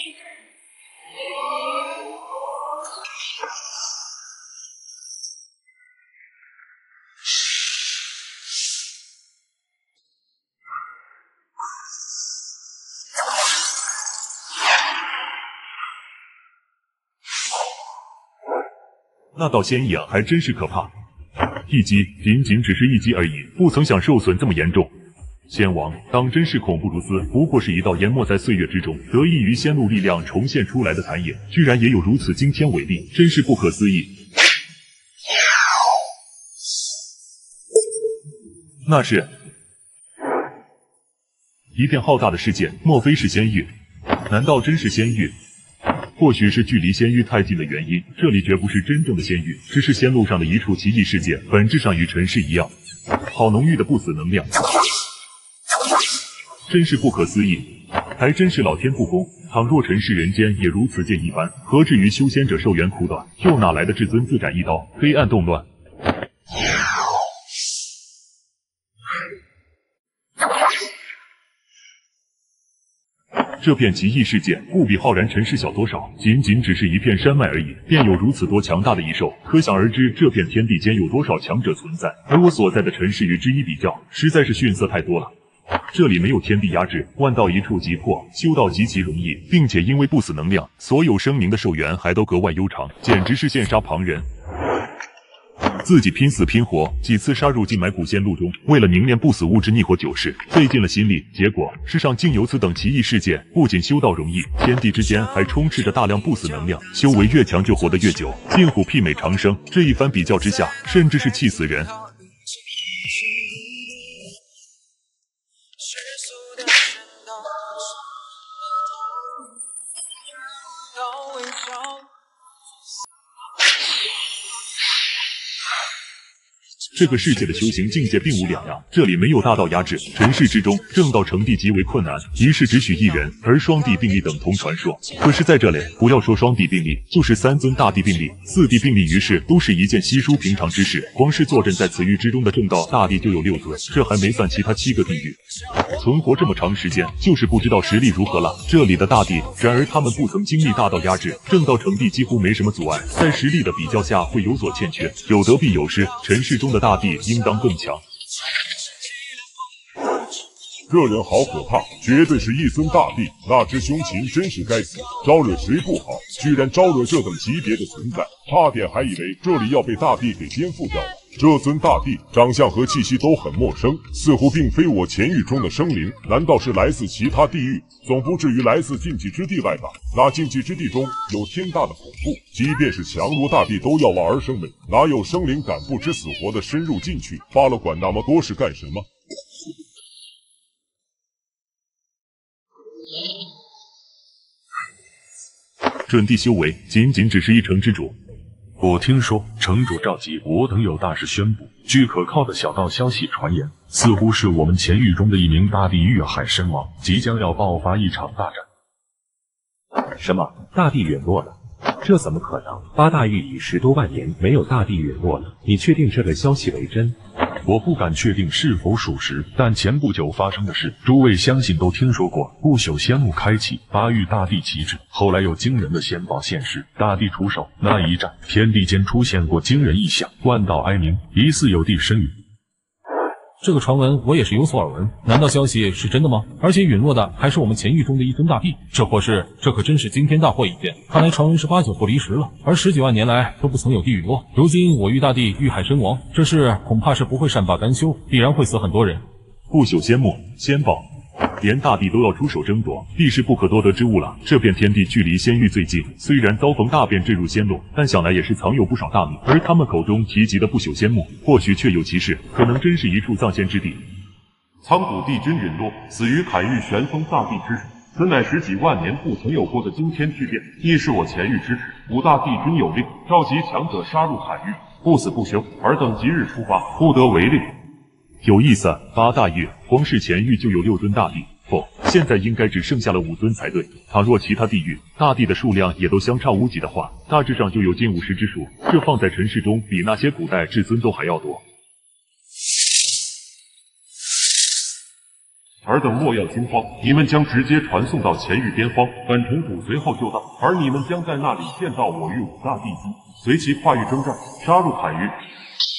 那道仙影还真是可怕，一击仅仅只是一击而已，不曾想受损这么严重。仙王当真是恐怖如斯，不过是一道淹没在岁月之中，得益于仙路力量重现出来的残影，居然也有如此惊天伟力，真是不可思议。那是一片浩大的世界，莫非是仙域？难道真是仙域？或许是距离仙域太近的原因，这里绝不是真正的仙域，只是仙路上的一处奇异世界，本质上与尘世一样。好浓郁的不死能量，真是不可思议，还真是老天不公。倘若尘世人间也如此剑一般，何至于修仙者寿元苦短？又哪来的至尊自斩一刀？黑暗动乱。这片奇异世界不比浩然尘世小多少，仅仅只是一片山脉而已，便有如此多强大的异兽，可想而知这片天地间有多少强者存在。而我所在的尘世与之一比较，实在是逊色太多了。这里没有天地压制，万道一触即破，修道极其容易，并且因为不死能量，所有生灵的寿元还都格外悠长，简直是羡煞旁人。自己拼死拼活，几次杀入进埋古仙路中，为了凝练不死物之逆火九式，费尽了心力。结果世上竟有此等奇异世界，不仅修道容易，天地之间还充斥着大量不死能量，修为越强就活得越久，近乎媲美长生。这一番比较之下，甚至是气死人。这个世界的修行境界并无两样，这里没有大道压制，尘世之中正道成帝极为困难，一世只许一人，而双帝并立等同传说。可是在这里，不要说双帝并立，就是三尊大帝并立、四帝并立于世，都是一件稀疏平常之事。光是坐镇在此域之中的正道大帝就有六尊，这还没算其他七个地域。存活这么长时间，就是不知道实力如何了。这里的大帝，然而他们不曾经历大道压制，正道成帝几乎没什么阻碍，在实力的比较下会有所欠缺，有得必有失。尘世中的大帝应当更强。 这人好可怕，绝对是一尊大帝，那只凶禽真是该死，招惹谁不好，居然招惹这等级别的存在，差点还以为这里要被大帝给颠覆掉了。这尊大帝长相和气息都很陌生，似乎并非我前域中的生灵，难道是来自其他地域？总不至于来自禁忌之地外吧？那禁忌之地中有天大的恐怖，即便是强如大帝都要望而生畏，哪有生灵敢不知死活的深入进去？罢了，管那么多是干什么？ 准帝修为仅仅只是一城之主。 我听说城主召集我等有大事宣布，据可靠的小道消息传言，似乎是我们前域中的一名大帝遇害身亡，即将要爆发一场大战。 什么？大帝陨落了？这怎么可能？八大域已十多万年没有大帝陨落了，你确定这个消息为真？ 我不敢确定是否属实，但前不久发生的事，诸位相信都听说过。不朽仙幕开启，八域大帝旗帜，后来有惊人的仙宝现世，大帝出手，那一战，天地间出现过惊人异象，万道哀鸣，疑似有地深陨。 这个传闻我也是有所耳闻，难道消息是真的吗？而且陨落的还是我们前域中的一尊大帝，这祸事，这可真是惊天大祸一件。看来传闻是八九不离十了，而十几万年来都不曾有地陨落，如今我域大帝遇害身亡，这事恐怕是不会善罢甘休，必然会死很多人。 不朽仙幕，仙宝，连大帝都要出手争夺，必是不可多得之物了。这片天地距离仙域最近，虽然遭逢大变坠入仙路，但想来也是藏有不少大秘。而他们口中提及的不朽仙幕，或许确有其事，可能真是一处藏仙之地。 苍古帝君陨落，死于凯域玄风大帝之手，此乃十几万年不曾有过的惊天巨变，亦是我前域之耻。五大帝君有令，召集强者杀入凯域，不死不休。尔等即日出发，不得违令。 有意思，八大域光是前域就有六尊大帝，不，现在应该只剩下了五尊才对。倘若其他地域大帝的数量也都相差无几的话，大致上就有近五十之数。这放在尘世中，比那些古代至尊都还要多。 尔等莫要惊慌，你们将直接传送到前域边荒，本城主随后就到，而你们将在那里见到我与五大帝姬，随其跨域征战，杀入海域。